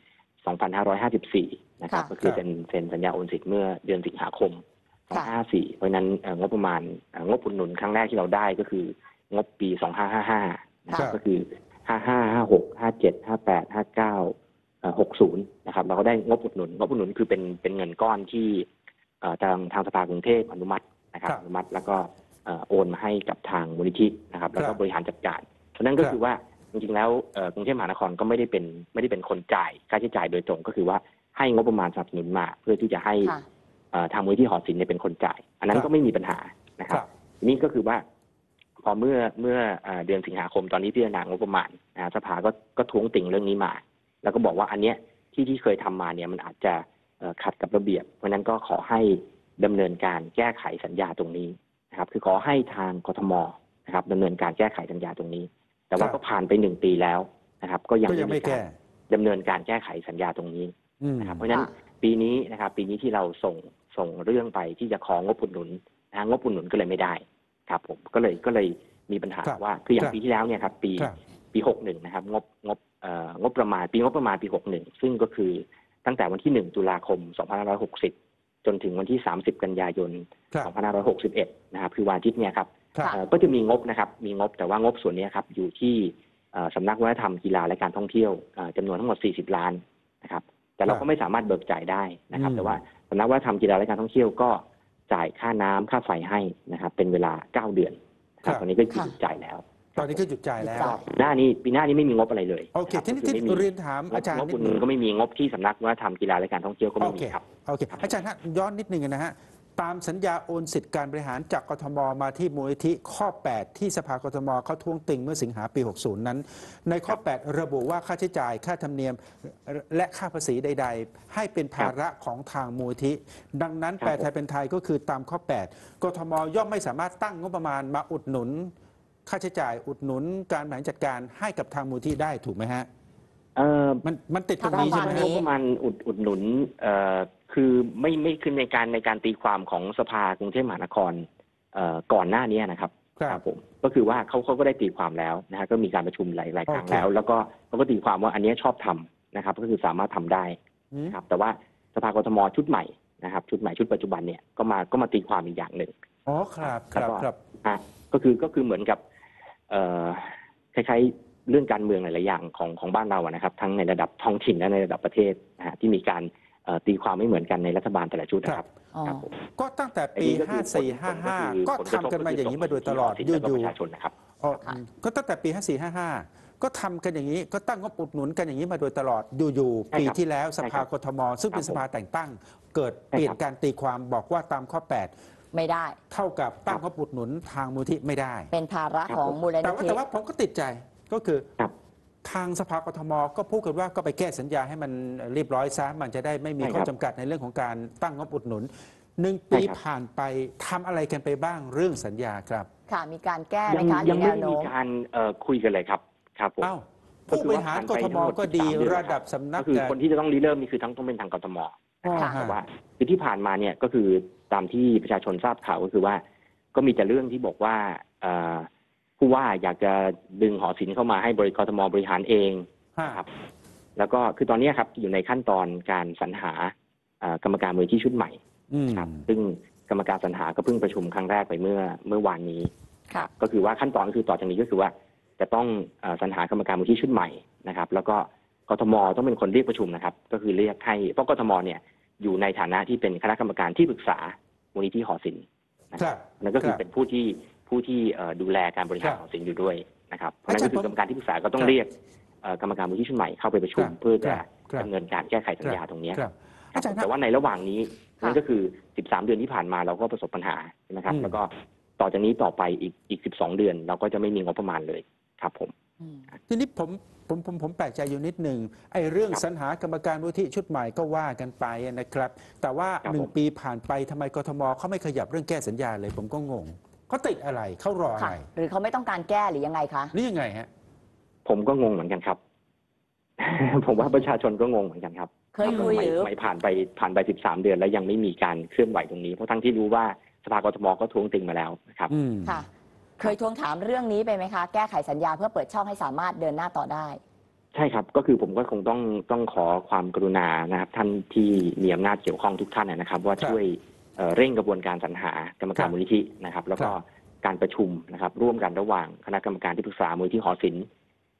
2554 นะครับก็คือเซ็นสัญญาโอนสิทธิ์เมื่อเดือนสิงหาคม 2554 เพราะฉะนั้นงบประมาณงบอุดหนุนครั้งแรกที่เราได้ก็คืองบปี 2555 นะครับก็คือ 55 56 57 58 59 60นะครับเราก็ได้งบอุดหนุนคือเป็นเงินก้อนที่ทางสภากรุงเทพอนุมัตินะครับอนุมัติแล้วก็โอนมาให้กับทางมูลนิธินะครับแล้วก็บริหารจัดการฉะนั้นก็คือว่าจริงๆแล้วกรุงเทพมหานครก็ไม่ได้เป็นคนจ่ายค่าใช้จ่ายโดยตรงก็คือว่าให้งบประมาณสนับสนุนมาเพื่อที่จะให้ทางมูลนิธิหอศิลป์เนี่ยเป็นคนจ่ายอันนั้นก็ไม่มีปัญหานะครับนี่ก็คือว่าพอเมื่อเดือนสิงหาคมตอนนี้พิจารณางบประมาณสภาก็ท้วงติ่งเรื่องนี้มาแล้วก็บอกว่าอันเนี้ยที่เคยทำมาเนี่ยมันอาจจะขัดกับระเบียบเพราะนั้นก็ขอให้ดำเนินการแก้ไขสัญญาตรงนี้นะครับคือขอให้ทางกทมนะครับดำเนินการแก้ไขสัญญาตรงนี้แต่ว่าก็ผ่านไป1 ปีแล้วนะครับก็ยังไม่แก้ดำเนินการแก้ไขสัญญาตรงนี้นะครับเพราะฉะนั้นปีนี้นะครับปีนี้ที่เราส่งเรื่องไปที่จะของบอุดหนุนงบอุดหนุนก็เลยไม่ได้ครับผมก็เลยมีปัญหาว่าคืออย่างปีที่แล้วเนี่ยครับปี61นะครับงบประมาณปี61ซึ่งก็คือตั้งแต่วันที่1 ตุลาคม 2560จนถึงวันที่30 กันยายน 2561นะครับคือวันอาทิตย์เนี่ยครับก็จะมีงบนะครับมีงบแต่ว่างบส่วนนี้ครับอยู่ที่สำนักวัฒนธรรมกีฬาและการท่องเที่ยวจำนวนทั้งหมด40 ล้านนะครับแต่เราก็ไม่สามารถเบิกจ่ายได้นะครับแต่ว่าสำนักวัฒนธรรมกีฬาและการท่องเที่ยวก็จ่ายค่าน้ำค่าไฟให้นะครับเป็นเวลา9 เดือนครับตอนนี้ก็หยุดจ่ายแล้วตอนนี้ก็หยุดจ่ายแล้วปีหน้านี้ไม่มีงบอะไรเลยโอเคที่เรียนถามอาจารย์งบคุณก็ไม่มีงบที่สำนักวัฒนธรรมกีฬาและการท่องเที่ยวก็ไม่มีครับโอเคอาจารย์ฮะย้อนนิดนึงนะฮะตามสัญญาโอนสิทธิการบริหารจากกทมมาที่มูลนิธิข้อ8ที่สภากทมเขาท้วงติงเมื่อสิงหาปี60นั้นในข้อ8ระบุว่าค่าใช้จ่ายค่าธรรมเนียมและค่าภาษีใดๆให้เป็นภาระของทางมูลนิธิดังนั้นแปลไทยเป็นไทยก็คือตามข้อ8กทมย่อมไม่สามารถตั้งงบประมาณมาอุดหนุนค่าใช้จ่ายอุดหนุนการบริหารจัดการให้กับทางมูลนิธิได้ถูกไหมฮะมันติดตรงนี้ใช่ไหมงบประมาณอุดหนุนคือไม่คือในการตีความของสภากรุงเทพมหานครก่อนหน้านี้นะครับผมก็คือว่าเขาก็ได้ตีความแล้วนะฮะก็มีการประชุมหลายครั้งแล้วก็เขาก็ตีความว่าอันนี้ชอบทำนะครับก็คือสามารถทำได้นะครับแต่ว่าสภากทมชุดใหม่นะครับชุดใหม่ชุดปัจจุบันเนี่ยก็มาตีความอีกอย่างหนึ่งอ๋อครับก็คือเหมือนกับคล้ายๆเรื่องการเมืองหลายๆอย่างของบ้านเรานะครับทั้งในระดับท้องถิ่นและในระดับประเทศนะฮะที่มีการตีความไม่เหมือนกันในรัฐบาลแต่ละชุดนะครับก็ตั้งแต่ปี54-55ก็ทำกันมาอย่างนี้มาโดยตลอดอยู่ประชาชนนะครับก็ตั้งแต่ปี54-55ก็ทำกันอย่างนี้ก็ตั้งงบอุดหนุนกันอย่างนี้มาโดยตลอดอยู่ปีที่แล้วสภากทมซึ่งเป็นสภาแต่งตั้งเกิดเปลี่ยนการตีความบอกว่าตามข้อ8 ไม่ได้เท่ากับตั้งงบอุดหนุนทางมูลนิธิไม่ได้เป็นภาระของมูลนิธิแต่ว่าผมก็ติดใจก็คือทางสภากทมก็พูดกันว่าก็ไปแก้สัญญาให้มันเรียบร้อยซะมันจะได้ไม่มีข้อจำกัดในเรื่องของการตั้งงบอุดหนุน1 ปีผ่านไปทำอะไรกันไปบ้างเรื่องสัญญาครับค่ะมีการแก้ไหมคะยังไม่มีการคุยกันเลยครับผมผู้บริหารกทมก็ดีระดับสำนักคือคนที่จะต้องริเริ่มนี่คือต้องเป็นทางกทมแต่ว่าคือที่ผ่านมาเนี่ยก็คือตามที่ประชาชนทราบข่าวก็คือว่าก็มีแต่เรื่องที่บอกว่าผู้ว่าอยากจะดึงหอศิลป์เข้ามาให้กทมบริหารเองครับแล้วก็คือตอนนี้ครับอยู่ในขั้นตอนการสรรหากรรมการมูลนิธิชุดใหม่ครับซึ่งกรรมการสรรหาก็เพิ่งประชุมครั้งแรกไปเมื่อวานนี้ก็คือว่าขั้นตอนก็คือต่อจากนี้ก็คือว่าจะต้องสรรหากรรมการมูลนิธิชุดใหม่นะครับแล้วก็กทมต้องเป็นคนเรียกประชุมนะครับก็คือเรียกให้เพราะกทมเนี่ยอยู่ในฐานะที่เป็นคณะกรรมการที่ปรึกษามูลนิธิหอศิลป์นะครับนั่นก็คือเป็นผู้ที่ดูแลการบริหารหอศิลป์อยู่ด้วยนะครับเพราะนั่นก็คือกรรมการที่ปรึกษาก็ต้องเรียกกรรมการมูลนิธิชุดใหม่เข้าไปประชุมเพื่อจะดำเนินการแก้ไขสัญญาตรงนี้แต่ว่าในระหว่างนี้นั่นก็คือ13 เดือนที่ผ่านมาเราก็ประสบปัญหาใช่ไหมครับแล้วก็ต่อจากนี้ต่อไปอีก12 เดือนเราก็จะไม่มีงบประมาณเลยครับผมทีนี้ผมแปลกใจอยู่นิดหนึ่งไอ้เรื่องสรรหากรรมการมูลนิธิชุดใหม่ก็ว่ากันไปนะครับแต่ว่า1 ปีผ่านไปทำไมกทมเขาไม่ขยับเรื่องแก้สัญญาเลยผมก็งงเขาติดอะไรเขารออะไรหรือเขาไม่ต้องการแก้หรือยังไงคะนี่ยังไงฮะผมก็งงเหมือนกันครับ ผมว่าประชาชนก็งงเหมือนกันครับเคยคุยหรือไม่ผ่านไป13 เดือนแล้วยังไม่มีการเคลื่อนไหวตรงนี้เพราะทั้งที่รู้ว่าสภากทมก็ท้วงติงมาแล้วนะครับค่ะเคยทวงถามเรื่องนี้ไปไหมคะแก้ไขสัญญาเพื่อเปิดช่องให้สามารถเดินหน้าต่อได้ใช่ครับก็คือผมก็คงต้องขอความกรุณานะครับท่านที่มีอำนาจเกี่ยวข้องทุกท่านนะครับว่าช่วยเร่งกระบวนการสรรหากรรมการมูลนิธินะครับแล้วก็การประชุมนะครับร่วมกันระหว่างคณะกรรมการที่ปรึกษามูลนิธิหอศิลป์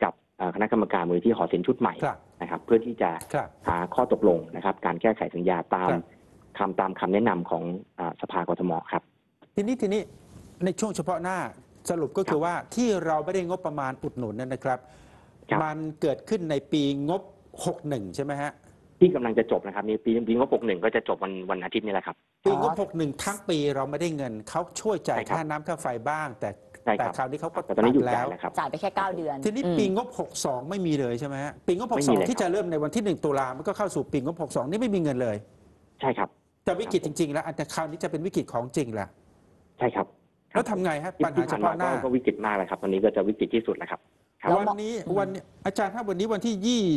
กับคณะกรรมการมูลนิธิหอศิลป์ชุดใหม่ครับนะครับเพื่อที่จะครับหาข้อตกลงนะครับการแก้ไขสัญญาตามครับตามคำแนะนำของสภากทมครับทีนี้ในช่วงเฉพาะหน้าสรุปก็คือว่าที่เราไม่ได้งบประมาณอุดหนุนนั่นนะครับครับมันเกิดขึ้นในปีงบ 61 ใช่ไหมฮะที่กำลังจะจบนะครับนี่ปีงบ61ก็จะจบวันอาทิตย์นี้แหละครับปีงบ 61 ทั้งปีเราไม่ได้เงินเขาช่วยจ่ายใช่ครับค่าน้ำค่าไฟบ้าง แต่ใช่ครับคราวนี้เขาก็แต่ตอนนี้หยุดตัดจ่ายแล้วแล้วครับจ่ายไปแค่ 9 เดือนทีนี้อืมปีงบ 62 ไม่มีเลยใช่ไหมฮะปีงบไม่มีเลย 62 ที่จะเริ่มในวันที่ 1 ตุลามันก็เข้าสู่ปีงบ 62 นี่ไม่มีเงินเลยใช่ครับจะวิกฤตจริง ๆ แล้วแต่คราวนี้จะเป็นวิกฤตของจริงแล้วใช่ครับแล้วทำไงฮะปัญหาที่เฉผ่านมาพาะหน้าก็วิกฤตมากเลยครับตอนนี้ก็จะวิกฤตที่สุดแล้วครับครับแล้ววันนี้อาจารย์ถ้าวันนี้วันที่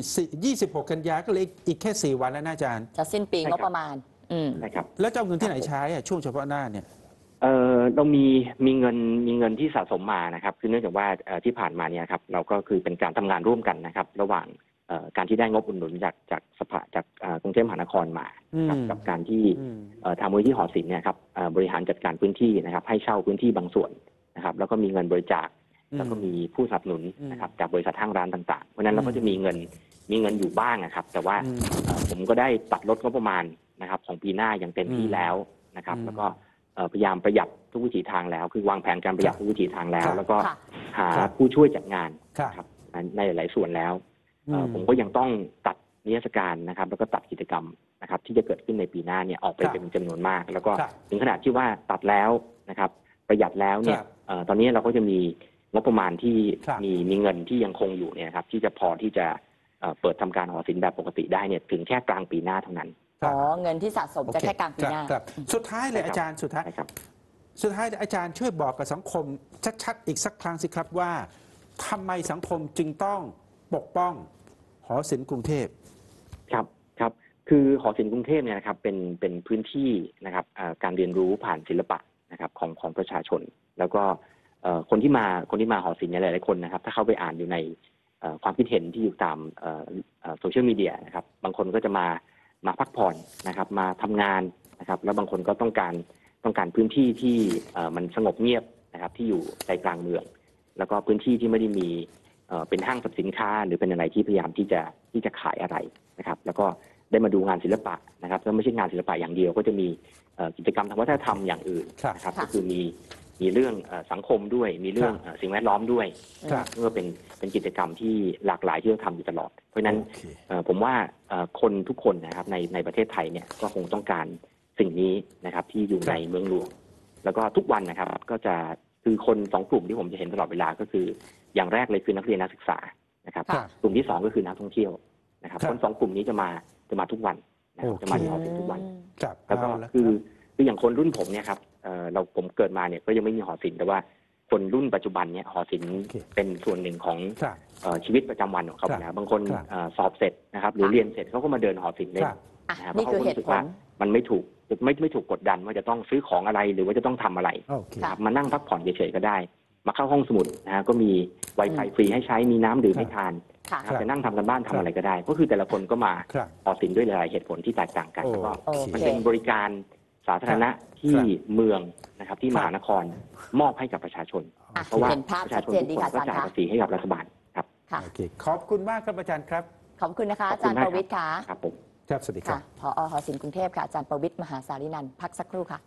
26 กันยาก็เลยอีกแค่ 4 วันแล้วนะอาจารย์จะสิ้นปีใช่งครับบประมาณ อืมใช่ครับแล้วจะเอาเงินที่ไหนใช้อะช่วงเฉพาะหน้าเนี่ยเรามีเงินที่สะสมมานะครับคือเนื่องจากว่าที่ผ่านมาเนี่ยครับเราก็คือเป็นการทำงานร่วมกันนะครับระหว่างการที่ได้งบอุดหนุนจากสภาจากกรุงเทพมหานครมาครับกับการที่ทางมูลนิธิหอศิลป์เนี่ยครับบริหารจัดการพื้นที่นะครับให้เช่าพื้นที่บางส่วนนะครับแล้วก็มีเงินบริจาคแล้วก็มีผู้สนับสนุนนะครับจากบริษัทห้างร้านต่างๆเพราะฉะนั้นเราก็จะมีเงินอยู่บ้างนะครับแต่ว่าผมก็ได้ตัดลดงบประมาณนะครับของปีหน้าอย่างเต็มที่แล้วนะครับแล้วก็พยายามประหยัดทุกวิถีทางแล้วคือวางแผนการประหยัดทุกวิถีทางแล้ว แล้วก็ค่ะหาผู้ช่วยจัดงานครับนะครับในหลายส่วนแล้วผมก็ยังต้องตัดนิทรรศการนะครับแล้วก็ตัดกิจกรรมนะครับที่จะเกิดขึ้นในปีหน้าเนี่ยออกไปครับเป็นจำนวนมาก แล้วก็ครับถึงขนาดที่ว่าตัดแล้วนะครับประหยัดแล้วเนี่ยครับตอนนี้เราก็จะมีงบประมาณที่ครับมีเงินที่ยังคงอยู่เนี่ยครับที่จะพอที่จะเปิดทำการหอศิลป์แบบปกติได้เนี่ยถึงแค่กลางปีหน้าเท่านั้นอ๋อ เงินที่สะสมจะแค่กลางปีหน้าครับสุดท้ายเลยใช่ครับอาจารย์สุดท้ายใช่ครับอาจารย์ช่วยบอกกับสังคมชัดๆอีกสักครั้งสิครับว่าทำไมสังคมจึงต้องปกป้องหอศิลป์กรุงเทพครับคือหอศิลป์กรุงเทพเนี่ยนะครับเป็นพื้นที่นะครับการเรียนรู้ผ่านศิลปะนะครับของประชาชน แล้วก็คนที่มาหอศิลป์เนี่ยหลายๆคนนะครับถ้าเข้าไปอ่านอยู่ในความคิดเห็นที่อยู่ตามโซเชียลมีเดียนะครับบางคนก็จะมาพักผ่อนนะครับมาทำงานนะครับแล้วบางคนก็ต้องการพื้นที่ที่มันสงบเงียบนะครับที่อยู่ใจกลางเมือง แล้วก็พื้นที่ที่ไม่ได้มีเป็นห้างสรรพสินค้าหรือเป็นอะไรที่พยายามที่จะขายอะไรนะครับแล้วก็ได้มาดูงานศิลปะนะครับแล้วไม่ใช่งานศิลปะอย่างเดียวก็จะมีกิจกรรมทางวัฒนธรรมอย่างอื่นนะครับค่ะก็คือมีเรื่องสังคมด้วยมีเรื่องสิ่งแวดล้อมด้วยครับเพื่อเป็นกิจกรรมที่หลากหลายที่เราทำอยู่ตลอด เพราะฉะนั้นโอเคผมว่าคนทุกคนนะครับในประเทศไทยเนี่ยก็คงต้องการสิ่งนี้นะครับที่อยู่ในเมืองหลวงแล้วก็ทุกวันนะครับก็จะคือคนสองกลุ่มที่ผมจะเห็นตลอดเวลาก็คืออย่างแรกเลยคือนักเรียนนักศึกษานะครับครับกลุ่มที่สองก็คือนักท่องเที่ยวนะครับครับคนสองกลุ่มนี้จะมาทุกวันนะครับโอเคจะมาที่หอศิลป์ทุกวันครับแล้วก็เอาละคืออย่างคนรุ่นผมเนี่ยครับผมเกิดมาเนี่ยก็ยังไม่มีหอศิลป์แต่ว่าคนรุ่นปัจจุบันเนี่ยหอศิลป์เป็นส่วนหนึ่งของครับชีวิตประจำวันของเขาครับแล้วบางคนครับสอบเสร็จนะครับหรือเรียนเสร็จเขาก็มาเดินหอศิลป์เล่คน รับอ่ะนะครับนี่คือเหตุพราะขารู้สึกผว่าลมันไม่ถูกกดดันว่าจะต้องซื้อของอะไรหรือว่าจะต้องทำอะไรโอเคค่ะมานั่งพักผ่อนเฉยๆก็ได้ มาเข้าห้องสมุดนะฮะก็มี Wi-Fi ฟรีให้ใช้มีน้ำดื่มให้ทานค่ะนะครับจะนั่งทำกันบ้านทำอะไรก็ได้ ก็คือแต่ละคนก็มาครับหอศิลป์ด้วยหลายเหตุผลที่แตกต่างกันโอแล้วก็เคมันเป็นบริการสาธารณะที่เมืองนะครับที่มหานครมอบให้กับประชาชนอ่ะเพราะว่าเห็นภาพประชัชาดชนเจนทุดีกคค่ะนก็อาจารย์จ่ายค่ะภาษีให้กับรัฐบาลครับค่ะโอเคขอบคุณมากครับอาจารย์ครับขอบคุณนะคะขอบอาคุจารณย์มากประวิตรค่ะครับผมครับสวัสดีครัค่ะบผอ.หอศิลป์กรุงเทพค่ะอาจารย์ประวิตรมหาสารินันท์พักสักครู่ค่ะ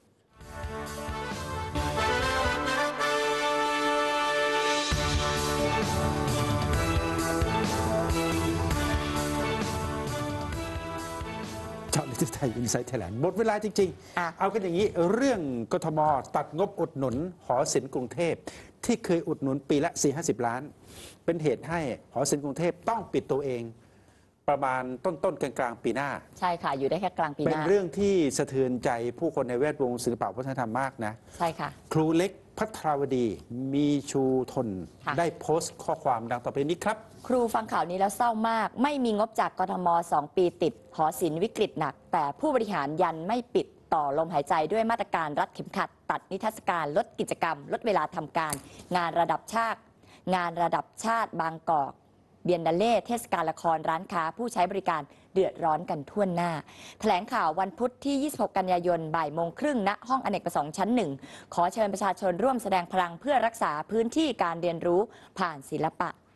เจาะลึกไทยอินไซต์ไทยแลนด์หมดเวลาจริงอ่ะๆ เอากันอย่างนี้เรื่องกทมตัดงบอุดหนุน หอศิลป์กรุงเทพที่เคยอุดหนุนปีละ 4-50 ล้าน เป็นเหตุให้หอศิลป์กรุงเทพต้องปิดตัวเอง ประมาณต้นๆกลางๆปีหน้าใช่ค่ะ อยู่ได้แค่กลางปีหเป็นน้าเรื่องที่สะเทือนใจผู้คนในแวดวงศิลปะวัฒนธรรมมากนะใช่ค่ะครูเล็กพัทราวดีมีชูทนค่ะได้โพสต์ข้อความดังต่อไปนี้ครับครูฟังข่าวนี้แล้วเศร้ามาก ไม่มีงบจากกทม 2 ปีติด หอศิลป์วิกฤตหนัก แต่ผู้บริหารยันไม่ปิดต่อลมหายใจด้วยมาตรการรัดเข็มขัด ตัดนิทรรศการลดกิจกรรม ลดเวลาทำการ งานระดับชาติบางกอก เบียนดาเล่เทศกาลละครร้านค้าผู้ใช้บริการเดือดร้อนกันทั่วหน้า แถลงข่าววันพุธที่ 26 กันยายนบ่ายโมงครึ่งณห้องอเนกประสงค์ชั้น 1 ขอเชิญประชาชนร่วมแสดงพลังเพื่อรักษาพื้นที่การเรียนรู้ผ่านศิลปะ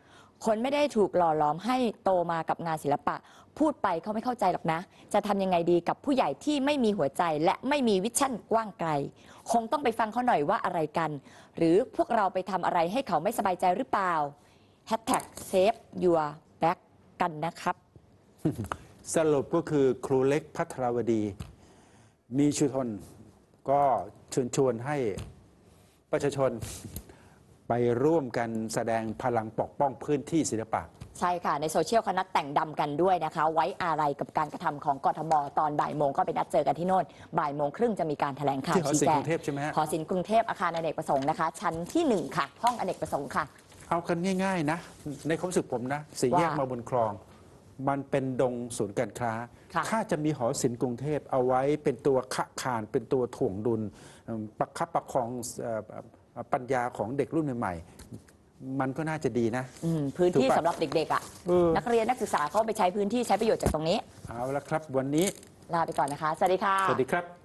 คนไม่ได้ถูกหล่อหลอมให้โตมากับงานศิลปะ พูดไปเขาไม่เข้าใจหรอกนะ จะทำยังไงดีกับผู้ใหญ่ที่ไม่มีหัวใจและไม่มีวิชั่นกว้างไกล คงต้องไปฟังเขาหน่อยว่าอะไรกัน หรือพวกเราไปทำอะไรให้เขาไม่สบายใจหรือเปล่า #save your back กันนะครับสรุปก็คือครูเล็กภัทรวดี มีชุทนก็เชิญชวนให้ประชาชนไปร่วมกันแสดงพลังปกป้องพื้นที่ศิลปะใช่ค่ะในโซเชียลเขานัดแต่งดำกันด้วยนะคะ ไว้อาลัยกับการกระทำของกทมตอนบ่ายโมงก็ไปนัดเจอกันที่โน่นบ่ายโมงครึ่งจะมีการแถลงข่าวที่หอศิลป์กรุงเทพใช่ไหมฮะหอศิลป์กรุงเทพอาคารอเนกประสงค์นะคะ ชั้นที่ 1 ค่ะ ห้องอเนกประสงค์ค่ะเอากันง่ายๆนะ ในความรู้สึกผมนะสี่แยกว่ามาบนคลอง มันเป็นดงศูนย์การค้าค่ะถ้าจะมีหอศิลป์กรุงเทพเอาไว้เป็นตัวขะคานเป็นตัวถ่วงดุลประคับประคองปัญญาของเด็กรุ่นใหม่ๆมันก็น่าจะดีนะพื้นที่ถูกปะสำหรับเด็กๆอ่ะเออนักเรียนนักศึกษาเขาไปใช้พื้นที่ใช้ประโยชน์จากตรงนี้เอาละครับวันนี้ลาไปก่อนนะคะ สวัสดีค่ะสวัสดีครับ